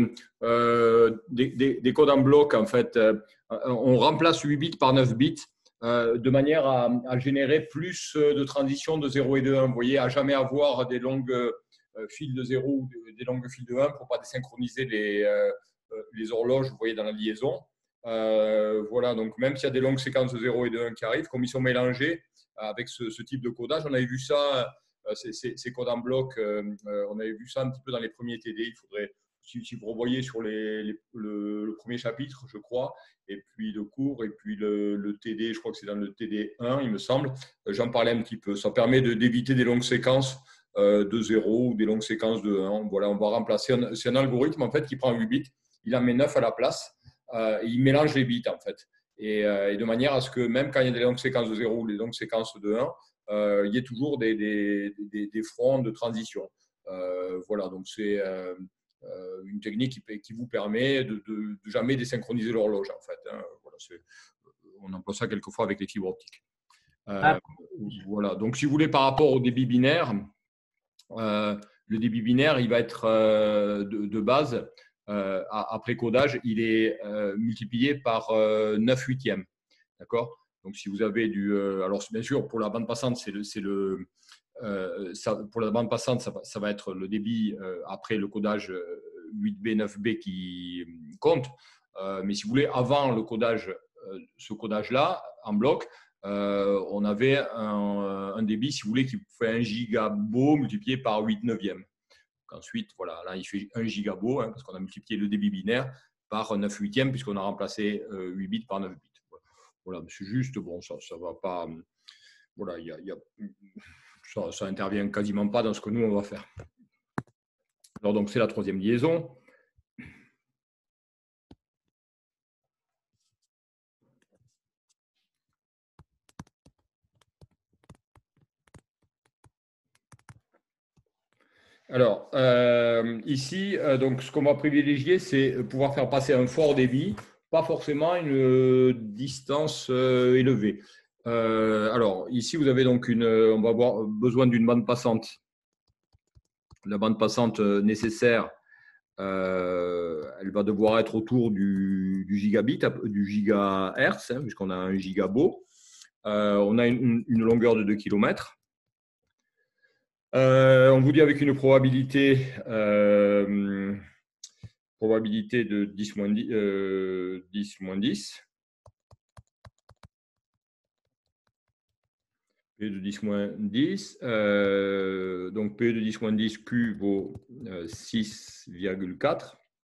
des codes en bloc, en fait. On remplace 8 bits par 9 bits de manière à générer plus de transitions de 0 et de 1. Vous voyez, à jamais avoir des longues fils de 0 ou des longues fils de 1 pour ne pas désynchroniser les horloges, vous voyez, dans la liaison. Voilà, donc même s'il y a des longues séquences de 0 et de 1 qui arrivent, comme ils sont mélangés avec ce type de codage, on avait vu ça. Ces codes en bloc, on avait vu ça un petit peu dans les premiers TD. Il faudrait, si vous revoyez sur le premier chapitre, je crois, et puis le cours, et puis le TD, je crois que c'est dans le TD 1, il me semble, j'en parlais un petit peu. Ça permet d'éviter des longues séquences de 0 ou des longues séquences de 1. Voilà, on va remplacer. C'est un algorithme en fait qui prend 8 bits, il en met 9 à la place, et il mélange les bits en fait. Et de manière à ce que même quand il y a des longues séquences de 0 ou des longues séquences de 1, il y a toujours des fronts de transition. Voilà, donc c'est une technique qui vous permet de jamais désynchroniser l'horloge, en fait. Hein. Voilà, on emploie ça quelquefois avec les fibres optiques. Voilà, donc si vous voulez, par rapport au débit binaire, le débit binaire, il va être de base, après codage, il est multiplié par 9 huitièmes. D'accord ? Donc, si vous avez alors, bien sûr, pour la bande passante, pour la bande passante, ça va être le débit après le codage 8B, 9B qui compte. Mais si vous voulez, avant le codage, ce codage-là, en bloc, on avait un débit, si vous voulez, qui fait 1 gigabo multiplié par 8 neuvièmes. Donc, ensuite, voilà, là, il fait 1 gigabo, hein, parce qu'on a multiplié le débit binaire par 9 huitièmes, puisqu'on a remplacé 8 bits par 9 bits. Voilà, c'est juste, bon, ça va pas. Voilà, ça intervient quasiment pas dans ce que nous, on va faire. Alors, donc, c'est la troisième liaison. Alors, ici, donc, ce qu'on va privilégier, c'est pouvoir faire passer un fort débit, pas forcément une distance élevée. Alors, ici, vous avez donc on va avoir besoin d'une bande passante. La bande passante nécessaire, elle va devoir être autour du gigabit, du gigahertz, hein, puisqu'on a un gigabo. On a une longueur de 2 km. On vous dit avec une probabilité de 10 moins 10. P de 10 moins 10. Donc, P de 10 moins 10, Q vaut 6,4.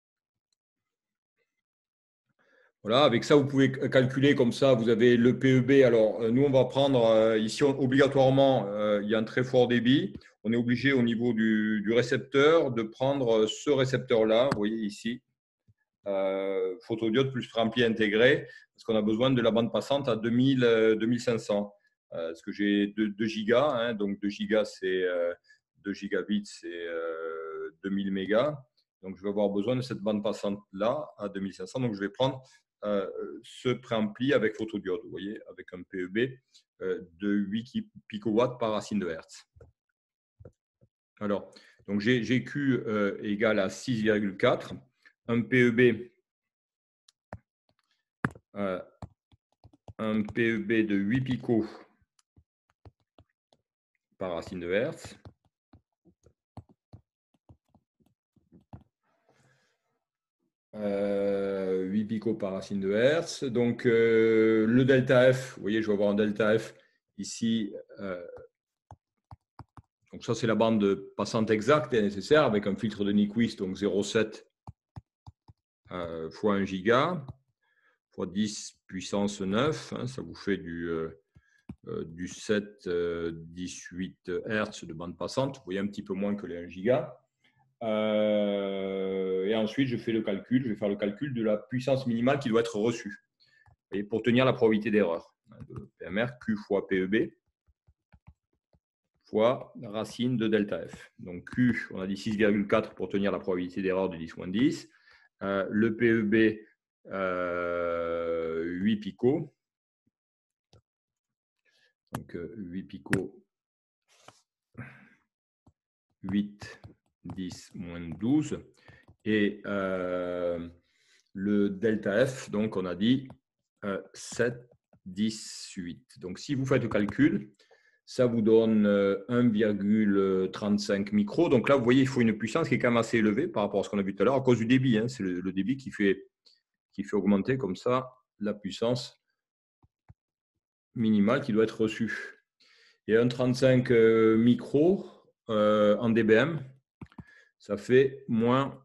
Voilà, avec ça, vous pouvez calculer comme ça, vous avez le PEB. Alors, nous, on va prendre, ici, obligatoirement, il y a un très fort débit. On est obligé, au niveau du récepteur, de prendre ce récepteur-là, vous voyez ici, photodiode plus préampli intégré, parce qu'on a besoin de la bande passante à 2500. Parce que j'ai 2 gigas, hein, donc 2 gigas, c'est 2 gigabits, c'est 2000 mégas. Donc, je vais avoir besoin de cette bande passante-là à 2500. Donc, je vais prendre ce préampli avec photodiode, vous voyez, avec un PEB de 8 picowatts par racine de Hertz. Alors, donc j'ai Q égale à 6,4. Un PEB, de 8 picots par racine de Hertz. Euh, 8 picots par racine de Hertz. Donc, le delta F, vous voyez, je vais avoir un delta F ici. Donc, ça, c'est la bande passante exacte et nécessaire avec un filtre de Nyquist, donc 0,7 fois 1 giga fois 10 puissance 9. Hein, ça vous fait du 7-18 Hertz de bande passante. Vous voyez, un petit peu moins que les 1 giga. Et ensuite, je fais le calcul. Je vais faire le calcul de la puissance minimale qui doit être reçue. Et pour tenir la probabilité d'erreur de PMR, Q fois PEB. fois racine de delta F. Donc Q, on a dit 6,4 pour tenir la probabilité d'erreur de 10-10. Le PEB, 8 picots. Donc 8 picots, 8, 10, moins 12. Et le delta F, donc on a dit 7, 10, 8. Donc si vous faites le calcul, ça vous donne 1,35 micros. Donc là, vous voyez, il faut une puissance qui est quand même assez élevée par rapport à ce qu'on a vu tout à l'heure, à cause du débit. Hein. C'est le débit qui fait augmenter comme ça la puissance minimale qui doit être reçue. Et 1,35 micros en dBm, ça fait moins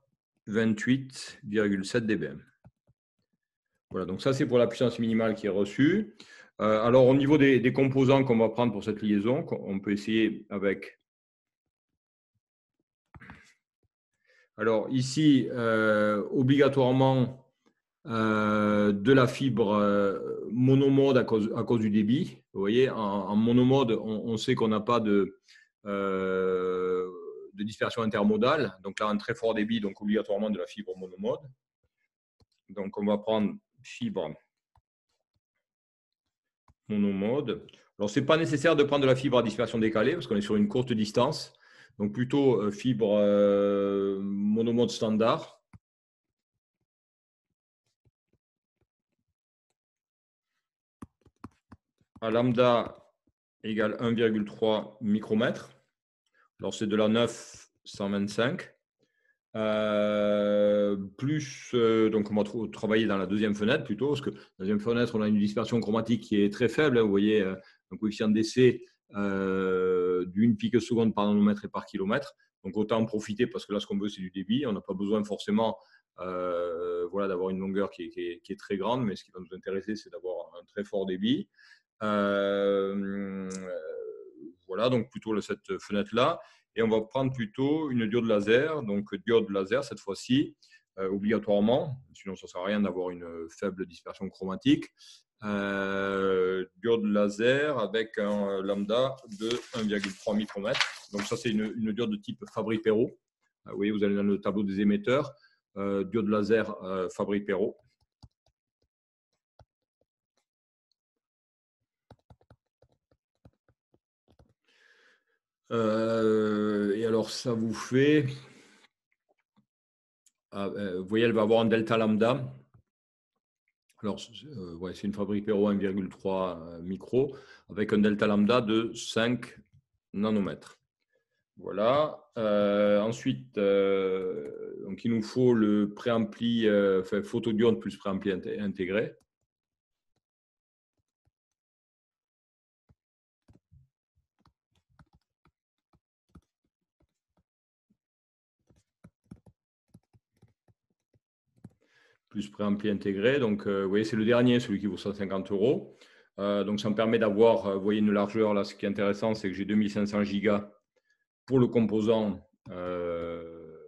28,7 dBm. Voilà, donc ça c'est pour la puissance minimale qui est reçue. Alors au niveau des composants qu'on va prendre pour cette liaison, on peut essayer avec. Alors ici, obligatoirement de la fibre monomode à cause du débit. Vous voyez, en monomode, on sait qu'on n'a pas de dispersion intermodale. Donc là, un très fort débit, donc obligatoirement de la fibre monomode. Donc on va prendre fibre monomode. Alors, ce n'est pas nécessaire de prendre de la fibre à dispersion décalée parce qu'on est sur une courte distance. Donc, plutôt fibre monomode standard. À lambda égale 1,3 micromètre. Alors, c'est de la 925. Donc on va travailler dans la deuxième fenêtre plutôt, parce que dans la deuxième fenêtre, on a une dispersion chromatique qui est très faible. Vous voyez un coefficient d'essai d'une picoseconde par nanomètre et par kilomètre. Donc autant en profiter parce que là, ce qu'on veut, c'est du débit. On n'a pas besoin forcément d'avoir une longueur qui est très grande, mais ce qui va nous intéresser, c'est d'avoir un très fort débit. Voilà, donc plutôt cette fenêtre-là. Et on va prendre plutôt une diode laser, donc diode laser cette fois-ci, obligatoirement, sinon ça ne sert à rien d'avoir une faible dispersion chromatique. Diode laser avec un lambda de 1,3 micromètre. Donc ça, c'est une diode de type Fabry-Perot. Vous voyez, vous allez dans le tableau des émetteurs, diode laser Fabry-Perot. Et alors, ça vous fait… vous voyez, elle va avoir un delta lambda. Alors, c'est une Fabry-Perot 1,3 micro avec un delta lambda de 5 nanomètres. Voilà. Ensuite, donc il nous faut le préampli, photodiode plus préampli intégré. Plus préampli intégré. Donc, vous voyez, c'est le dernier, celui qui vaut 150 €. Donc, ça me permet d'avoir, vous voyez, une largeur. Là, ce qui est intéressant, c'est que j'ai 2500 gigas pour le composant de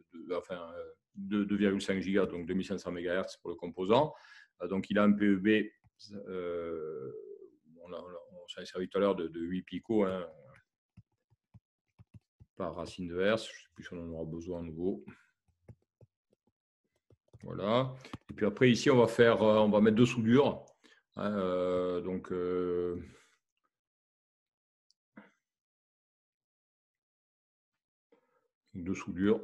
2,5 gigas, donc 2500 MHz pour le composant. Donc, il a un PEB, on s'en est servi tout à l'heure, de 8 picots hein, par racine de Hertz. Je ne sais plus si on en aura besoin à nouveau. Voilà. Et puis après, ici, on va mettre deux soudures. Deux soudures.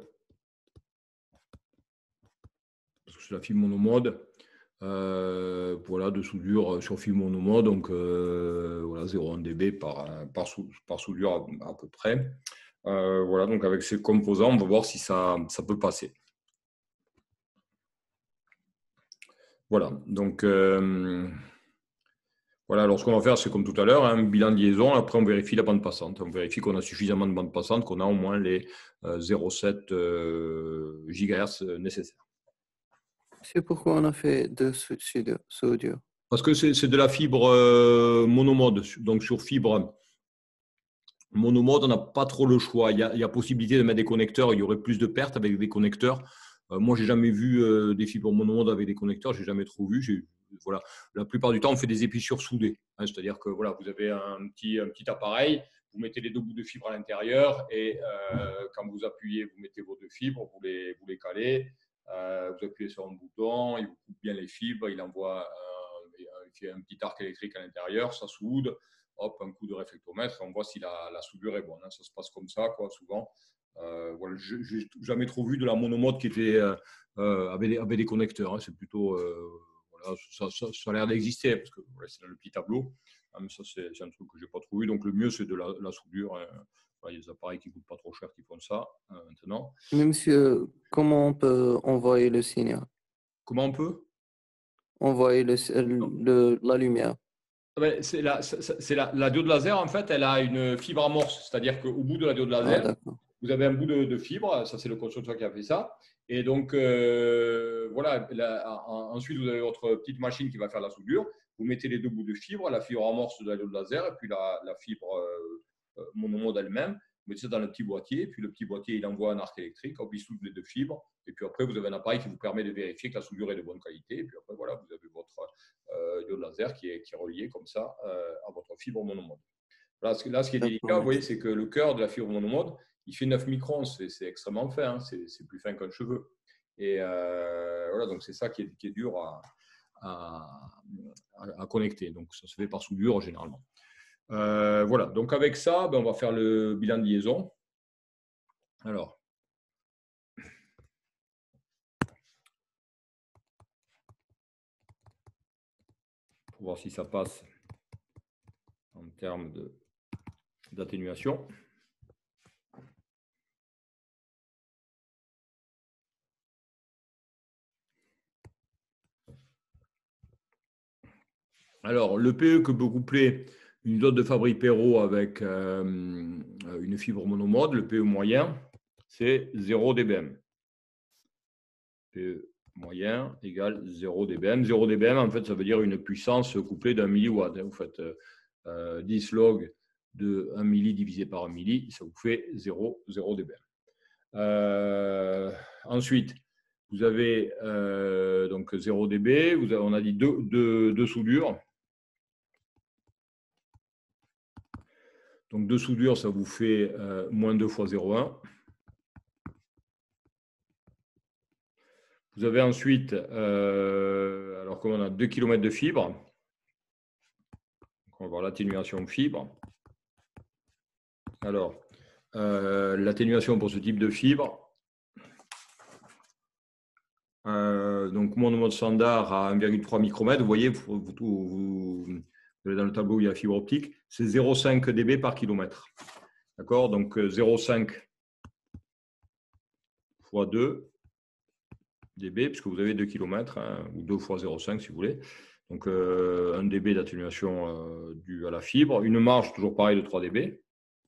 Parce que c'est la fibre monomode. Voilà, deux soudures sur fibre monomode. Donc, voilà, 0,1 dB par soudure à peu près. Voilà, donc avec ces composants, on va voir si ça peut passer. Voilà, donc voilà, alors ce qu'on va faire, c'est comme tout à l'heure, un bilan de liaison. Après, on vérifie la bande passante. On vérifie qu'on a suffisamment de bande passante, qu'on a au moins les 0,7 GHz nécessaires. C'est pourquoi on a fait deux soudures. Parce que c'est de la fibre monomode. Donc, sur fibre monomode, on n'a pas trop le choix. Il y a possibilité de mettre des connecteurs. Il y aurait plus de pertes avec des connecteurs. Moi, je n'ai jamais vu des fibres monomode avec des connecteurs. Je n'ai jamais trop vu. Voilà. La plupart du temps, on fait des épissures soudées. Hein, c'est-à-dire que voilà, vous avez un petit appareil, vous mettez les deux bouts de fibre à l'intérieur et quand vous appuyez, vous mettez vos deux fibres, vous les calez. Vous appuyez sur un bouton, il vous coupe bien les fibres, il envoie il fait un petit arc électrique à l'intérieur, ça soude, hop, un coup de réflectomètre, on voit si la soudure est bonne. Hein. Ça se passe comme ça, quoi, souvent. Voilà, je n'ai jamais trop vu de la monomode qui était, avait des connecteurs. Hein. C'est plutôt, voilà, ça a l'air d'exister, parce que voilà, c'est dans le petit tableau. Ah, mais ça, c'est un truc que je n'ai pas trop vu. Donc, le mieux, c'est de la soudure. Hein. Il y a des appareils qui ne coûtent pas trop cher qui font ça maintenant. Mais monsieur, comment on peut envoyer le signal? Comment on peut Envoyer la lumière. c'est la diode laser, en fait, elle a une fibre amorce. C'est-à-dire qu'au bout de la diode laser, d'accord. vous avez un bout de fibre. Ça, c'est le constructeur qui a fait ça. Et donc, voilà. Ensuite, vous avez votre petite machine qui va faire la soudure. Vous mettez les deux bouts de fibre, la fibre amorce de la diode laser et puis la fibre monomode elle-même. Vous mettez ça dans le petit boîtier. Puis le petit boîtier, il envoie un arc électrique. Hop, il soude les deux fibres. Et puis après, vous avez un appareil qui vous permet de vérifier que la soudure est de bonne qualité. Et puis après, voilà, vous avez votre diode laser qui est relié comme ça à votre fibre monomode. Là, ce qui est délicat, vous voyez, c'est que le cœur de la fibre monomode, il fait 9 microns. C'est extrêmement fin. Hein. C'est plus fin qu'un cheveu. Et voilà, donc c'est ça qui est dur à connecter. Donc, ça se fait par soudure généralement. Voilà, donc avec ça, on va faire le bilan de liaison. Alors, pour voir si ça passe en termes d'atténuation. Alors, le PE que peut coupler une diode de Fabry-Perot avec une fibre monomode, le PE moyen, c'est 0 dBm. PE moyen égale 0 dBm. 0 dBm, en fait, ça veut dire une puissance couplée d'un milliwatt. Vous faites 10 log de 1 milli divisé par 1 milli, ça vous fait 0 dBm. Ensuite, vous avez donc 0 dB, on a dit deux soudures. Donc, 2 soudures, ça vous fait moins 2 fois 0,1. Vous avez ensuite, alors comme on a 2 km de fibre, on va voir l'atténuation fibre. Alors, l'atténuation pour ce type de fibre, donc monomode standard à 1,3 micromètre, vous voyez, vous allez dans le tableau où il y a fibre optique, c'est 0,5 dB par kilomètre. D'accord? Donc 0,5 fois 2 dB, puisque vous avez 2 km, hein, ou 2 fois 0,5 si vous voulez. Donc 1 dB d'atténuation due à la fibre. Une marge, toujours pareil, de 3 dB.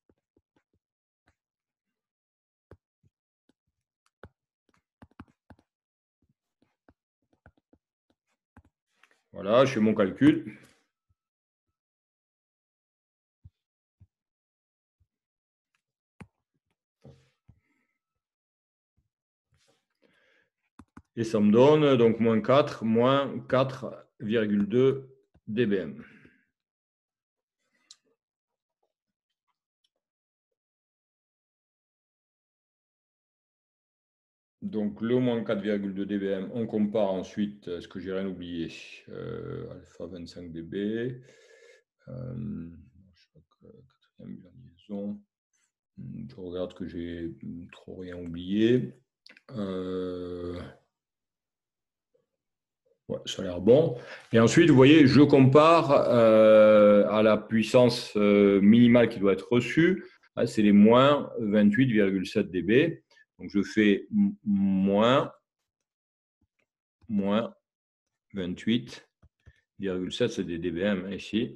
Voilà, je fais mon calcul. Et ça me donne donc moins 4,2 dBm. Donc le moins 4,2 dBm, on compare ensuite, est-ce que j'ai rien oublié, alpha 25 dB, quatrième liaison, je regarde que j'ai trop rien oublié. Ouais, ça a l'air bon. Et ensuite, vous voyez, je compare à la puissance minimale qui doit être reçue. C'est les moins 28,7 dB. Donc, je fais moins 28,7, c'est des dBm ici.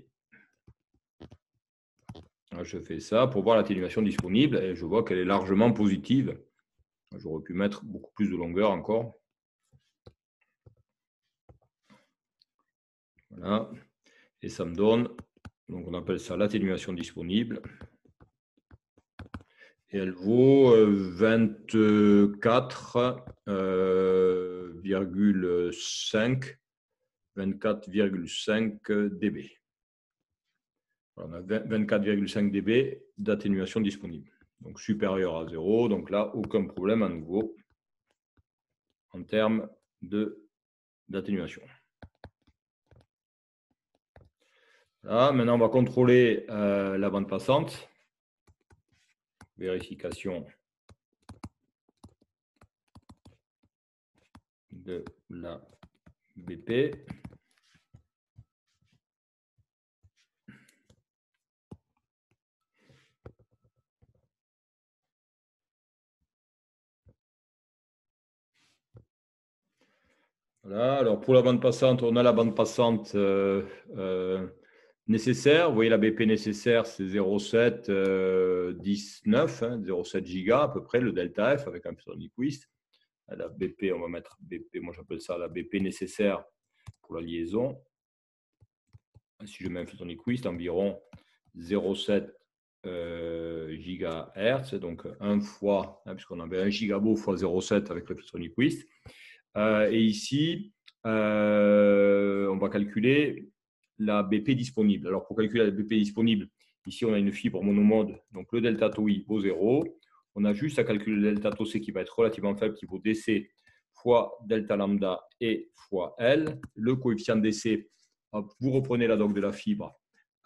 Alors, je fais ça pour voir l'atténuation disponible et je vois qu'elle est largement positive. J'aurais pu mettre beaucoup plus de longueur encore. Voilà. Et ça me donne, donc on appelle ça l'atténuation disponible. Et elle vaut 24,5 dB. On a 24,5 dB d'atténuation disponible. Donc supérieur à 0. Donc là, aucun problème à nouveau en termes d'atténuation. Là, maintenant, on va contrôler la bande passante. Vérification de la BP. Voilà, alors pour la bande passante, on a la bande passante nécessaire. Vous voyez, la BP nécessaire, c'est 0,7 19, 0,7 giga à peu près, le delta F avec un filtre Nyquist. La BP, on va mettre BP, moi j'appelle ça la BP nécessaire pour la liaison. Si je mets un filtre Nyquist, environ 0,7 gigahertz, donc 1 fois, puisqu'on avait 1 gigabot fois 0,7 avec le filtre Nyquist. Et ici, on va calculer la BP disponible. Alors, pour calculer la BP disponible, ici, on a une fibre monomode, donc le delta tau I vaut 0. On a juste à calculer le delta tau C qui va être relativement faible, qui vaut DC fois delta lambda et fois L. Le coefficient DC, vous reprenez la doc de la fibre,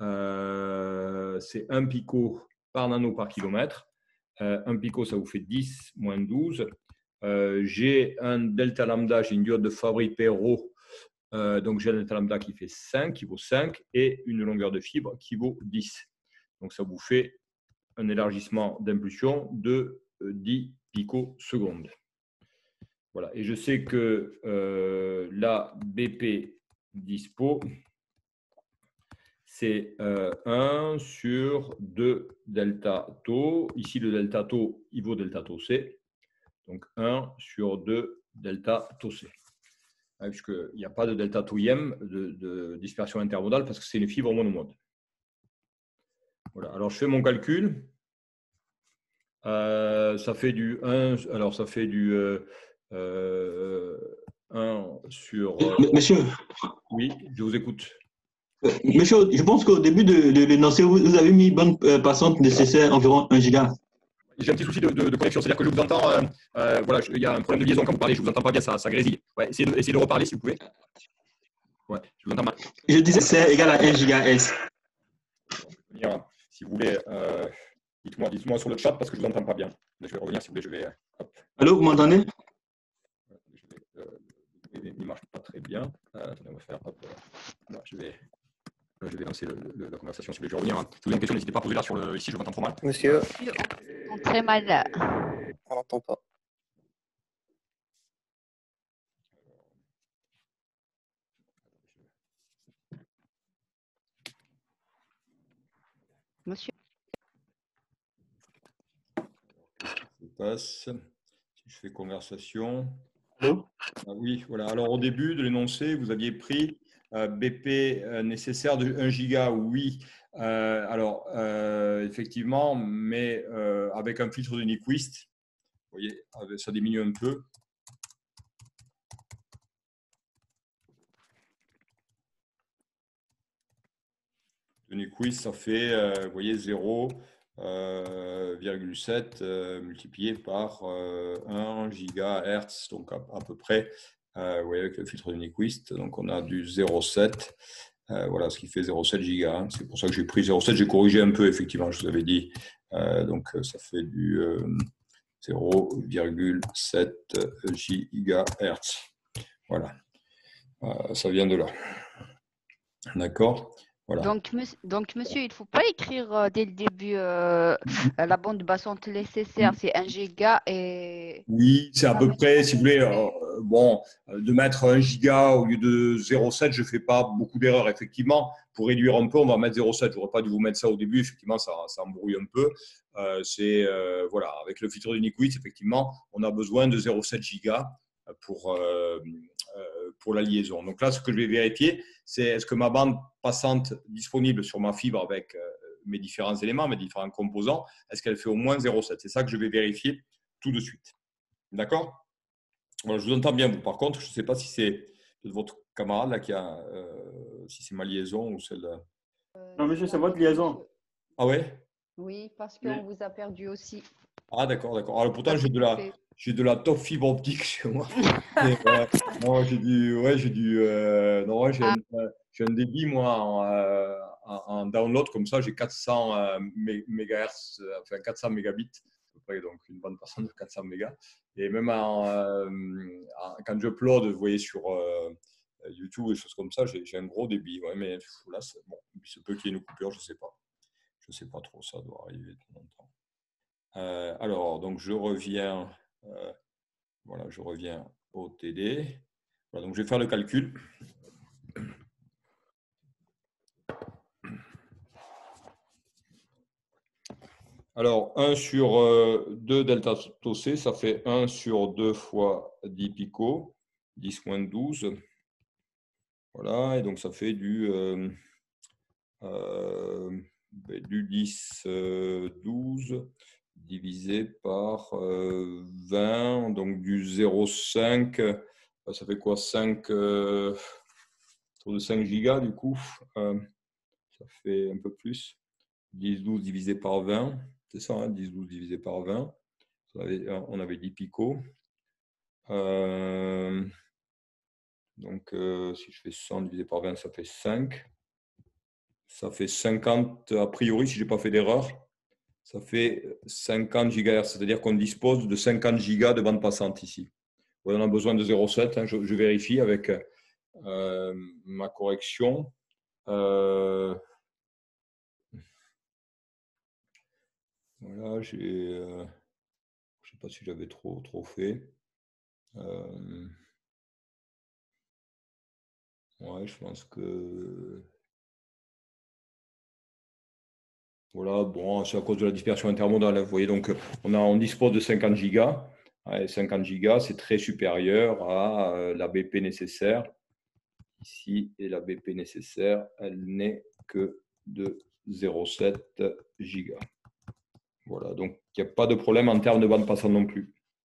c'est 1 pico par nano par kilomètre. 1 pico, ça vous fait 10 moins 12. J'ai un delta lambda, j'ai une diode de Fabry-Perot, donc j'ai un delta lambda qui fait 5, qui vaut 5, et une longueur de fibre qui vaut 10. Donc ça vous fait un élargissement d'impulsion de 10 picosecondes. Voilà, et je sais que la BP dispo, c'est 1 sur 2 delta tau. Ici, le delta tau, il vaut delta tau C. Donc 1 sur 2 delta tau C. Puisqu'il n'y a pas de delta tau IM de dispersion intermodale parce que c'est une fibre monomode. Voilà. Alors je fais mon calcul. Ça fait du 1. Alors ça fait du 1 sur. Monsieur. Oui, je vous écoute. Monsieur, je pense qu'au début de l'énoncé, vous avez mis bande passante nécessaire environ 1 giga. J'ai un petit souci de connexion, c'est-à-dire que je vous entends, voilà, il y a un problème de liaison quand vous parlez, je ne vous entends pas bien, ça grésille. Ouais, essayez de reparler si vous pouvez. Ouais, je vous entends mal. Je disais c'est égal à 1 gigahertz. Si vous voulez, dites-moi sur le chat parce que je ne vous entends pas bien. Là, je vais revenir si vous voulez, je vais. Allô, vous m'entendez? Il ne marche pas très bien. Attendez, on va faire. Là, je vais lancer la conversation. Si vous voulez, je vais revenir. Si vous avez une question, n'hésitez pas à poser là sur le. Ici, je m'entends trop mal. Monsieur, On entend très mal. on n'entend pas. Monsieur. Je passe. Si je fais conversation. Allô? Ah oui, voilà. Alors, au début de l'énoncé, vous aviez pris BP nécessaire de 1 giga, oui. Alors, effectivement, mais avec un filtre de Nyquist, vous voyez, ça diminue un peu. Le Nyquist, ça fait, vous voyez, 0,7 multiplié par 1 gigahertz, donc à peu près, vous voyez, avec le filtre de Nyquist, donc on a du 0,7. Voilà, ce qui fait 0,7 giga. Hein. C'est pour ça que j'ai pris 0,7. J'ai corrigé un peu, effectivement, je vous avais dit. Donc, ça fait du 0,7 gigahertz. Voilà. Ça vient de là. D'accord. Voilà. Donc, monsieur, il ne faut pas écrire dès le début la bande passante nécessaire, c'est 1 giga et… Oui, c'est à peu près, si vous voulez, bon, de mettre 1 giga au lieu de 0,7, je ne fais pas beaucoup d'erreurs, effectivement. Pour réduire un peu, on va mettre 0,7. Je n'aurais pas dû vous mettre ça au début, effectivement, ça embrouille un peu. Voilà, avec le filtre de Nyquist, effectivement, on a besoin de 0,7 giga pour la liaison. Donc là, ce que je vais vérifier, c'est est-ce que ma bande passante disponible sur ma fibre avec mes différents éléments, mes différents composants, est-ce qu'elle fait au moins 0,7? C'est ça que je vais vérifier tout de suite. D'accord? Voilà, je vous entends bien, vous. Par contre, je ne sais pas si c'est votre camarade là qui a, si c'est ma liaison ou celle. Non, monsieur, c'est votre liaison. Ah ouais? Oui, parce Oui. qu'on vous a perdu aussi. Ah d'accord, d'accord. Alors pourtant, Pas tout à fait. j'ai de la top fibre optique chez moi. Et, non, non, ouais, j'ai un débit, moi, en download, comme ça, j'ai 400 MHz, enfin 400 mégabits, à peu près, donc une bande passante de 400 mégas. Et même quand je upload, vous voyez, sur YouTube et des choses comme ça, j'ai un gros débit. Ouais, mais là, bon, il se peut qu'il y ait une coupure, je ne sais pas. Je ne sais pas trop, ça doit arriver de temps en temps. Alors, donc je reviens, voilà, je reviens au TD. Voilà, donc je vais faire le calcul. Alors, 1 sur 2 delta tau C, ça fait 1 sur 2 fois 10 pico, 10 moins 12. Voilà, et donc ça fait du 10, 12 divisé par 20, donc du 0,5, ça fait quoi? 5, autour de 5 gigas du coup, ça fait un peu plus. 10, 12 divisé par 20, c'est ça, hein, 10, 12 divisé par 20, on avait 10 picots. Donc si je fais 100 divisé par 20, ça fait 5. Ça fait 50, a priori, si je n'ai pas fait d'erreur, ça fait 50 GHz, c'est-à-dire qu'on dispose de 50 gigas de bande passante ici. On a besoin de 0,7, hein, je vérifie avec ma correction. Voilà, je ne sais pas si j'avais trop fait. Ouais, je pense que... Voilà, bon, c'est à cause de la dispersion intermodale. Vous voyez, donc on dispose de 50 gigas. Et 50 gigas, c'est très supérieur à la BP nécessaire. Ici, et la BP nécessaire, elle n'est que de 0,7 gigas. Voilà, donc il n'y a pas de problème en termes de bande passante non plus.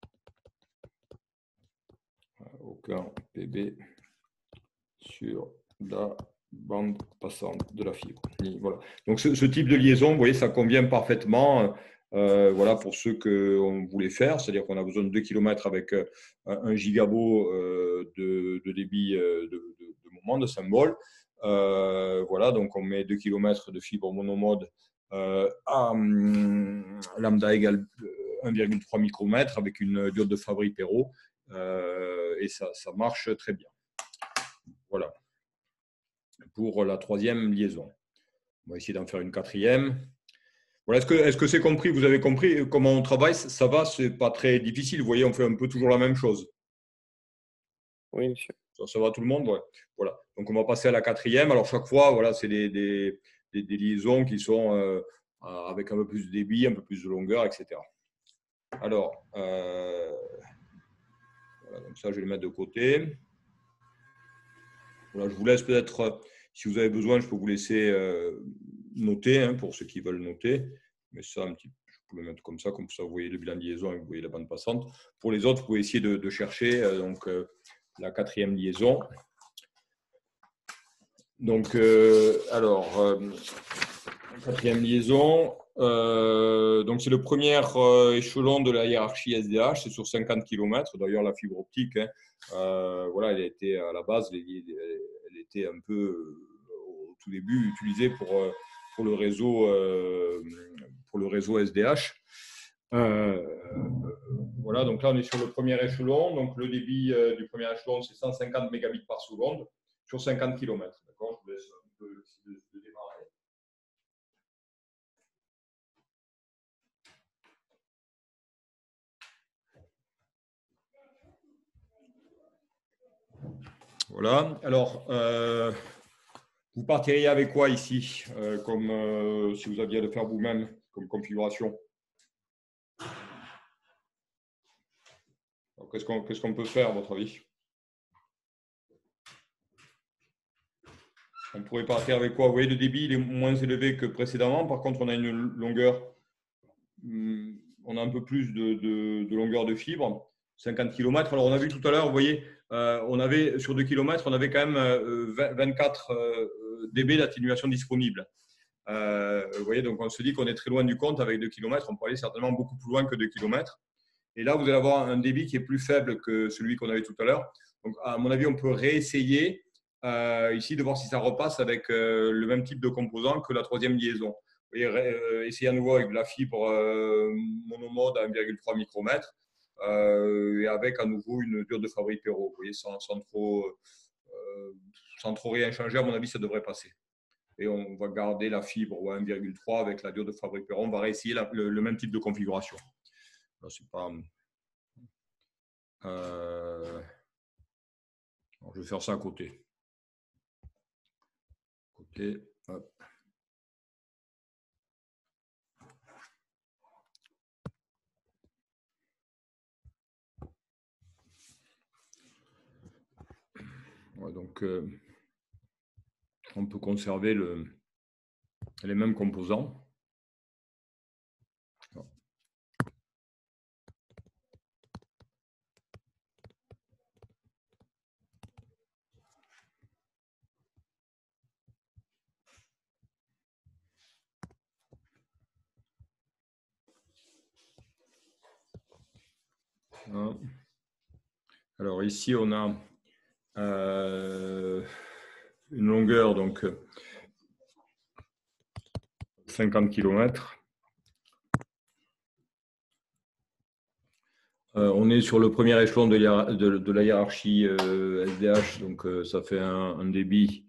Aucun PB sur la bande passante de la fibre. Voilà. Donc ce type de liaison, vous voyez, ça convient parfaitement voilà, pour ceux qu'on voulait faire, c'est-à-dire qu'on a besoin de 2 km avec 1 gigabo de débit de moment, de symbole. Voilà, donc on met 2 km de fibre monomode à lambda égale 1,3 micromètre avec une diode de Fabry-Perot et ça marche très bien. Voilà. Pour la troisième liaison. On va essayer d'en faire une quatrième. Voilà, est-ce que c'est compris? Vous avez compris comment on travaille? Ça va, c'est pas très difficile. Vous voyez, on fait un peu toujours la même chose. Oui, monsieur. Ça va tout le monde? Ouais. Voilà. Donc, on va passer à la quatrième. Alors, chaque fois, voilà, c'est des liaisons qui sont avec un peu plus de débit, un peu plus de longueur, etc. Alors, voilà, donc ça, je vais le mettre de côté. Voilà, je vous laisse peut-être, si vous avez besoin, je peux vous laisser noter, hein, pour ceux qui veulent noter. Mais ça, je peux le mettre comme ça vous voyez le bilan de liaison et vous voyez la bande passante. Pour les autres, vous pouvez essayer de chercher la quatrième liaison. Donc, quatrième liaison. Donc, c'est le premier échelon de la hiérarchie SDH, c'est sur 50 km. D'ailleurs, la fibre optique, hein, voilà, elle a été à la base, elle était un peu au tout début utilisée pour le réseau SDH. Voilà, donc là, on est sur le premier échelon. Donc, le débit du premier échelon, c'est 150 mégabits par seconde sur 50 km. D'accord, je vous laisse un peu de démarrer. Voilà, alors, vous partiriez avec quoi ici, comme si vous aviez à le faire vous-même, comme configuration? Qu'est-ce qu'on peut faire, à votre avis? On pourrait partir avec quoi? Vous voyez, le débit il est moins élevé que précédemment. Par contre, on a une longueur, on a un peu plus de longueur de fibre, 50 km. Alors, on a vu tout à l'heure, vous voyez, on avait sur 2 km, on avait quand même 24 dB d'atténuation disponible. Vous voyez, donc on se dit qu'on est très loin du compte avec 2 km. On peut aller certainement beaucoup plus loin que 2 km. Et là, vous allez avoir un débit qui est plus faible que celui qu'on avait tout à l'heure. Donc, à mon avis, on peut réessayer ici de voir si ça repasse avec le même type de composant que la troisième liaison. Vous voyez, essayez à nouveau avec de la fibre monomode à 1,3 micromètre et avec à nouveau une dure de Fabry-Perot. Vous voyez, sans trop rien changer, à mon avis, ça devrait passer. Et on va garder la fibre à 1,3 avec la dure de Fabry-Perot. On va réessayer le même type de configuration. Là, c'est pas… je vais faire ça à côté. Hop. Ouais, donc, on peut conserver les mêmes composants. Alors ici, on a une longueur, donc 50 km. On est sur le premier échelon de la hiérarchie SDH, donc ça fait un débit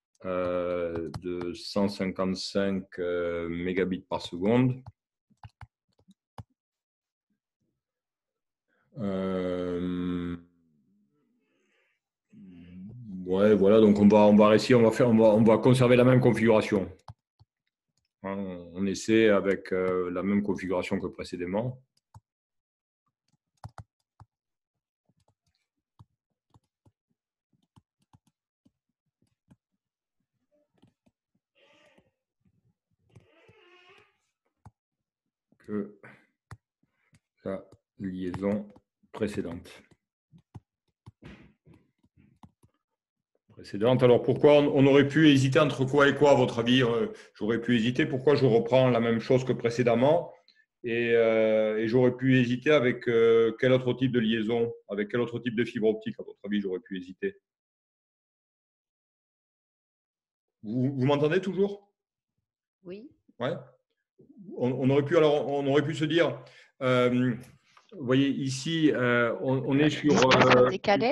de 155 mégabits par seconde. Ouais, voilà, donc on va réussir, on va conserver la même configuration. Hein, on essaie avec la même configuration que précédemment. Que la liaison précédente. Alors, pourquoi on aurait pu hésiter entre quoi et quoi, à votre avis? J'aurais pu hésiter. Pourquoi je reprends la même chose que précédemment? Et j'aurais pu hésiter avec quel autre type de liaison? Avec quel autre type de fibre optique, à votre avis, j'aurais pu hésiter? Vous m'entendez toujours? Oui. Ouais. On aurait pu se dire, vous voyez ici, on est sur… décalé?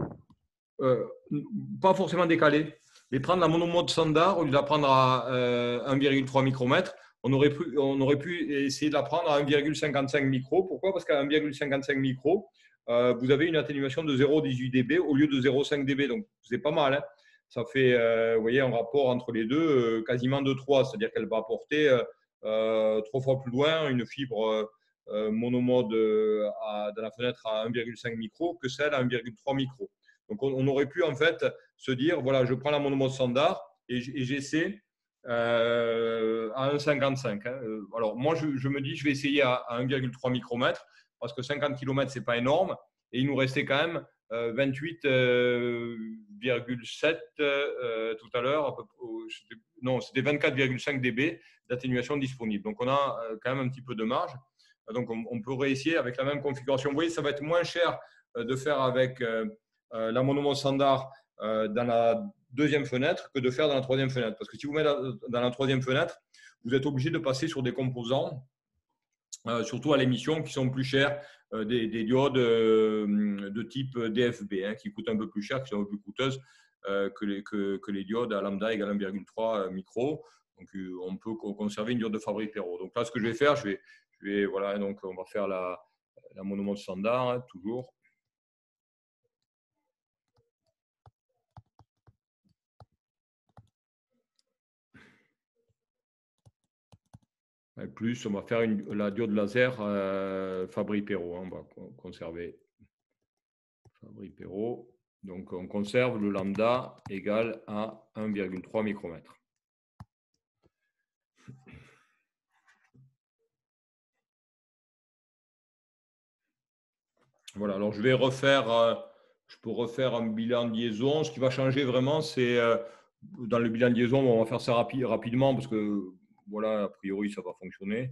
Pas forcément décalé, mais prendre la monomode standard, au lieu de la prendre à 1,3 micromètre, on aurait pu essayer de la prendre à 1,55 micro. Pourquoi? Parce qu'à 1,55 micro, vous avez une atténuation de 0,18 dB au lieu de 0,5 dB. Donc, c'est pas mal. Hein. Ça fait, vous voyez, un rapport entre les deux quasiment de 3. C'est-à-dire qu'elle va apporter 3 fois plus loin une fibre monomode dans la fenêtre à 1,5 micro que celle à 1,3 micro. Donc, on aurait pu en fait se dire, voilà, je prends la monomode standard et j'essaie à 1,55. Hein. Alors, moi, je me dis, je vais essayer à 1,3 micromètre parce que 50 km, ce n'est pas énorme. Et il nous restait quand même 28,7 tout à l'heure. Non, c'était 24,5 dB d'atténuation disponible. Donc, on a quand même un petit peu de marge. Donc, on peut réessayer avec la même configuration. Vous voyez, ça va être moins cher de faire avec la monomode standard dans la deuxième fenêtre que de faire dans la troisième fenêtre. Parce que si vous mettez dans la troisième fenêtre, vous êtes obligé de passer sur des composants, surtout à l'émission, qui sont plus chers, des diodes de type DFB, hein, qui coûtent un peu plus cher, qui sont un peu plus coûteuses que les diodes à lambda égale 1,3 micro. Donc, on peut conserver une diode de Fabry-Perot. Donc là, ce que je vais faire, voilà, donc on va faire la monomode standard, hein, toujours. Plus, on va faire la diode laser Fabry-Perot. Hein, on va conserver Fabry-Perot. Donc, on conserve le lambda égal à 1,3 micromètre. Voilà, alors je peux refaire un bilan de liaison. Ce qui va changer vraiment, c'est dans le bilan de liaison, on va faire ça rapidement parce que, voilà, a priori, ça va fonctionner.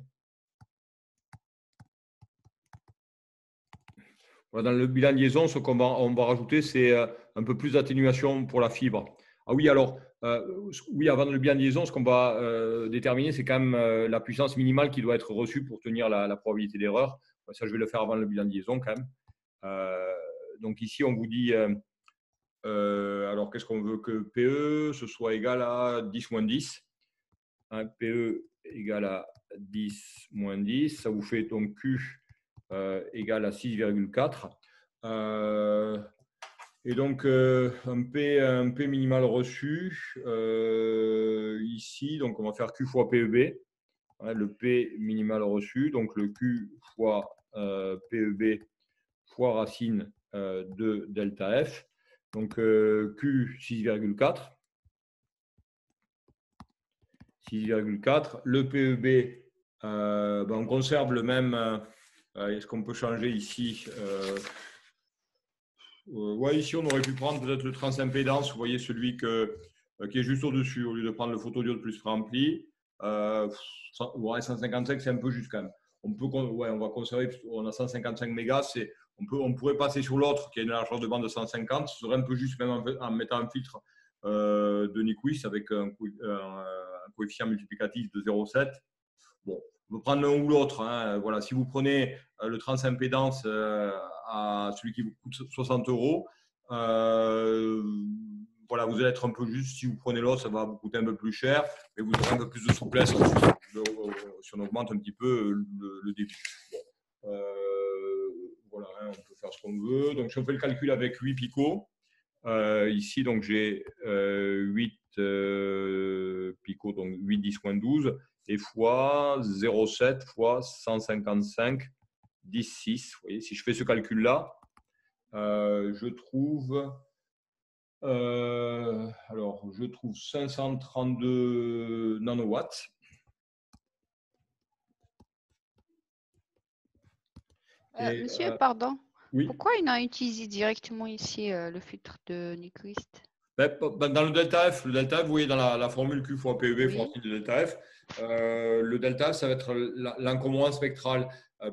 Voilà, dans le bilan de liaison, ce qu'on va rajouter, c'est un peu plus d'atténuation pour la fibre. Ah oui, alors, oui, avant le bilan de liaison, ce qu'on va déterminer, c'est quand même la puissance minimale qui doit être reçue pour tenir la probabilité d'erreur. Ça, je vais le faire avant le bilan de liaison quand même. Donc ici, on vous dit, alors qu'est-ce qu'on veut que PE, ce soit égal à 10 moins 10. Hein, PE égale à 10 moins 10. Ça vous fait donc Q égale à 6,4. Et donc, un P minimal reçu ici. Donc, on va faire Q fois PEB. Hein, le P minimal reçu. Donc, le Q fois PEB fois racine de delta F. Donc, Q 6,4. 6,4. Le PEB, on conserve le même. Est-ce qu'on peut changer ici ouais, ici, on aurait pu prendre peut-être le transimpédance. Vous voyez celui qui est juste au-dessus, au lieu de prendre le photodiode plus rempli. Ouais, 155, c'est un peu juste quand même. Ouais, on va conserver, on a 155 mégas. On pourrait passer sur l'autre qui a une largeur de bande de 150. Ce serait un peu juste même en mettant un filtre de Nyquist avec un coefficient multiplicatif de 0,7. Bon, on peut prendre l'un ou l'autre. Hein. Voilà, si vous prenez le transimpédance à celui qui vous coûte 60 €, voilà, vous allez être un peu juste. Si vous prenez l'autre, ça va vous coûter un peu plus cher, mais vous aurez un peu plus de souplesse si on augmente un petit peu le débit. Bon, voilà, hein, on peut faire ce qu'on veut. Donc, si on fait le calcul avec 8 picots, ici, donc j'ai 8 picots, donc 8, 10, moins 12, et fois 0,7 fois 155, 10, 6. Vous voyez, si je fais ce calcul-là, je trouve, je trouve 532 nanowatts. Monsieur, pardon. Oui. Pourquoi il a utilisé directement ici le filtre de Nyquist? Dans le delta F, vous voyez dans la formule Q fois PEB fois Oui. de delta F, le delta F, ça va être l'encombrement spectral.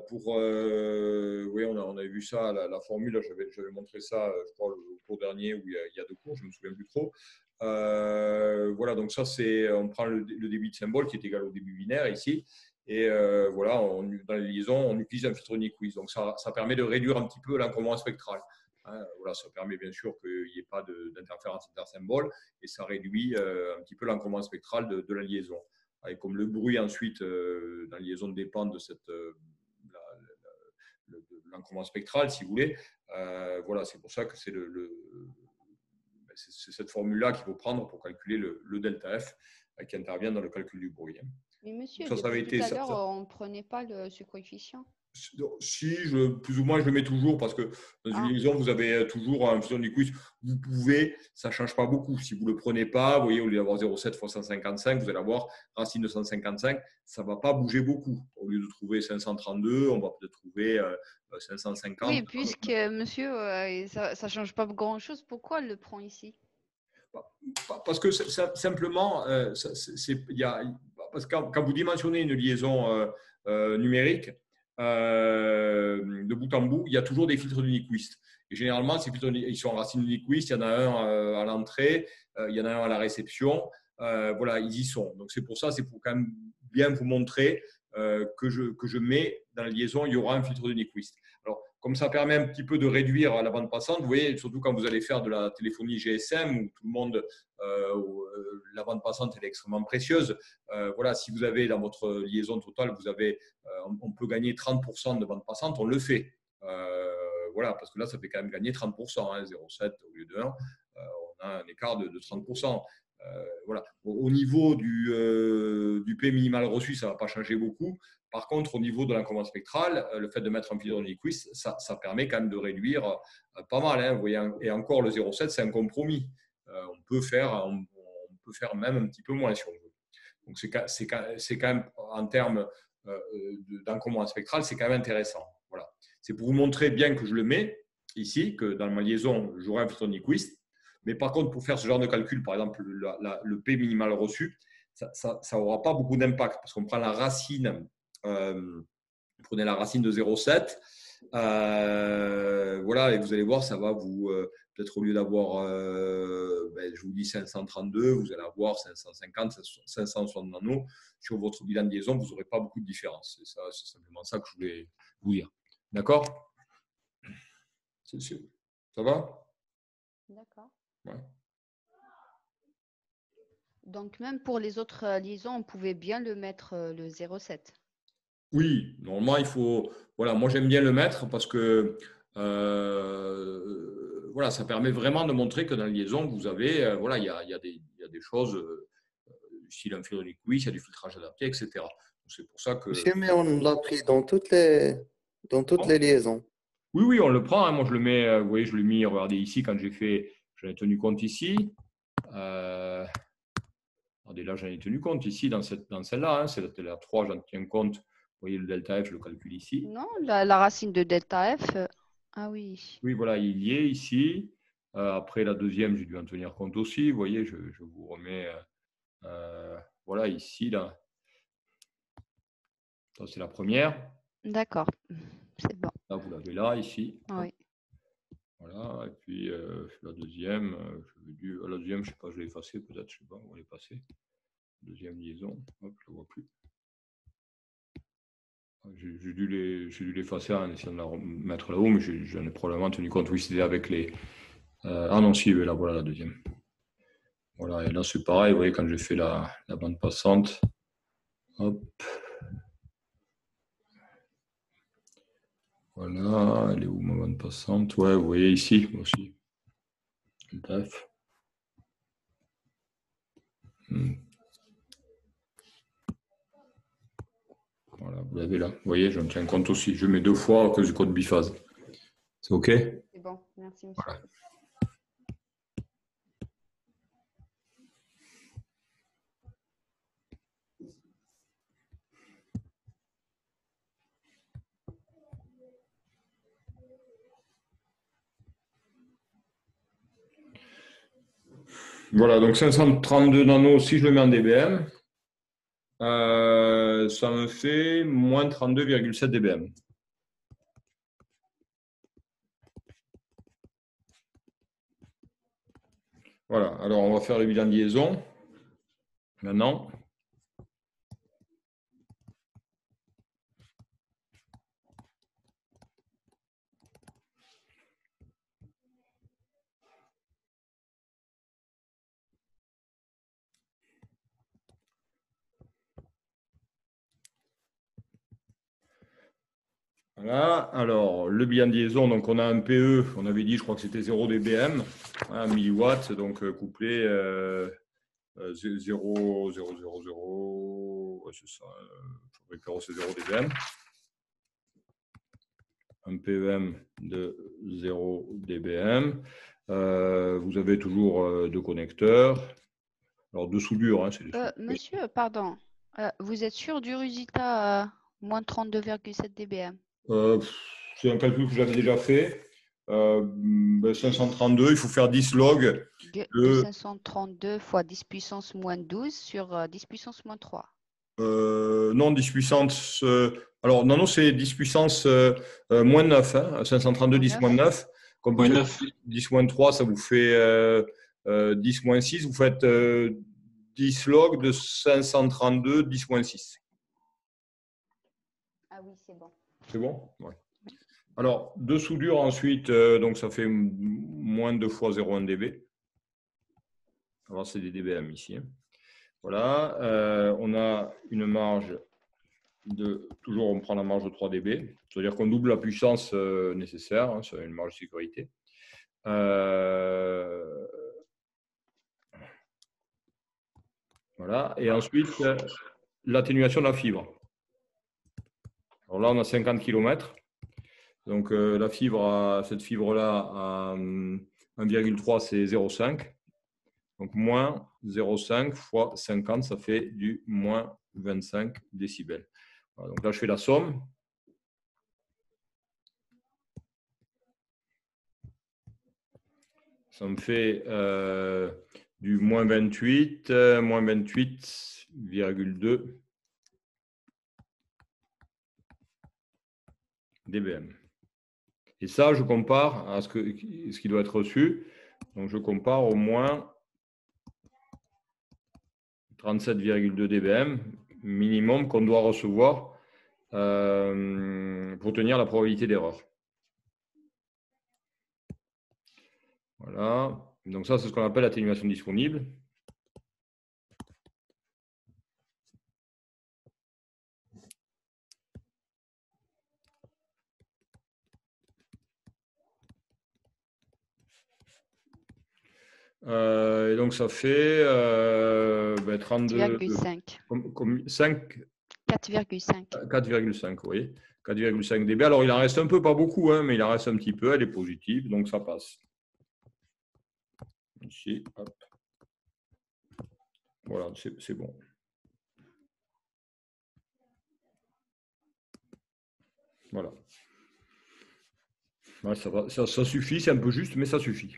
Oui, on avait vu ça, la formule, j'avais montré ça, je crois, au cours dernier où il y a 2 cours, je ne me souviens plus trop. Voilà, donc ça, on prend le débit de symbole qui est égal au débit binaire ici. Et voilà, dans les liaisons, on utilise un filtre Nyquist. Donc ça permet de réduire un petit peu l'encombrement spectral. Hein, voilà, ça permet bien sûr qu'il n'y ait pas d'interférence intersymbole et ça réduit un petit peu l'encombrement spectral de la liaison. Et comme le bruit ensuite dans la liaison dépend de l'encombrement spectral, si vous voulez, voilà, c'est pour ça que c'est cette formule-là qu'il faut prendre pour calculer le delta F qui intervient dans le calcul du bruit. Mais monsieur, Ça avait depuis été tout à l'heure, on ne prenait pas ce coefficient. Si, plus ou moins, je le mets toujours parce que dans une liaison, vous avez toujours un filtre Nyquist. Vous pouvez, ça ne change pas beaucoup. Si vous ne le prenez pas, vous voyez, au lieu d'avoir 0,7 fois 155, vous allez avoir racine de 155. Ça ne va pas bouger beaucoup. Au lieu de trouver 532, on va peut-être trouver 550. Oui, puisque monsieur, ça ne change pas grand-chose, pourquoi il le prend ici? Parce que simplement, parce que quand vous dimensionnez une liaison numérique, de bout en bout, il y a toujours des filtres de Nyquist. Et généralement, ces filtres, ils sont en racine de Nyquist. Il y en a un à l'entrée, il y en a un à la réception. Voilà, ils y sont. Donc, c'est pour ça, c'est pour quand même bien vous montrer que je mets dans la liaison, il y aura un filtre de Nyquist. Alors, comme ça permet un petit peu de réduire la bande passante, vous voyez, surtout quand vous allez faire de la téléphonie GSM où tout le monde, la bande passante elle est extrêmement précieuse. Voilà, si vous avez dans votre liaison totale, on peut gagner 30% de bande passante, on le fait. Voilà, parce que là, ça fait quand même gagner 30%, hein, 0,7 au lieu de 1. On a un écart de 30%. Voilà. Au niveau du P minimal reçu, ça ne va pas changer beaucoup. Par contre, au niveau de l'encombrement spectral, le fait de mettre un filtre Nyquist, ça permet quand même de réduire pas mal. Hein, vous voyez, et encore, le 0,7, c'est un compromis. On peut faire même un petit peu moins si on veut. Donc, c'est quand même, en termes d'encombrement spectral, c'est quand même intéressant. Voilà. C'est pour vous montrer bien que je le mets ici, que dans ma liaison, j'aurai un filtre Nyquist. Mais par contre, pour faire ce genre de calcul, par exemple, le P minimal reçu, ça n'aura pas beaucoup d'impact parce qu'on prend la racine, vous prenez la racine de 0,7. Voilà, et vous allez voir, ça va vous, peut-être au lieu d'avoir, je vous dis 532, vous allez avoir 550, 560 nanos. Sur votre bilan de liaison, vous n'aurez pas beaucoup de différence. C'est simplement ça que je voulais vous dire. D'accord? Ça va? D'accord. Ouais. Donc, même pour les autres liaisons, on pouvait bien le mettre le 0,7. Oui, normalement, il faut. Voilà, moi, j'aime bien le mettre parce que voilà, ça permet vraiment de montrer que dans la liaison, vous avez. Voilà, il y a des choses, style un filtre liquide, il y a du filtrage adapté, etc. C'est pour ça que. Monsieur, mais on l'a pris dans toutes les liaisons. Oui, on le prend. Hein. Moi, je le mets. Vous voyez, je l'ai mis. Regardez ici, quand j'en ai tenu compte ici. Regardez, là, j'en ai tenu compte ici, dans celle-là. Hein, c'est la 3, j'en tiens compte. Vous voyez le delta F, je le calcule ici. Non, la racine de delta F. Ah oui. Oui, voilà, il y est ici. Après, la deuxième, j'ai dû en tenir compte aussi. Vous voyez, je vous remets. Voilà, ici, là. Ça, c'est la première. D'accord. C'est bon. Là, vous l'avez là, ici. Oui. Voilà, et puis la deuxième, la deuxième, je ne sais pas, je l'ai effacée peut-être, je ne sais pas, on va l'effacer. Deuxième liaison, hop, je ne la vois plus. J'ai dû l'effacer en essayant de la remettre là-haut, mais j'en ai probablement tenu compte. Oui, c'était avec les. Ah non, si, là, voilà la deuxième. Voilà, et là, c'est pareil, vous voyez, quand j'ai fait la bande passante, hop. Voilà, elle est où ma bande passante? Ouais, vous voyez ici, aussi. Taf. Voilà, vous l'avez là. Vous voyez, j'en tiens compte aussi. Je mets 2 fois à cause du code biphase. C'est OK? C'est bon, merci monsieur. Voilà. Voilà, donc 532 nanos, si je le mets en dBm, ça me fait moins 32,7 dBm. Voilà, alors on va faire le bilan de liaison. Maintenant. Voilà, alors le bilan de liaison, donc on a un PE, on avait dit, je crois que c'était 0 dBm, 1 milliwatt, donc couplé 0,000, ouais, c'est ça, c'est 0 dBm. Un PEM de 0 dBm. Vous avez toujours 2 connecteurs. Alors, 2 soudures. Hein, monsieur, pardon. Vous êtes sûr du résultat moins 32,7 dBm? C'est un calcul que j'avais déjà fait. 532, il faut faire 10 log. De 532 fois 10 puissance moins 12 sur 10 puissance moins 3. Non, 10 puissance. Alors, non, c'est 10 puissance moins 9. Hein, 532, 10 moins 9. Comme vous faites 10 moins 3, ça vous fait 10 moins 6. Vous faites 10 log de 532, 10 moins 6. Ah oui, c'est bon. C'est bon? Ouais. Alors, 2 soudures ensuite, donc ça fait moins 2 fois 0,1 dB. Alors, c'est des dBm ici. Hein. Voilà, on a une marge toujours on prend la marge de 3 dB, c'est-à-dire qu'on double la puissance nécessaire, hein, c'est une marge de sécurité. Voilà, et ensuite l'atténuation de la fibre. Alors là, on a 50 km. Donc la fibre, cette fibre-là, à 1,3, c'est 0,5. Donc moins 0,5 fois 50, ça fait du moins 25 décibels. Voilà, donc là, je fais la somme. Ça me fait du moins 28, moins 28,2 dBm. Et ça, je compare à ce qui doit être reçu. Donc, je compare au moins 37,2 dBm minimum qu'on doit recevoir pour tenir la probabilité d'erreur. Voilà. Donc ça, c'est ce qu'on appelle l'atténuation disponible. Et donc ça fait 32. 5. 4,5. 4,5, oui. 4,5 dB. Alors, il en reste un peu, pas beaucoup, hein, mais il en reste un petit peu. Elle est positive, donc ça passe. Ici, hop. Voilà, c'est bon. Voilà. Ouais, ça va, ça suffit, c'est un peu juste, mais ça suffit.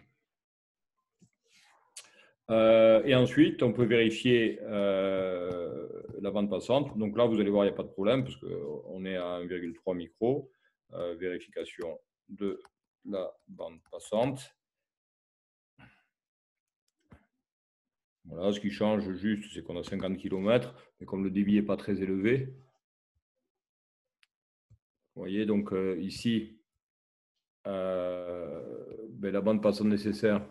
Et ensuite, on peut vérifier la bande passante. Donc là, vous allez voir, il n'y a pas de problème, parce qu'on est à 1,3 micro. Vérification de la bande passante. Voilà, ce qui change juste, c'est qu'on a 50 km, mais comme le débit n'est pas très élevé, vous voyez, donc ici, la bande passante nécessaire,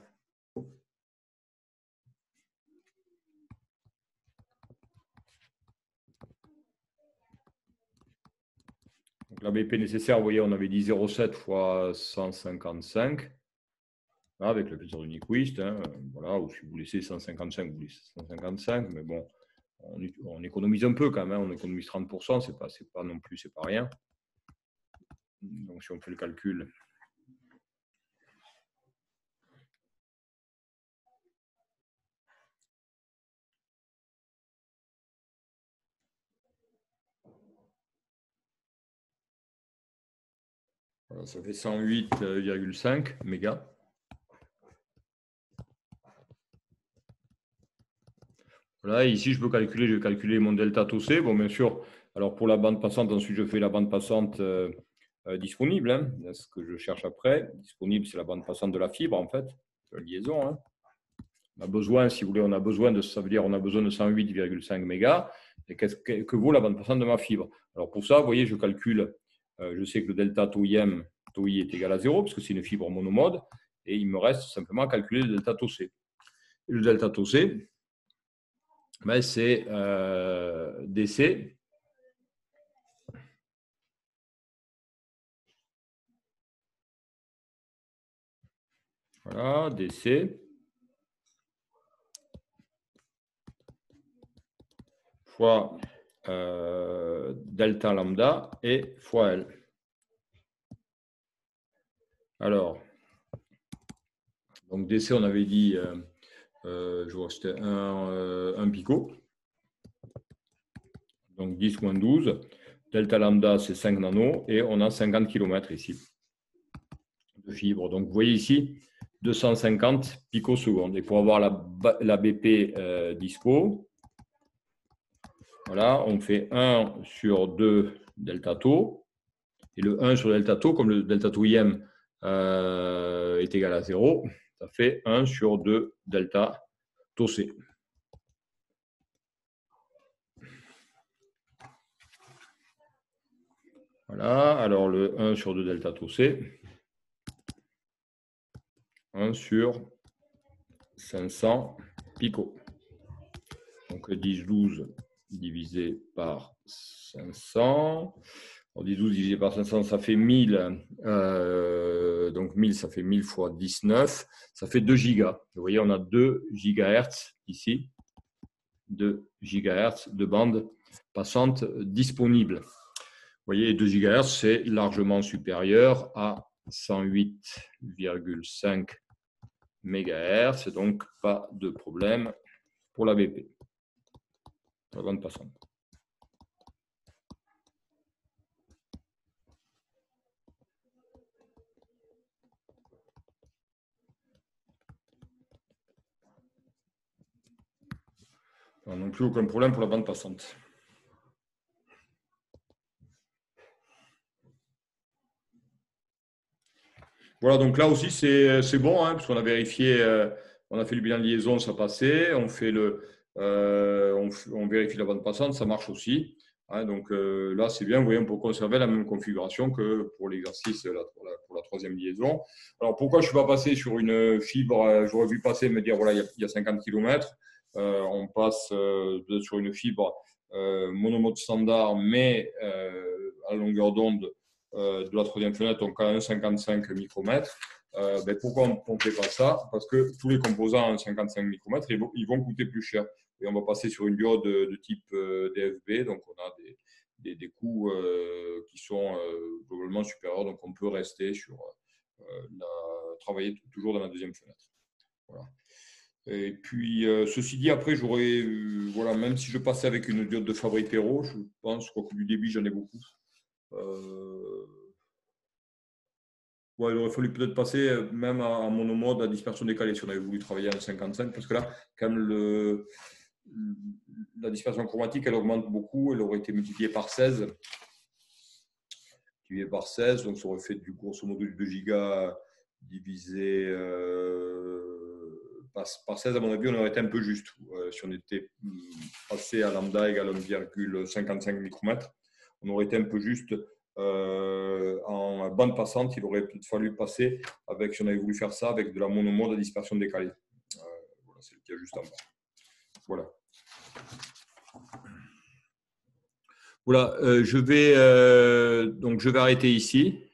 donc la BP nécessaire, vous voyez, on avait dit 0,7 fois 155, là, avec le plaisir de Nyquist, hein, voilà, ou si vous laissez 155, vous laissez 155, mais bon, on économise un peu quand même, on économise 30%, c'est pas non plus, c'est pas rien. Donc si on fait le calcul, voilà, ça fait 108,5 mégas. Voilà, ici, je peux calculer, je vais calculer mon delta tau C. Bon, bien sûr, alors pour la bande passante, ensuite, je fais la bande passante disponible, hein, ce que je cherche après. Disponible, c'est la bande passante de la fibre, en fait, de la liaison. Hein. On a besoin, si vous voulez, ça veut dire on a besoin de 108,5 mégas. Et que vaut la bande passante de ma fibre? Alors pour ça, vous voyez, je calcule, je sais que le delta tau I est égal à 0, parce que c'est une fibre monomode, et il me reste simplement à calculer le delta tau C. Et le delta tau C, c'est DC voilà, DC fois delta lambda et fois L. Alors, donc DC, on avait dit, je vois que c'était 1 pico. Donc 10 moins 12. Delta lambda, c'est 5 nanos. Et on a 50 km ici de fibre. Donc vous voyez ici, 250 picosecondes. Et pour avoir la BP dispo, voilà, on fait 1 sur 2 delta tau. Et le 1 sur delta tau, comme le delta tau IM est égal à 0, ça fait 1 sur 2 delta tau C. Voilà, alors le 1 sur 2 delta tau C, 1 sur 500 pico. Donc 10-12 divisé par 500. Alors 10-12 divisé par 500, ça fait 1000. Donc 1000, ça fait 1000 fois 19. Ça fait 2 gigas. Vous voyez, on a 2 gigahertz ici. 2 gigahertz de bande passante disponible. Vous voyez, 2 gigahertz, c'est largement supérieur à 108,5 MHz, donc pas de problème pour la BP, la bande passante. Non plus aucun problème pour la bande passante. Voilà, donc là aussi, c'est bon, hein, parce qu'on a vérifié, on a fait le bilan de liaison, ça passait. On vérifie la bande passante, ça marche aussi. Hein, donc là, c'est bien, vous voyez, on peut conserver la même configuration que pour l'exercice, pour la troisième liaison. Alors, pourquoi je ne suis pas passé sur une fibre? J'aurais pu passer et me dire, voilà, il y a 50 km. On passe sur une fibre monomode standard, mais à longueur d'onde de la troisième fenêtre, donc à 1,55 micromètres. Pourquoi on ne fait pas ça? Parce que tous les composants à 1,55 micromètres, ils vont coûter plus cher. Et on va passer sur une diode de type DFB, donc on a des coûts qui sont globalement supérieurs, donc on peut rester sur travailler toujours dans la deuxième fenêtre. Voilà. Et puis, ceci dit, après, j'aurais, voilà, même si je passais avec une diode de Fabry-Perot, je pense que du débit, j'en ai beaucoup. Ouais, il aurait fallu peut-être passer même en monomode à dispersion décalée si on avait voulu travailler à 1,55, parce que là, quand même, la dispersion chromatique, elle augmente beaucoup, elle aurait été multipliée par 16. Multipliée par 16, donc ça aurait fait du grosso modo du 2 gigas divisé par 16, à mon avis, on aurait été un peu juste. Si on était passé à lambda égale 1,55 micromètres, on aurait été un peu juste. En bande passante, il aurait peut-être fallu passer avec, si on avait voulu faire ça, avec de la monomode à dispersion décalée. Voilà, c'est le cas juste en bas. Voilà. Voilà, je vais arrêter ici.